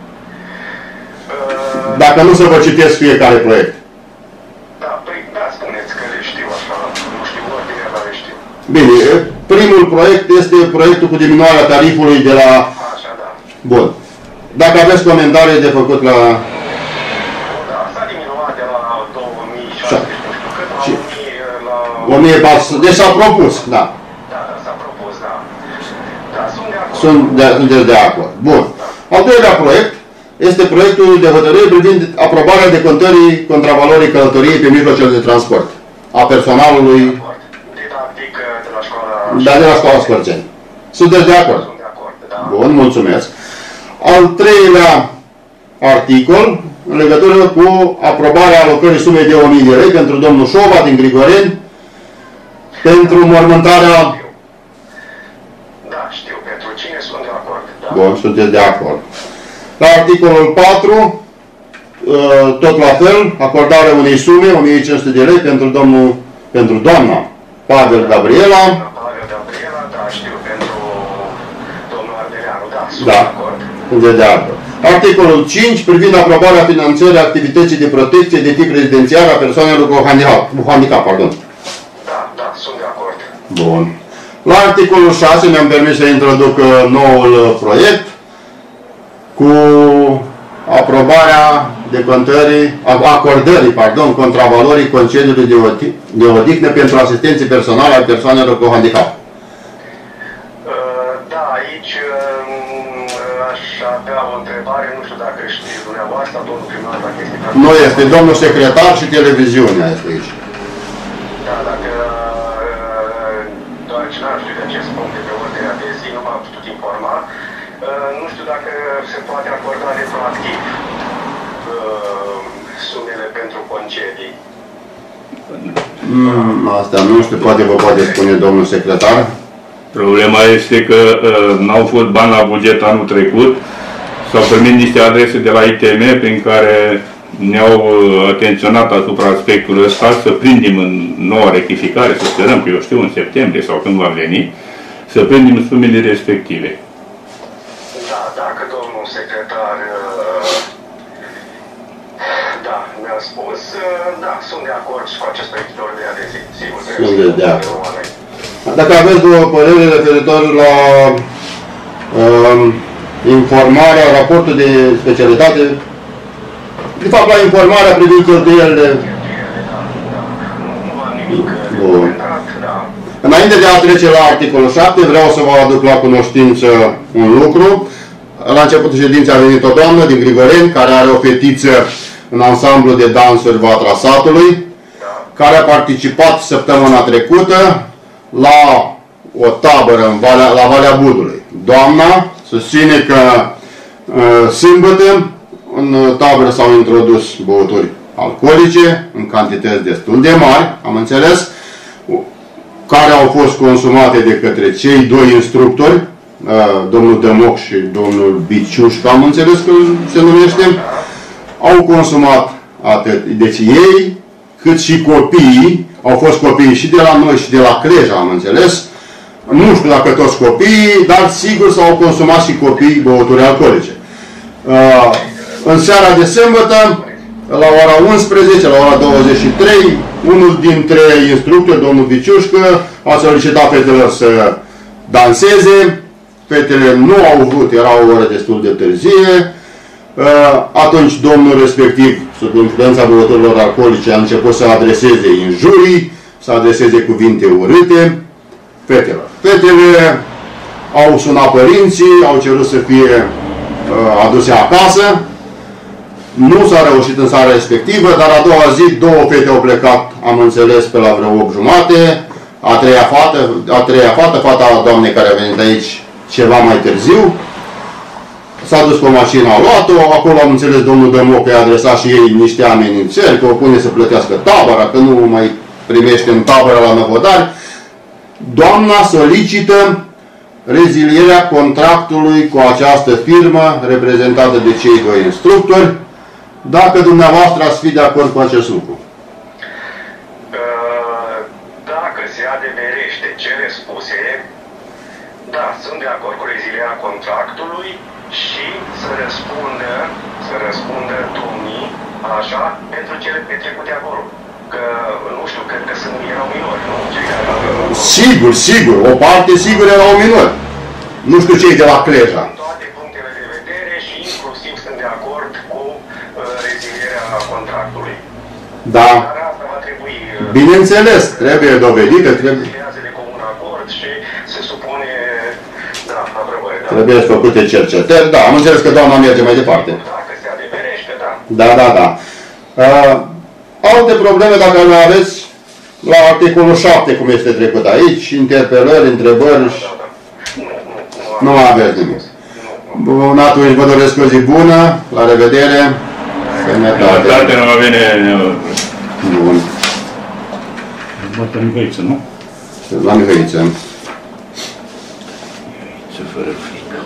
Dacă nu, să vă citesc fiecare proiect. Da, păi, da, spuneți că le știu așa, nu știu ordinea, dar le știu. Bine, primul proiect este proiectul cu diminuarea tarifului de la... Așa, da. Bun. Dacă aveți comentarii de făcut la... Da, s-a diminuat de la două mii șapte, nu știu cât, la Și... o mie, la... o mie patru sute. Deci s-a propus, da. Da, da, s-a propus, da. Da, sunt de acord. Sunt de, sunteți de acord. Bun. Al doilea proiect este proiectul de hotărâre privind aprobarea decontării contravalorii călătoriei pe mijloacele de transport a personalului didactic de la școala... Da, de la școala Scărțeni. Sunteți de acord? Sunt de acord, da. Bun, mulțumesc. Al treilea articol, în legătură cu aprobarea alocării sumei de o mie de lei pentru domnul Șova din Grigoreni, pentru mormântarea... Da, știu. Pentru cine sunt de acord. Da. Bun, sunteți de acord. La articolul patru, tot la fel, acordarea unei sume, o mie cinci sute de lei pentru domnul, pentru doamna Pavel Gabriela. Pavel Gabriela, da, știu. Pentru domnul Ardeleanu, da, sunt Da, de acord. sunteți de acord. Articolul cinci, privind aprobarea finanțării activității de protecție de tip rezidențial a persoanelor cu handicap. Cu handicap pardon. Da, da, sunt de acord. Bun. La articolul șase mi-am permis să introduc noul proiect cu aprobarea decontării, acordării, pardon, contravalorii concediului de, odi de odihnă pentru asistenții personale al persoanelor cu handicap. Da, aici aș avea o întrebare, nu știu dacă știți dumneavoastră, domnul primar, dacă este... Nu este, domnul secretar și televiziunea este aici. Da, dacă doar ce n-am știut de acest punct de pe ordinea de zi, nu m-am putut informa. Nu știu dacă se poate acorda retroactiv sumele pentru concedii. Mm, asta nu știu, poate vă poate spune domnul secretar. Problema este că uh, n-au fost bani la buget anul trecut. S-au primit niște adrese de la I T M prin care ne-au uh, atenționat asupra aspectului ăsta, să prindem în noua rectificare, să sperăm că eu știu în septembrie sau când va veni, să prindem sumele respective. Da, dacă domnul secretar uh, da, mi-a spus, uh, da, sunt de acord și cu acest proiect de ordine de zi, sigur. Sunt de acord. Dacă aveți două păreri referitor la uh, informarea, raportul de specialitate, de fapt la informarea privind cheltuielile. Bun. Înainte de a trece la articolul șapte, vreau să vă aduc la cunoștință un lucru. La începutul ședinței a venit o doamnă din Grigoreni, care are o fetiță în ansamblu de dansuri Vatra Satului, care a participat săptămâna trecută la o tabără în Valea, la Valea Budului. Doamna susține că uh, sâmbătă în tabără s-au introdus băuturi alcoolice în cantități destul de mari, am înțeles, care au fost consumate de către cei doi instructori, uh, domnul Dămoc și domnul Biciușca, am înțeles că se numește, au consumat atât. Deci ei, cât și copiii, au fost copii și de la noi și de la Cleja, am înțeles. Nu știu dacă toți copiii, dar sigur s-au consumat și copiii băuturi alcoolice. Uh, în seara de sâmbătă, la ora unsprezece, la ora douăzeci și trei, unul dintre instructori, domnul Biciușcă, a solicitat fetelor să danseze. Fetele nu au vrut, era o oră destul de târzie. Atunci domnul respectiv, sub influența băuturilor alcoolice, a început să adreseze injurii, să adreseze cuvinte urâte fetelor. Fetele au sunat părinții, au cerut să fie aduse acasă. Nu s-a reușit în seara respectivă, dar a doua zi două fete au plecat, am înțeles, pe la vreo opt jumate. A treia fată, a treia fată, fata doamnei care a venit aici ceva mai târziu, s-a dus pe mașină, a luat-o, acolo am înțeles domnul Dămoc că i-a adresat și ei niște amenințări, că o pune să plătească tabăra, că nu mai primește în tabără la Năvodari. Doamna solicită rezilierea contractului cu această firmă reprezentată de cei doi instructori, dacă dumneavoastră ați fi de acord cu acest lucru. Dacă se adeverește cele spuse, da, sunt de acord cu rezilierea contractului și să răspundă, să răspundă domnii, așa, pentru cele petrecute acolo. Că, nu știu, cred că sunt, erau minori, nu? Cei care aveau... Sigur, sigur, o parte sigur erau minori. Nu știu cei de la Cleja. Toate punctele de vedere și inclusiv sunt de acord cu uh, rezilierea contractului. Da. Dar asta va trebui... Uh, Bineînțeles, trebuie dovedită, trebuie... de comun acord și se supune... Da, aprobări, da. Trebuie făcute cercetări. Da, am înțeles că doamna merge mai departe. Dacă Da, da, da. Uh, alte probleme, dacă le aveți, la articolul șapte, cum este trecut aici, interpelări, întrebări, nu aveți nimic. Bun, atunci vă doresc o zi bună, la revedere, sănătate. Sănătate, nu mă vine... Bun. Bătă Mihăiță, nu? La Mihăiță. Ce fără frică.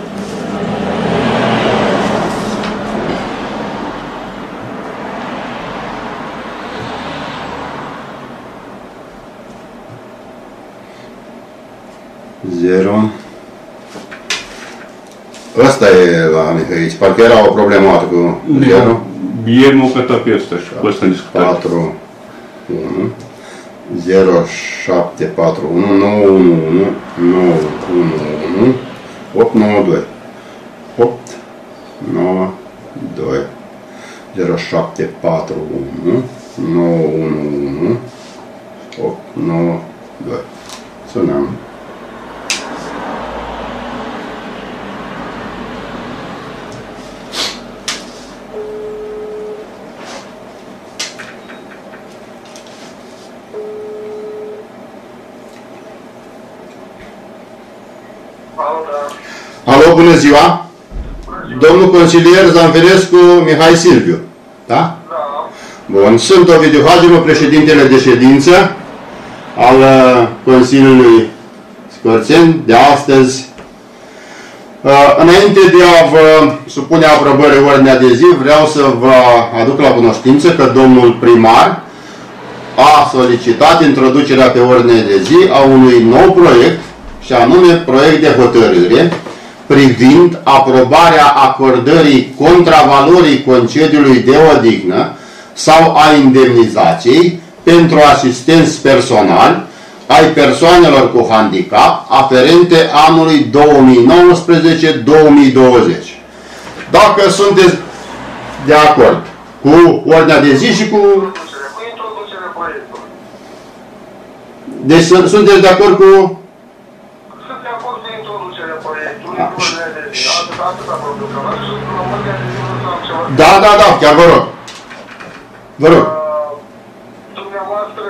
Zero. Ăsta e la Mihăiți. Parcă era o problemată cu zero. Ieri m-au cătat pe ăsta și cu ăsta am discutat. patru, unu, zero, șapte, patru, unu, nouă, unu, unu, nouă, unu, unu, opt, nouă, doi. opt, nouă, doi. zero, șapte, patru, unu, nouă, unu, unu, opt, nouă, doi. Sunăm. Alo, bună ziua! Domnul consilier Zanfirescu Mihai Silviu. Da? Da. Bun, sunt Ovidiu Haginu, președintele de ședință al Consiliului Scorțeni de astăzi. Înainte de a vă supune aprobării ordinea de zi, vreau să vă aduc la cunoștință că domnul primar a solicitat introducerea pe ordine de zi a unui nou proiect, și anume proiect de hotărâre privind aprobarea acordării contravalorii concediului de odihnă sau a indemnizației pentru asistenți personali ai persoanelor cu handicap aferente anului două mii nouăsprezece două mii douăzeci. Dacă sunteți de acord cu ordinea de zi și cu... Cu introducerea proiectului. Deci sunteți de acord cu... Sunt de acord cu introducerea proiectului, cu ordinea de zi. Atâta, atâta problema. Și la ordinea de zi nu am ceva. Da, da, da, chiar vă rog. Vă rog. Dumneavoastră,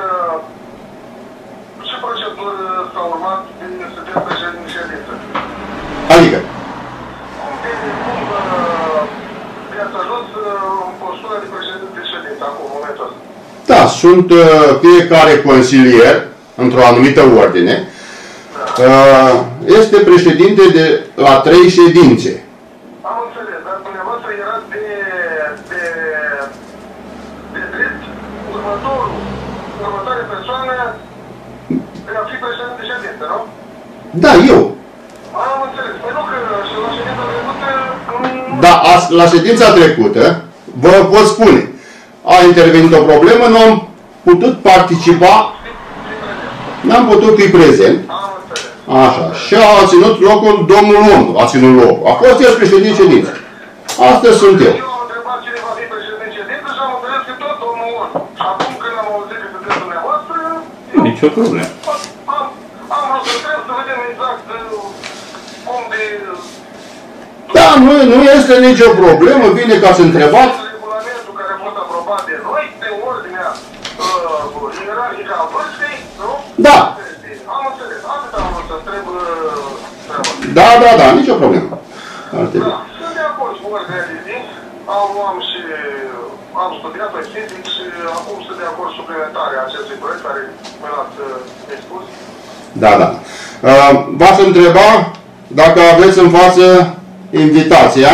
ce procedură s-a urmat de sunteți președinte de ședință? Adică? Cum de, cum de-ați ajuns în postura de președinte de ședință acum, în momentul ăsta? Da, sunt uh, fiecare consilier, într-o anumită ordine, uh, este președinte de la trei ședințe. Am înțeles, dar dumneavoastră erați de, de, de drept următorul, următoare persoană de a fi președinte de ședință, nu? Da, eu. Am înțeles. Păi nu că și la ședința trecută... Da, la ședința trecută, vă pot spune, a intervenit o problemă, nu am putut participa, n-am putut fi prezent. Am înțeles. Așa. Și a ținut locul domnul Ondu, a ținut locul. A fost el președinte ședință. Astăzi sunt eu. Eu am întrebat cine va fi președinte de ședință și am înțeles că tot domnul Ondu. Și acum când am auzit că sunteți dumneavoastră... Nici o problemă. Am, am vrut să întreb să vedem exact cum de... Da, nu, nu este nicio problemă, bine că ați întrebat. Regulamentul care a fost aprobat de noi, pe ordinea uh, ierarhică a vârstei, nu? Da. Am înțeles. Atât am vrut să întreb treaba. Da, da, da, nicio problemă. Ar trebui. Da, sunt de acord cu ordinea de zi. Am, am și am studiat-o fizic și acum sunt de acord suplimentarea acestui proiect care mi l-ați expus. Da, da. Uh, v-aș întreba dacă aveți în față invitația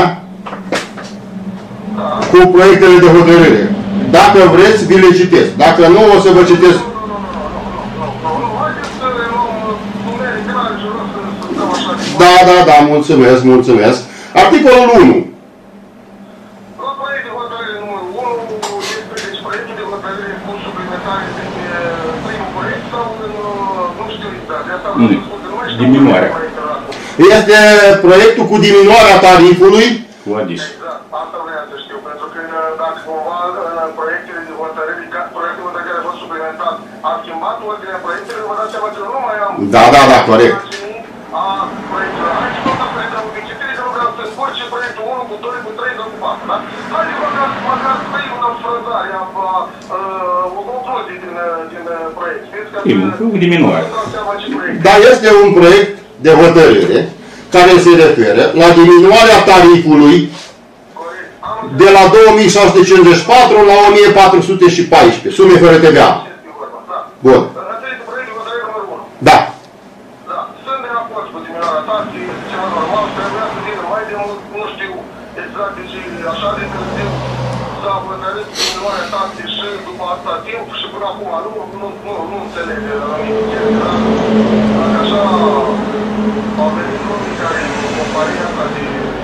Da. cu proiectele de hotărâre. Dacă vreți, vi le citesc. Dacă nu, o să vă citesc. Nu, nu, nu, nu, nu, nu, nu, haideți să le luăm numeric clar și vreau să stăm așa de Da, da, da, mulțumesc, mulțumesc. Articolul unu. La proiect de hotărâre numărul unu este deci proiectul de hotărâre cu suplimentare din primul proiect sau în, nu știu exact, de asta vreau să spun că nu mai știu Diminuarea. proiectul acum. Este proiectul cu diminuarea tarifului. Cu Adis. Exact, asta vreau să știu, pentru că dacă cumva în proiectele de hotărâre, ca proiectul de care a fost suplimentat, a schimbat ordinea proiectelor, vă dați seama că eu nu mai am... Da, da, da, corect. A proiectelor, hai și tot asta e de obicei, că nu vreau să împărce proiectul unu cu doi, cu trei, cu patru, da? Haideți măcar, măcar trei în frăzare, o concluzie din, din proiect. E un diminuare. Dar este un proiect de hotărâre care se referă la diminuarea tarifului de la două mii șase sute cincizeci și patru la o mie patru sute paisprezece, sume fără T V A. Bun. Da. Da. Sunt de acord cu diminuarea taxei, este ceva normal, trebuia să vină mai de mult, nu știu exact de ce, așa de târziu s-a hotărât diminuarea taxei și după asta timp și până acum nu, nu, nu, nu înțeleg anumite chestii, dacă așa au venit lumii care în compania asta de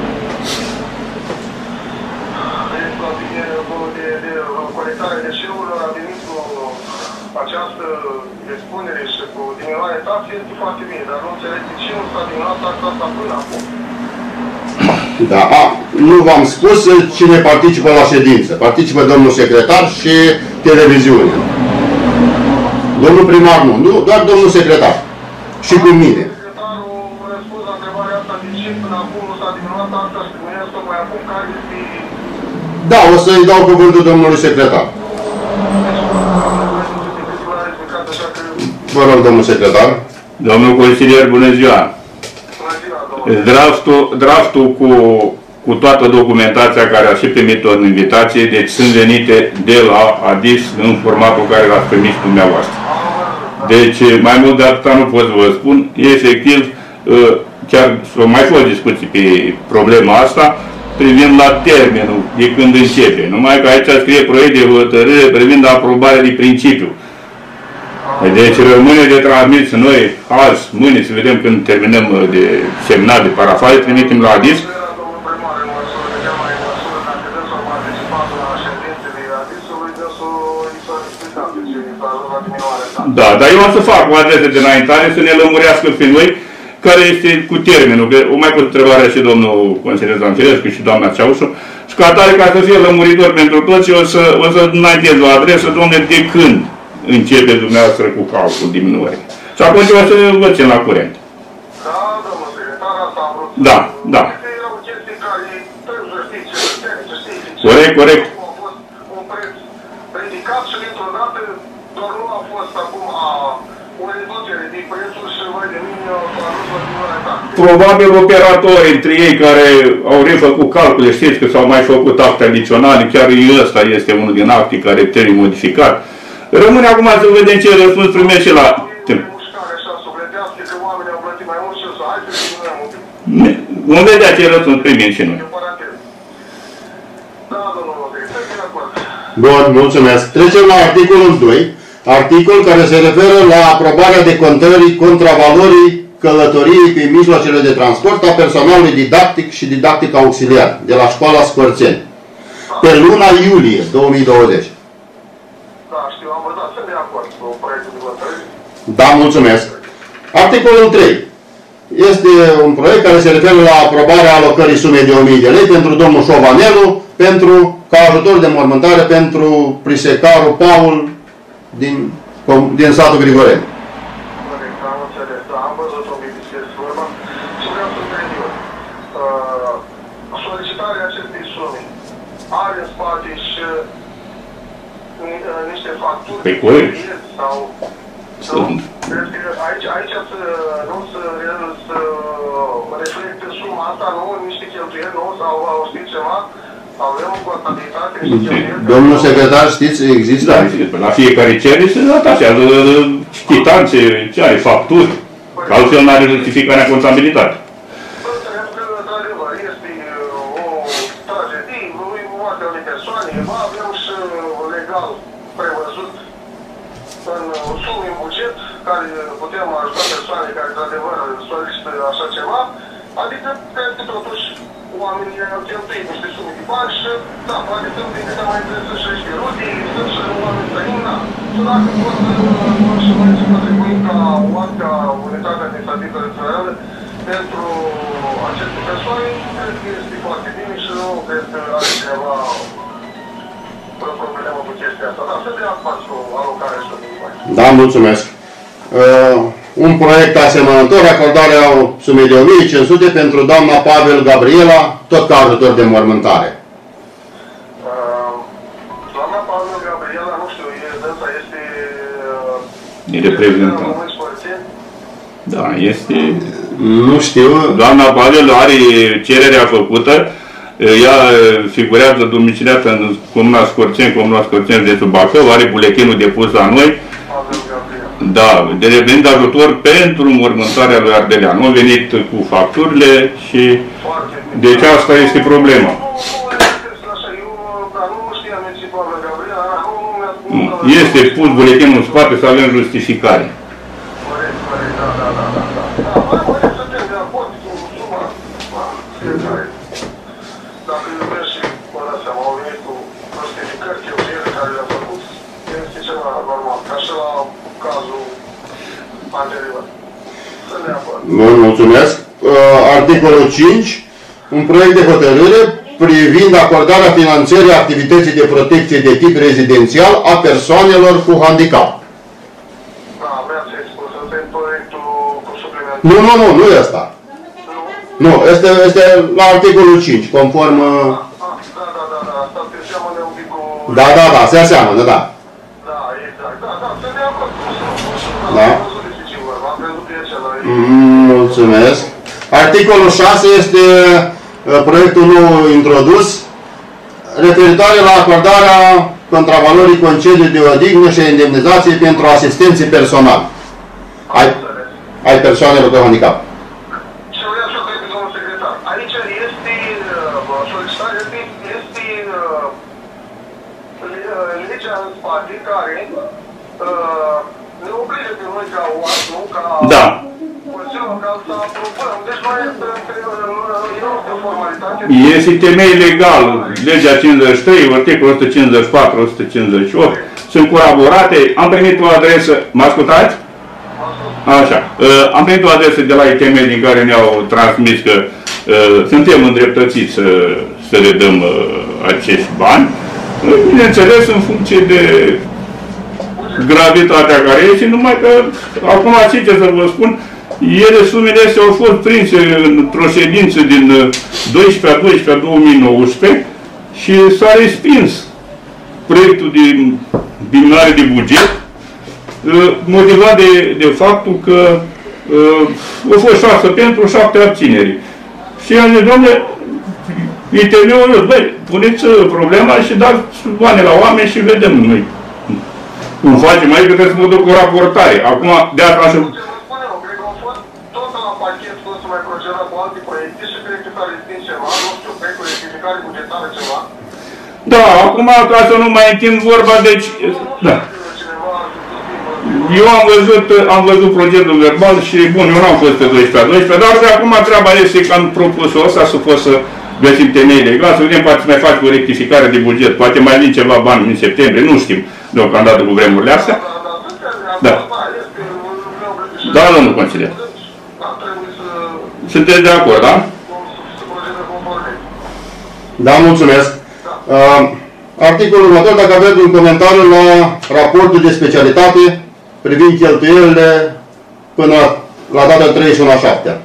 de, de colectare deșeurilor a venit cu această expunere și cu diminuarea taxei, este foarte bine, dar nu înțeleg de ce nu s-a diminuat taxa asta până acum. Da, a, nu v-am spus cine participă la ședință. Participă domnul secretar și televiziunea. Domnul primar nu, nu, doar domnul secretar. Și cu mine. Secretarul răspuns la întrebarea asta de ce până acum nu s-a diminuat taxa și diminuat tocmai acum care este... Da, o să-i dau cuvântul domnului secretar. Vă rog, domnul secretar. Domnul consilier, bună ziua! Draftul, draftul cu, cu toată documentația care a și primit-o în invitație, deci sunt venite de la ADIS în formatul care l-ați primit dumneavoastră. Deci, mai mult de atâta nu pot să vă spun, efectiv, chiar s-au mai fost discuții pe problema asta, privind la termenul de când începe. Numai că aici scrie proiect de hotărâre privind aprobarea de principiu. Deci rămâne de transmis noi azi, mâine, să vedem când terminăm de semnat, de parafare, trimitem la ADIS. Da, dar eu am să fac o adresă de înaintare să ne lămurească pe noi care este cu termenul, că o mai pus întrebarea și domnul consilier Zanfirescu și doamna Ceaușu, și ca atare, ca să fie lămuritor pentru toți, o să, o să înaintez o adresă, domnule, de când începe dumneavoastră cu calcul diminuării. Și atunci o să vă țin la curent. Da, domnul secretar, asta am vrut. Da, da. Erau chestii care trebuie să știți, să știți, corect, corect. A fost un preț ridicat și dintr-o dată doar nu a fost acum a, o reducere din prețul și mai de mine au adus la diminuarea ta. Probabil operatorii între ei care au refăcut calcule, știți că s-au mai făcut acte adiționale, chiar ăsta este unul din acte care trebuie modificat. Rămâne acum să vedem ce răspuns primește și la... Vom vedea ce răspuns primim și noi. Bun, mulțumesc. Trecem la articolul doi. Articol care se referă la aprobarea decontării contravalorii călătoriei pe mijloacele de transport a personalului didactic și didactic auxiliar de la școala Scărțeni pe luna iulie două mii douăzeci. Da, știu, am văzut, sunt de acord cu proiectul de hotărâre. Da, mulțumesc. Articolul trei. Este un proiect care se referă la aprobarea alocării sumei de o mie de lei pentru domnul Șovanelu, pentru, ca ajutor de mormântare pentru prisecarul Paul din, din satul Grigoreni. Corect, am înțeles, da, am văzut un pic despre vorba și vreau să întreb eu. Solicitarea acestei sume are în spate și niște facturi pe corect. Sau, sau aici, aici să, nu să, să reflecte suma asta, nu, niște cheltuieli, nu, sau au știți ceva, avem o contabilitate, niște cheltuieli. Domnul secretar, știți, există? Da, la fiecare cerere se atașează chitanțe, ce ai, facturi, că altfel nu are justificarea contabilitate. Înțeleg că, într-adevăr, este o tragedie, moartea unei persoane, avem și legal prevăzut în sume în buget care putem ajuta persoane care, într-adevăr, solicită așa ceva, adică cred că totuși oamenii au cheltuit niște sume de bani și, da, poate sunt din câte mai interesă și niște rute, sunt și oameni străini, da. Și dacă pot și noi să contribuim ca o altă unitate administrativă națională pentru aceste persoane, cred că este foarte bine și nu cred că are cineva o problemă cu chestia asta. Dar să dea acord cu alocarea și bani. Da, mulțumesc. Uh, un proiect asemănător, acordarea sumei de o mie cinci sute pentru doamna Pavel Gabriela, tot ca ajutor de mormântare. Uh, doamna Pavel Gabriela, nu știu, e, dânsa este... E reprezentant. Da, este... Nu știu. Doamna Pavel are cererea făcută, ea figurează domiciliată în Comuna Scorțeni, Comuna Scorțeni de sub Bacău, are buletinul depus la noi. Da, de revenit ajutor pentru mormântarea lui Ardelean. Nu a venit cu facturile și deci asta este problema. Este pus buletinul în spate să avem justificare. Dacă iubesc și vă dați seama, au venit cu justificări, cheltuieli care le-a făcut, este ceva normal, ca și la cazul anterior. Sunt de acord. Bun, mulțumesc. Uh, articolul cinci. Un proiect de hotărâre privind acordarea finanțării activității de protecție de tip rezidențial a persoanelor cu handicap. Da, vreau să-i spun, să proiectul cu supliment. Nu, nu, nu, nu e asta. Nu, este, este la articolul cinci, conform... Da, da, da, da, da, asta se seamănă un pic cu... Da, da, da, se aseamănă, da. Da, exact, da, da, sunt de acord. Da. Am crezut că e acela. Mulțumesc. Articolul șase este proiectul nou introdus, referitoare la acordarea contravalorii concediului de odihnă și indemnizație pentru asistenții personali ai, ai persoanelor cu handicap. Aici este solicitarea, este, este legea în spate care ne obligă pe noi ca O A S, nu? Ca da. Consiliul Local să aprobăm. Deci noi e o formalitate. Este temei legal. Legea cincizeci și trei, articolul o sută cincizeci și patru, o sută cincizeci și opt. Sunt colaborate. Am primit o adresă. Mă ascultați? Așa. Am primit o adresă de la I T M din care ne-au transmis că Uh, suntem îndreptățiți să, să le dăm uh, acești bani, uh, bineînțeles în funcție de gravitatea care este, numai că acum ce să vă spun, ele, sumele astea au fost prinse într-o ședință din doisprezece a doisprezece a două mii nouăsprezece și s-a respins proiectul de diminuare de buget, uh, motivat de, de faptul că uh, au fost șase pentru, șapte abțineri. Și eu zic, domnule, I T M-ul, băi, puneți problema și dați bani la oameni și vedem noi cum facem aici, că trebuie să mă duc cu raportare. Acum, de asta așa... Cred că au fost tot la pachet, nu să mai proceda cu alte proiecte și cred că s-a respins ceva, nu știu, cred că rectificare bugetară ceva. Da, acum, ca să nu mai întind vorba, deci... Da. Eu am văzut, am văzut proiectul verbal și, bun, eu n-am fost pe doisprezece a doisprezece, dar de acum treaba este că am propus-o ăsta să pot să găsim temei legal, să vedem, poate să mai fac o rectificare de buget, poate mai vin ceva bani în septembrie, nu știm deocamdată cu vremurile astea. Da. Da, domnul consilier. Sunteți de acord, da? Da, mulțumesc. Uh, articolul următor, dacă aveți un comentariu la raportul de specialitate privind cheltuielile până la data treizeci și unu a șaptea.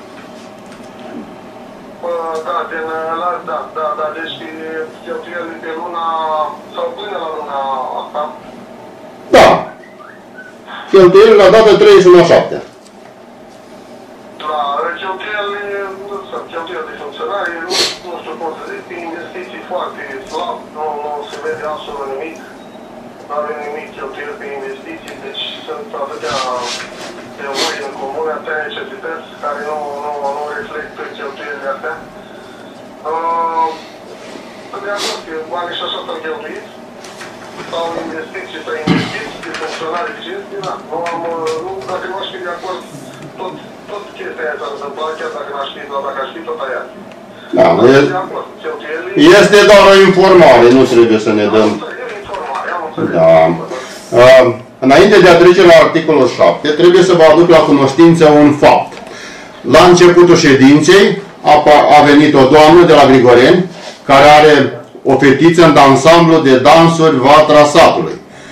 Da, din, da, da, da, deci cheltuielile de luna, sau până la luna asta. Da. Cheltuielile la data treizeci și unu a șaptea. Da, cheltuielile, cheltuielile de funcționare, nu, nu știu cum să zic, investiții foarte slab, nu, nu se vede absolut nimic. Nu avem nimic cheltuieli pe investiții, deci sunt atâtea nevoi în comune, atâtea necesități care nu, nu, nu reflectă cheltuielile astea. Sunt de acord că banii și așa s-au cheltuit, sau investiții, sau investiții de funcționare de cinste, da. Nu am, nu, dacă nu aș fi de acord, tot, tot chestia aia s-ar întâmpla, chiar dacă n-aș fi, doar dacă aș fi tot aia. Da, este doar o informare, nu trebuie să ne dăm... Da. Uh, înainte de a trece la articolul șapte, trebuie să vă aduc la cunoștință un fapt. La începutul ședinței a, a venit o doamnă de la Grigoreni, care are o fetiță în ansamblu de dansuri Vatra Satului.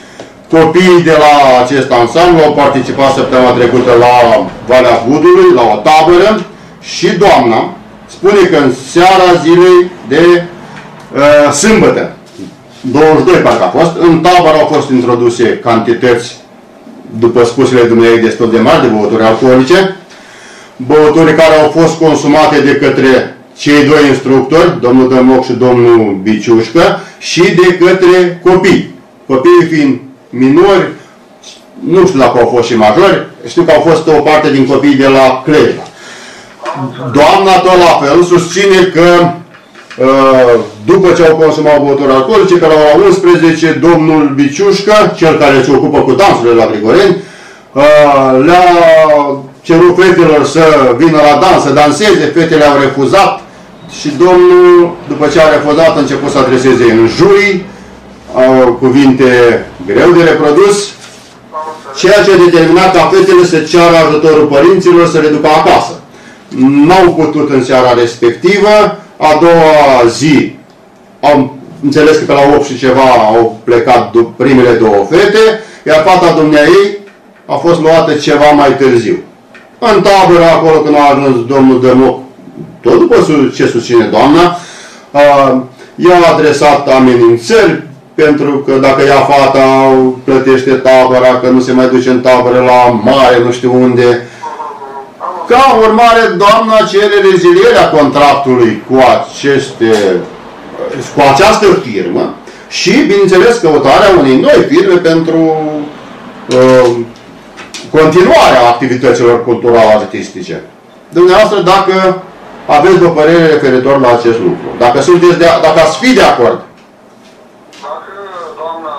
Copiii de la acest ansamblu au participat săptămâna trecută la Valea Budului, la o tabără, și doamna spune că în seara zilei de uh, sâmbătă, douăzeci și doi parcă a fost, în tabără au fost introduse cantități, după spusele dumneavoastră, destul de mari de băuturi alcoolice, băuturi care au fost consumate de către cei doi instructori, domnul Dămoc și domnul Biciușcă, și de către copii. Copiii fiind minori, nu știu dacă au fost și majori, știu că au fost o parte din copiii de la Clejla. Doamna tot la fel susține că după ce au consumat băuturi alcoolice, că la ora unsprezece, domnul Biciușcă, cel care se ocupă cu dansurile la Grigoreni, le-a cerut fetelor să vină la dans, să danseze, fetele au refuzat și domnul, după ce a refuzat, a început să adreseze în jurii, cuvinte greu de reprodus, ceea ce a determinat ca fetele să ceară ajutorul părinților să le ducă acasă. N-au putut în seara respectivă, a doua zi, am înțeles că pe la opt și ceva au plecat primele două fete, iar fata dumneaei a fost luată ceva mai târziu. În tabără, acolo când a ajuns domnul Dămoc, tot după ce susține doamna, i-a adresat amenințări, pentru că dacă ia fata, plătește tabăra, că nu se mai duce în tabără la mare, nu știu unde. Ca urmare, doamna cere rezilierea contractului cu, aceste, cu această firmă și, bineînțeles, căutarea unei noi firme pentru uh, continuarea activităților cultural-artistice. Dumneavoastră, dacă aveți o părere referitor la acest lucru, dacă, sunteți de, dacă ați fi de acord. Dacă doamna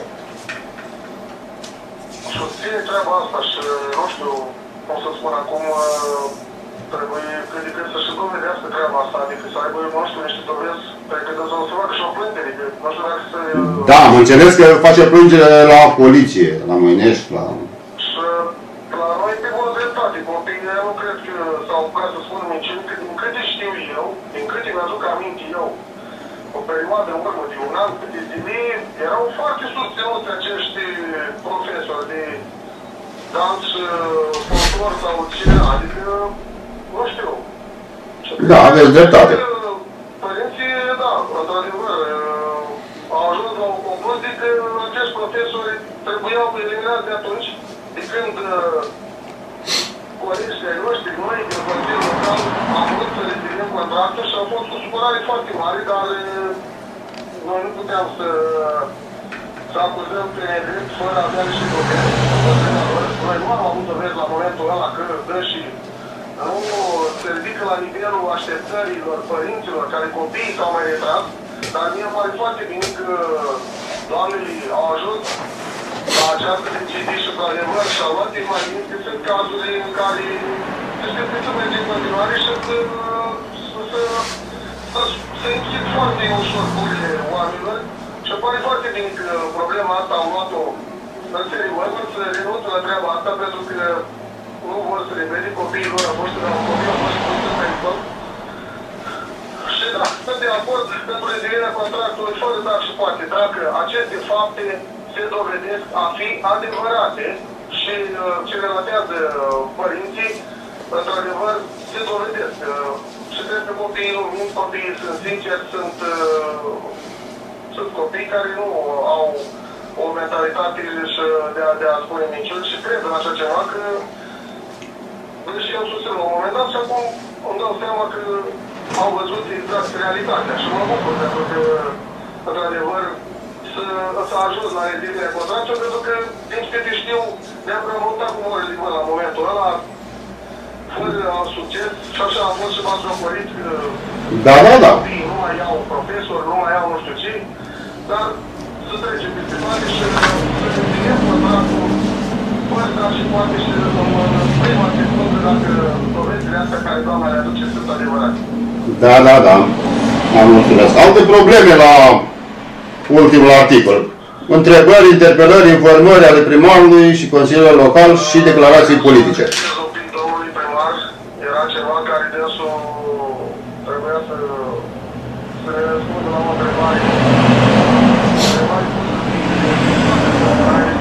susține treaba asta și, nu știu, cum să spun acum, trebuie, cred că să-și dovedească treaba asta, adică să aibă, nu știu, niște dovezi, cred că să facă și o plângere, nu știu dacă să... Da, am înțeles că face plângere la poliție, la Măinești, la... Și la noi pe bună dreptate, copiii nu cred că, sau ca să spun mincini, că din câte știu eu, din câte mi-aduc aminte eu, o perioadă în urmă de un an, de zile, erau foarte susținuți acești profesori de dans, folclor sau ce, adică, nu știu. Da, aveți dreptate. Părinții, da, într-adevăr, au ajuns la o concluzie că acești profesori trebuiau eliminați de atunci, de când colegii ai noștri, noi, din Consiliul Local, am vrut să reziliem contractul și au fost cu supărare foarte mare, dar noi nu puteam să să acuzăm pe nedrept fără a avea și dovezi. Noi nu am avut dovezi la momentul ăla că dă și nu se ridică la nivelul așteptărilor părinților care copiii s-au mai retras, dar mie îmi pare foarte bine că doamnele au ajuns la această decizie și într-adevăr și-au luat imagini că sunt cazurile în care se să merge în continuare și să să să să închid foarte ușor gurile oamenilor. Și îmi pare foarte bine că problema asta au luat-o în serios, să renunță la treaba asta, pentru că nu vor să le vede copiii lor, au fost la un copil, au fost în pericol. Și da, sunt de acord pentru rezilierea contractului fără dar și poate, dacă aceste fapte se dovedesc a fi adevărate și uh, ce relatează uh, părinții, într-adevăr, se dovedesc. Uh, și cred că copiii nu mint, copiii sunt sinceri, sunt uh, sunt copii care nu au o mentalitate de a, de a spune minciuni și cred în așa ceva că și eu susțin la un moment dat și acum îmi dau seama că au văzut exact realitatea și mă bucur pentru că, într-adevăr, s-a ajuns la rezilierea contractului pentru că, din câte știu, ne-am remontat cu mare din la momentul ăla fără succes și așa am fost și m-ați răcorit că da, da, da. nu mai iau profesor, nu mai iau nu știu ce, dar să trecem peste toate și să reziliem contractul fără dar și poate și în prima secundă dacă dovezile astea care doamna le aduce sunt adevărate. Da, da, da. Am înțeles. Alte probleme la ultimul articol. Întrebări, interpelări, informări ale primarului și Consiliului Local și declarații politice. Domnului primar era ceva care dânsul trebuia să, să ne răspundă la o întrebare. Întrebare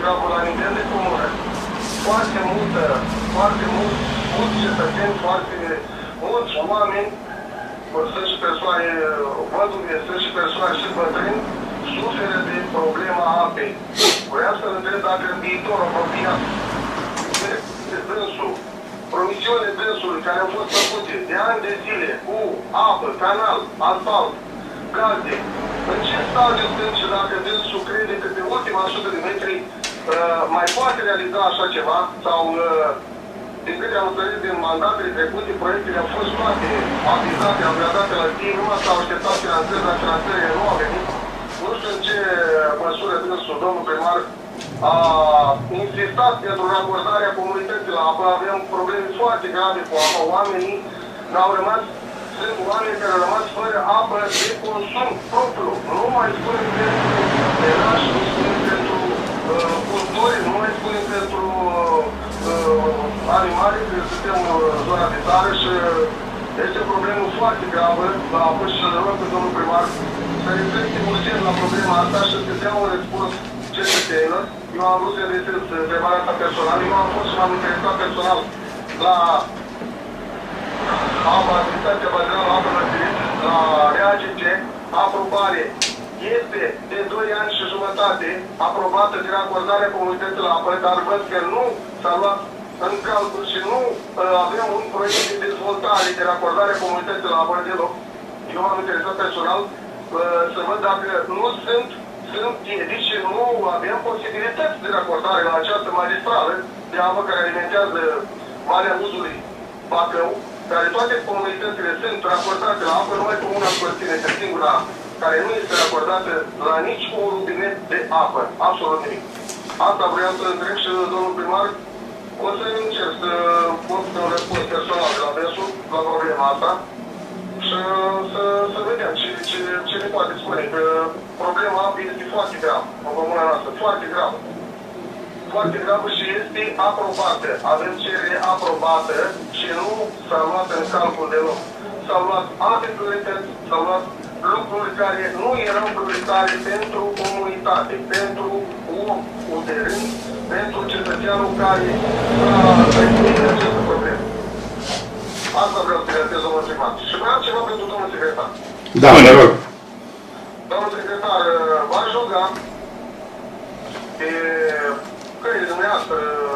grabă la nivel de comună. Foarte multă, foarte mult, mulți cetățeni, foarte mulți oameni, sunt și persoane văduve, sunt și persoane și bătrâni, suferă de problema apei. Vreau să-l întreb dacă în viitor apropiat de, de dânsul, promisiunile dânsului care au fost făcute de ani de zile cu apă, canal, asfalt, gaze, în ce stadiu sunt și dacă dânsul crede că pe ultima sută de metri uh, mai poate realiza așa ceva sau uh, din câte am înțeles din mandatele trecute, proiectele au fost toate avizate, avizate la timp, numai s-au așteptat finanțări, dar finanțările nu au venit. Nu știu în ce măsură dânsul, domnul primar, a insistat pentru racordarea comunității la apă. Avem probleme foarte grave cu apă. Oamenii n-au rămas, sunt oameni care au rămas fără apă de consum propriu. Nu mai spunem pentru oraș, nu spunem pentru uh, culturi, nu mai spunem pentru uh, animale, că suntem în uh, zona de țară și uh, este o problemă foarte gravă la apă și îl rog pe domnul primar să reflecte urgent la problema asta și să dea un răspuns cetățenilor. Eu am vrut să adresez întrebarea asta personal. Eu am fost și m-am interesat personal la apa, administrația bazilă la apă la R A G C. Aprobare este de doi ani și jumătate aprobată de racordarea comunității la apă, dar văd că nu s-a luat în calcul și nu uh, avem un proiect de dezvoltare de racordare comunității la apă deloc. Eu m-am interesat personal uh, să văd dacă nu sunt sunt piedici și nu avem posibilități de racordare la această magistrală de apă care alimentează Valea Buzului, Bacău, care toate comunitățile sunt racordate la apă, numai Comuna Scurține este singura care nu este racordată la nici un rubinet de apă, absolut nimic. Asta vreau să întreb și domnul primar, o să încerc să pot să răspund personal de la dânsul la problema asta. Și să, să vedem ce, ce, ce ne poate spune, că problema apei este foarte gravă în comuna noastră, foarte gravă. Foarte gravă și este aprobată. Avem cerere aprobată și nu s-a luat în calcul deloc. S-au luat alte priorități, s-au luat lucruri care nu erau prioritare pentru comunitate, pentru omul de rând, pentru cetățeanul care a trăit această problemă. Asta vreau să relatez, domnul primar. Și vreau ceva pentru domnul secretar. Da, mă rog. Domnul secretar, v-aș ruga pe căile dumneavoastră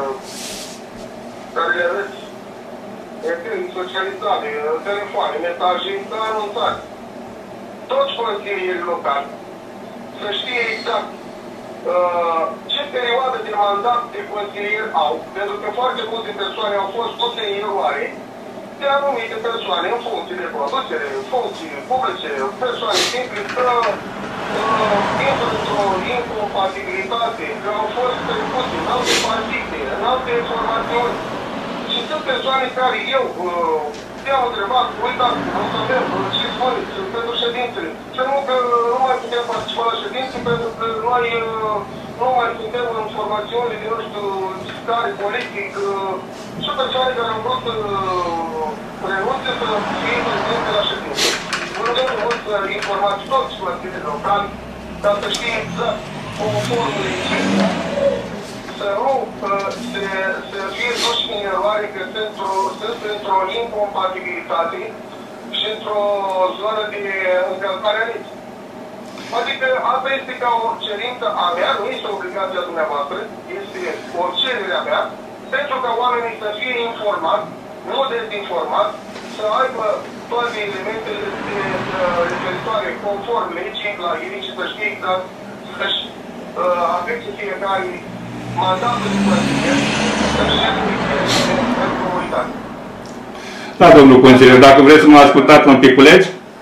care le aveți în socializare, în telefoane, mesaje, să anunțați toți consilierii locali să știe exact uh, ce perioadă de mandat de consilier au, pentru că foarte multe persoane au fost puse în eroare de anumite persoane în funcție de producere, în funcții publice, persoane simple, că uh, intră într-o incompatibilitate, că au fost trecute în alte partide, în alte informațiuni. Și sunt persoane care eu uh, te-am întrebat, uitați, o să avem, ce spuneți pentru ședințele. Și nu că nu mai putem participa la ședințe pentru că noi uh, nu mai suntem în formațiunile de, nu știu, stare politic, uh, și persoane care au vrut uh, renunțe să fie prezente la ședințe. Vă rugăm mult să informați toți consilieri locali ca să știe exact conformul acestea. Să nu uh, se, să fie duși în eroare că sunt într-o incompatibilitate și într-o zonă de încălcare a legii. Adică asta este ca o cerință a mea, nu este obligația dumneavoastră, este o cerere a mea, pentru ca oamenii să fie informați, nu dezinformați, să aibă toate elementele referitoare conform legii la ei și să știe exact să-și uh, afecte fiecare mandatul de consilier, să-și aplice în comunitate. Da, domnul consilier, dacă vreți să mă ascultați un piculeț?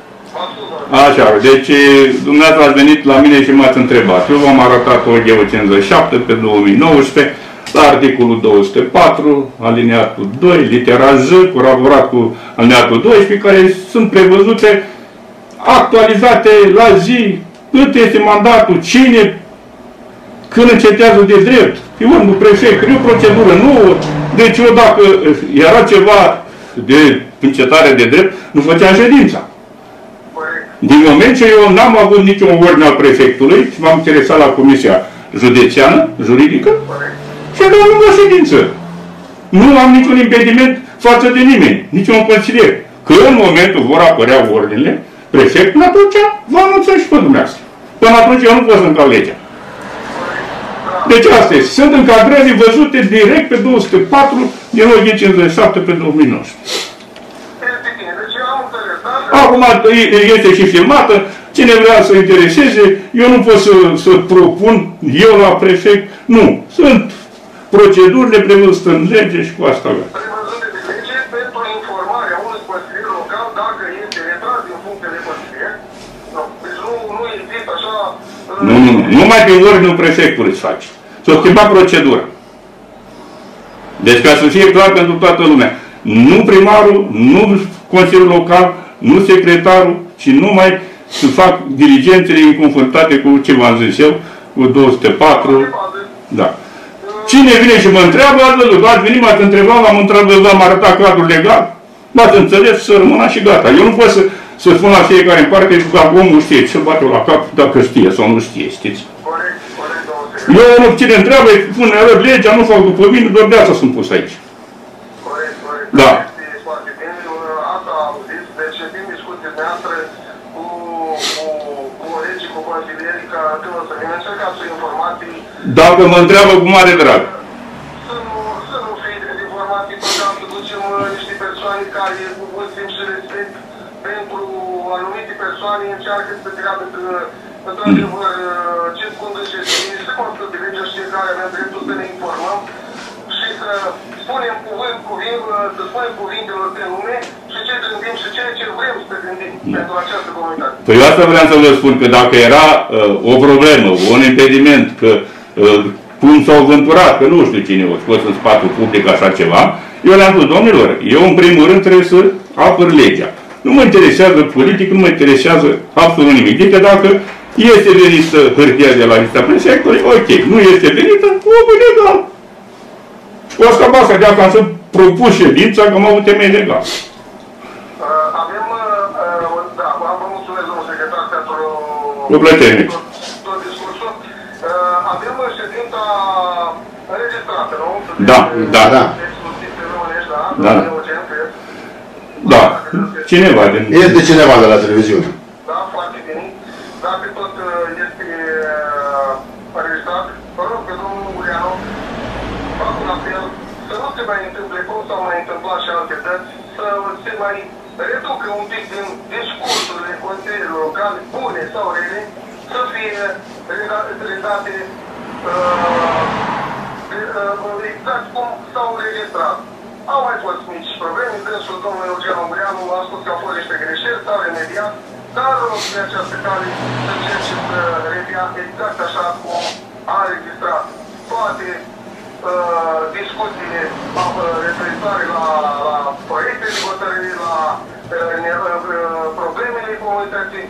Așa, deci dumneavoastră ați venit la mine și m-ați întrebat. Eu v-am arătat O G O cincizeci și șapte pe două mii nouăsprezece, la articolul două sute patru, alineatul doi, litera Z, colaborat cu alineatul doisprezece, care sunt prevăzute, actualizate la zi, cât este mandatul, cine, când încetează de drept, primul prefect, e o procedură nouă. Deci eu dacă era ceva de încetare de drept, nu făceam ședința. Din moment ce eu n-am avut niciun ordine al prefectului și m-am interesat la Comisia județeană, juridică, și a dat lungă ședință. Nu am niciun impediment față de nimeni, niciun consilier. Că în momentul vor apărea ordinele, prefectul atunci vă anunță și pe dumneavoastră. Până atunci eu nu pot să încalc legea. Deci asta este. Sunt încadrări văzute direct pe două sute patru din o mie cincizeci și șapte pe două mii nouăsprezece. Acum este și filmată. Cine vrea să intereseze, eu nu pot să, să propun eu la prefect. Nu. Sunt procedurile prevăzute în lege și cu asta avea. Prevăzute de lege pentru informarea unui consilier local dacă este retras din funcție de consilier. Nu. Deci nu, nu există așa... Nu, nu, nu. Numai pe ordinul prefectului se face. S-a schimbat procedura. Deci ca să fie clar pentru toată lumea, nu primarul, nu consiliul local, nu secretarul, ci numai să fac diligențele în conformitate cu ce v-am zis eu, cu două sute patru. Da. Cine vine și mă întreabă, ați văzut, ați venit, m-ați întrebat, m-am întrebat, v-am arătat cadrul legal, m-ați înțeles, să rămână și gata. Eu nu pot să, să spun la fiecare în parte, dacă omul știe ce bate la cap, dacă știe sau nu știe, știți? Eu, nu, cine întreabă, îi pun arăt legea, nu fac după mine, doar de asta sunt pus aici. Corect, corect. Da. Este foarte bine. Asta am zis, deci din discuții noastre cu, cu, cu colegii, cu consilierii, ca când o să vină, încercați să informații. Dacă mă întreabă, cu mare drag. Să nu, să nu fie de informații, pentru să ducem niște persoane care cu mult timp și respect pentru anumite persoane încearcă să treabă că într-adevăr circundă și se constă de legea și care avem dreptul să ne informăm și să spunem cuvânt, cuvânt, să spunem cuvintelor pe lume și ce gândim și ceea ce vrem să gândim pentru această comunitate. Păi eu asta vreau să vă spun, că dacă era uh, o problemă, un impediment, că uh, cum s-au vânturat, că nu știu cine o scos în spațiul public așa ceva, eu le-am spus, domnilor, eu în primul rând trebuie să apăr legea. Nu mă interesează politic, nu mă interesează absolut nimic. Adică dacă este venită hârtia de la lista prefectului, ok. Nu este venită, o legal. Și cu asta basta, de acasă propus ședința, că am avut temei legal. Avem, da, vă mulțumesc, domnul secretar, pentru tot discursul. Avem ședința înregistrată, nu? Da, da, da. Exclusiv pe românești, da? Da. Da. Cineva din... Este cineva de la televiziune. Da, foarte bine. Dacă tot este înregistrat, vă rog pe domnul Ungureanu, fac un apel să nu se mai întâmple cum s-au mai întâmplat și alte dăți, să se mai reducă un pic din discursurile consilierilor locale, bune sau rele, să fie redate exact cum s-au înregistrat. Au mai fost mici probleme, dânsul domnului Eugen Ungureanu a spus că au fost niște greșeli, s-au remediat, dar rog pe această cale să încerce să redea exact așa cum a înregistrat toate uh, discuțiile uh, referitoare la, la proiecte de hotărâre, la uh, uh, problemele comunității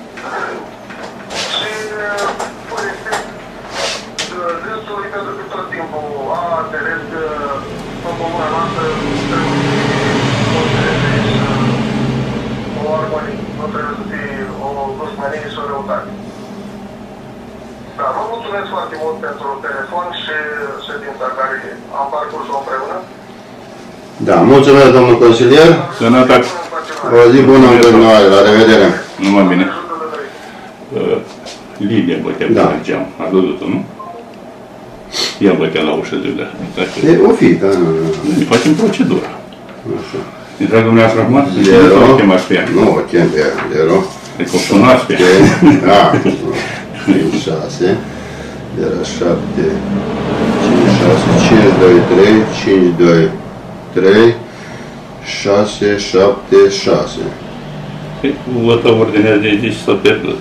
și cu uh, respect dânsului, pentru că tot timpul a înțeles că în comuna noastră trebuie să fie o armonie, nu trebuie să fie o dușmănie și o răutate. Da, vă mulțumesc foarte mult pentru telefon și ședința care am parcurs-o împreună. Da, mulțumesc, domnul consilier. Sănătate. O zi bună în continuare, la revedere. Numai bine. Uh, Lidia bătea Da. pe geam. A văzut-o, nu? Ea bătea la ușă de da. E, o fi, da, nu, nu. Ne facem procedura. Așa. Intra dumneavoastră acum? Zero. Nu o chemați pe ea. Nu, o chem pe ea. Zero. Deci o sunați pe ea. Da. cinci, șase. Era șapte. cinci, șase. cinci, doi, trei. cinci, doi, trei. șase, șapte, șase. Păi, văd ordinea de zi și s-a pierdut.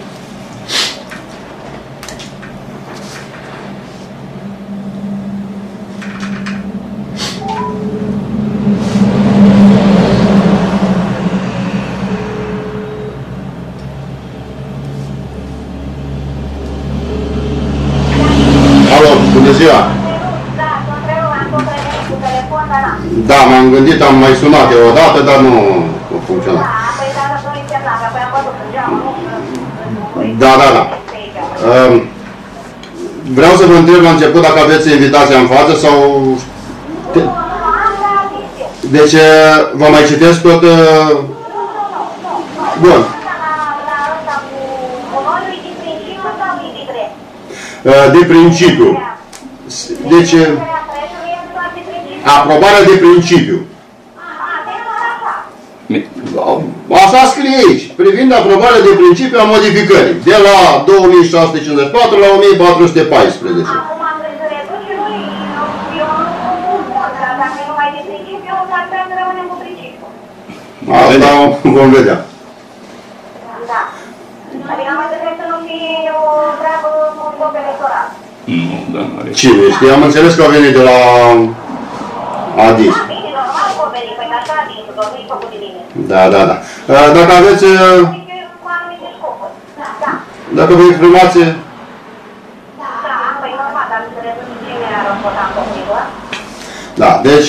Da, m-am gândit, am mai sunat eu odată, dar nu a funcționat. Da, da, da. vreau să vă întreb la început dacă aveți invitația în față sau... Deci, vă mai citesc tot... Bun. De principiu. Deci, aprobarea de principiu. Așa scrie aici, privind aprobarea de principiu a modificării, de la două mii șase sute cincizeci și patru la o mie patru sute paisprezece. Asta vom vedea. Da. Adică mai trebuie să nu fie o treabă cu un scop electoral. Nu, da, nu are. Cine știe? Am înțeles că au venit de la Adis. Da, bine, normal că au venit, păi așa a zis, doar nu-i făcut de bine. Da, da, da. Dacă aveți... Cu anumite scopuri. Da. Dacă vă exprimați... Da, păi normal, dar înțeles cine a răspundat împotrivă. Da, deci...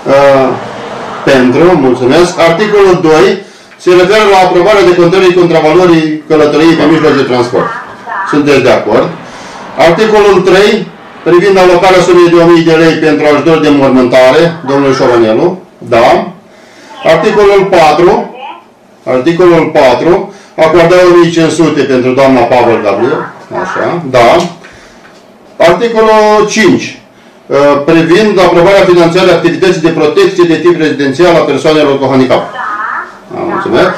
Pentru, mulțumesc. Articolul doi se referă la aprobarea decontării contravalorii călătoriei pe mijloc de transport. Sunteți de acord? Articolul trei, privind alocarea sumei de o mie de lei pentru ajutor de înmormântare, domnul Șoranelu. Da. Articolul patru, articolul patru, acordarea o mie cinci sute pentru doamna Pavel Gabriel. Așa, da. Articolul cinci, privind aprobarea finanțării activității de protecție de tip rezidențial a persoanelor cu handicap. Da. Mulțumesc.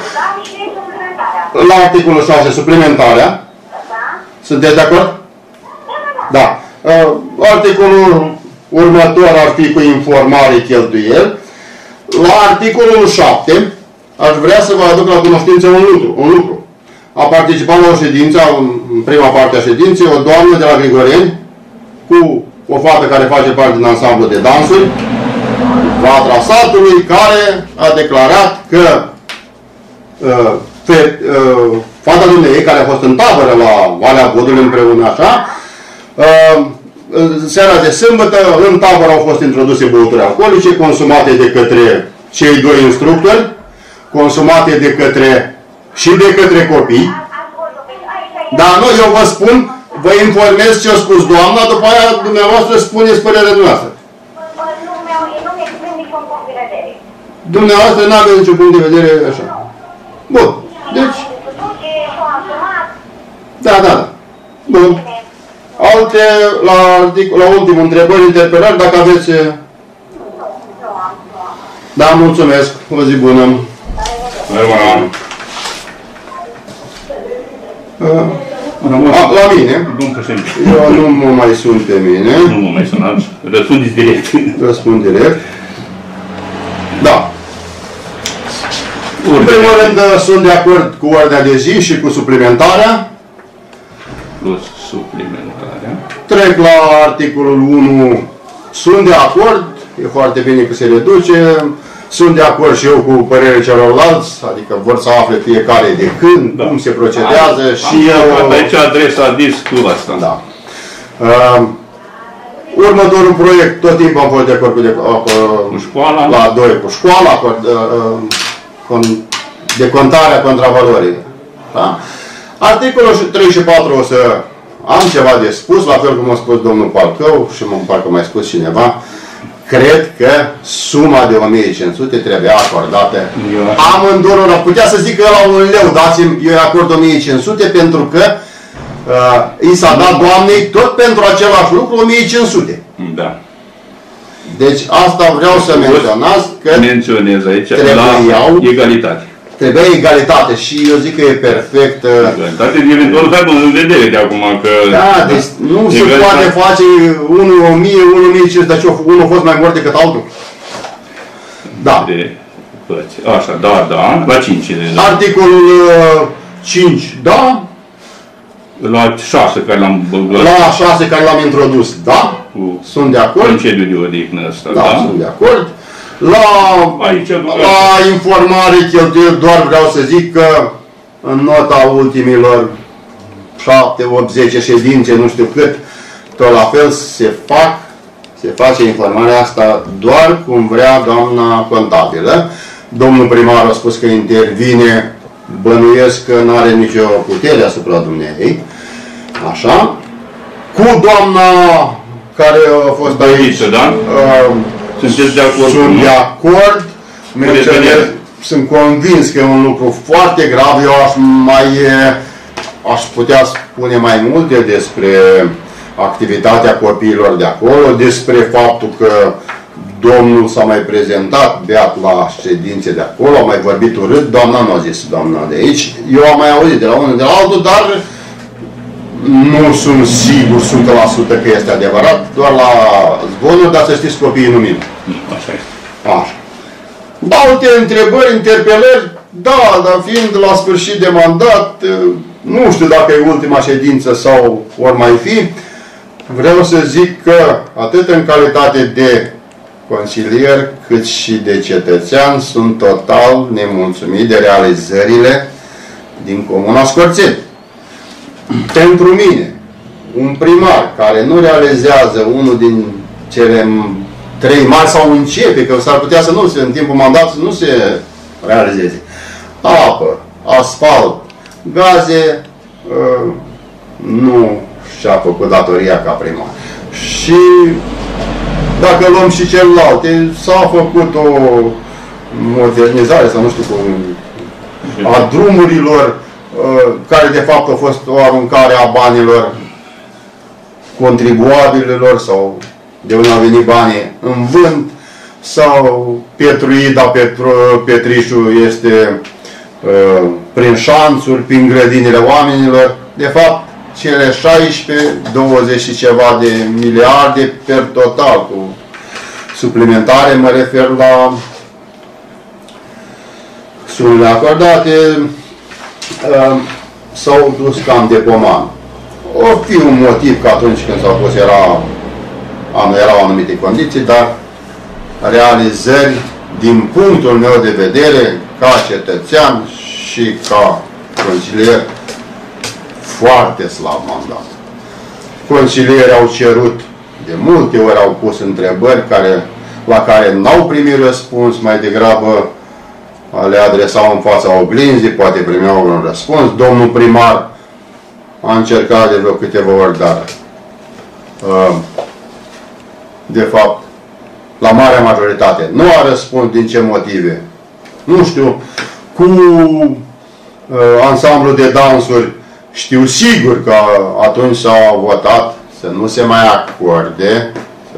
La articolul șase, suplimentarea. Sunteți de acord? Da. Articolul următor ar fi cu informare cheltuieli. La articolul șapte, aș vrea să vă aduc la cunoștință un lucru. Un lucru. A participat la o ședință, în prima parte a ședinței, o doamnă de la Grigoreni, cu o fată care face parte din ansamblu de dansuri, Vatra satului, care a declarat că uh, fe, uh, fata dumneavoastră, care a fost în tabără la Valea Bodului împreună așa, uh, în seara de sâmbătă, în tabără au fost introduse băuturi alcoolice, consumate de către cei doi instructori, consumate de către și de către copii. Dar nu, eu vă spun, vă informez ce a spus doamna, după aia dumneavoastră spuneți părerea dumneavoastră. Nu-mi exprim niciun punct de vedere. Dumneavoastră nu aveți niciun punct de vedere așa. Bun. Deci... Da, da, da. Bun. Alte, la, la ultimul întrebări, interpelări, dacă aveți... Da, mulțumesc. O zi bună. A, la mine. Eu nu mă mai sun pe mine. Nu mă mai sunați. Răspundeți direct. Răspund direct. Da. În primul rând, sunt de acord cu ordinea de zi și cu suplimentarea. Plus suplimentarea. Trec la articolul unu. Sunt de acord. E foarte bine că se reduce. Sunt de acord și eu cu părerea celorlalți, adică vor să afle fiecare de când, da. Cum se procedează a, și eu... Aici adresa discul asta. Da. Uh, următorul proiect, tot timpul am fost de acord cu, de, uh, cu școala. La doi, cu școala, cu uh, decontarea contravalorii. Da? Articolul trei și patru o să am ceva de spus, la fel cum a spus domnul Palcău și mă parcă mai spus cineva. Cred că suma de o mie cinci sute trebuie acordată amândurora. Putea să zic că la un leu, dați-mi, eu acord o mie cinci sute pentru că uh, i s-a dat doamnei tot pentru același lucru o mie cinci sute. Da. Deci asta vreau să menționați că menționez aici la egalitate. Trebuie egalitate și eu zic că e perfect. Egalitate, eventual să aibă în vedere de acum că... Da, deci nu se poate face unul o mie, unul o mie cinci sute, deci unul a fost mai mult decât altul. Da. De părți. Așa, da, da. La cinci. Da. Articolul cinci, da. La șase care l-am băgat. La șase care l-am introdus, da. Cu sunt de acord. Concediu de odihnă ăsta, da. Da, sunt de acord. La, aici, la informare cheltuieli doar vreau să zic că în nota ultimilor șapte, opt, zece ședințe, nu știu cât, tot la fel se fac, se face informarea asta doar cum vrea doamna contabilă. Domnul primar a spus că intervine, bănuiesc că nu are nicio putere asupra dumneavoastră. Așa. cu doamna care a fost aici, da? Uh, Sunteți de acord? Sunt de acord. Menționez, sunt convins că e un lucru foarte grav. Eu aș mai aș putea spune mai multe despre activitatea copiilor de acolo, despre faptul că domnul s-a mai prezentat beat la ședințe de acolo, a mai vorbit urât, doamna nu a zis, doamna de aici. Eu am mai auzit de la unul de la altul, dar nu sunt sigur o sută la sută că este adevărat, doar la zvonuri, dar să știți, copiii nu mint. Așa este. Așa. Alte întrebări, interpelări, da, dar fiind la sfârșit de mandat, nu știu dacă e ultima ședință sau ori mai fi, vreau să zic că atât în calitate de consilier, cât și de cetățean, sunt total nemulțumit de realizările din Comuna Scorțeni. Pentru mine, un primar care nu realizează unul din cele trei mari sau începe, că s-ar putea să nu se, în timpul mandatului, nu se realizeze. Apă, asfalt, gaze, nu și-a făcut datoria ca primar. Și dacă luăm și celelalte, s-a făcut o modernizare, sau nu știu cum, a drumurilor, care de fapt a fost o aruncare a banilor contribuabililor sau de unde au venit banii în vânt, sau Petruida Petru, Petrișu este uh, prin șanțuri, prin grădinile oamenilor. De fapt, cele șaisprezece, douăzeci și ceva de miliarde per total, cu suplimentare, mă refer la sumele acordate, uh, s-au dus cam de pomană. O fi un motiv că atunci când s-au pus era, anul erau anumite condiții, dar realizări din punctul meu de vedere ca cetățean și ca consilier foarte slab mandat. Consilierii au cerut, de multe ori au pus întrebări care, la care n-au primit răspuns, mai degrabă le adresau în fața oglinzii, poate primeau un răspuns. Domnul primar a încercat de vreo câteva ori, dar de fapt, la marea majoritate nu a răspuns din ce motive. Nu știu, cu uh, ansamblul de dansuri știu sigur că atunci s-a votat să nu se mai acorde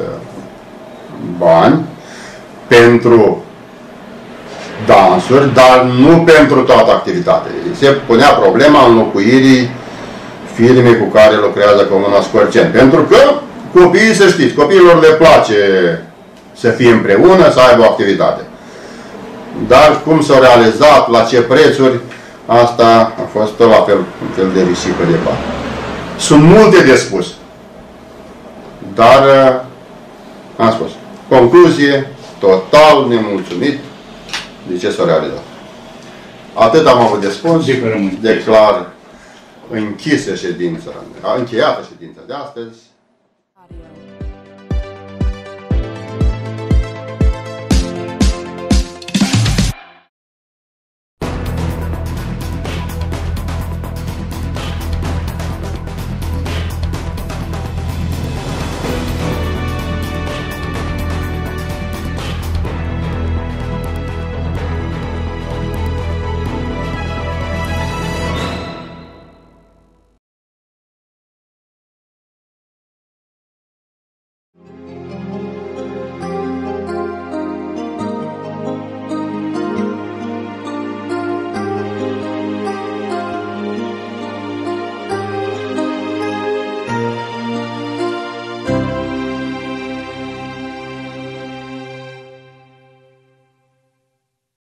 bani pentru dansuri, dar nu pentru toată activitatea. Se punea problema înlocuirii firmei cu care lucrează Comuna Scorțeni. Pentru că copiii, să știți, copiilor le place să fie împreună, să aibă o activitate. Dar cum s-au realizat, la ce prețuri, asta a fost tot la fel, un fel de risipă de bani. Sunt multe de spus. Dar, am spus, concluzie, total nemulțumit de ce s-a realizat. Atât am avut de spus, declar închisă ședința, încheiată ședința de astăzi.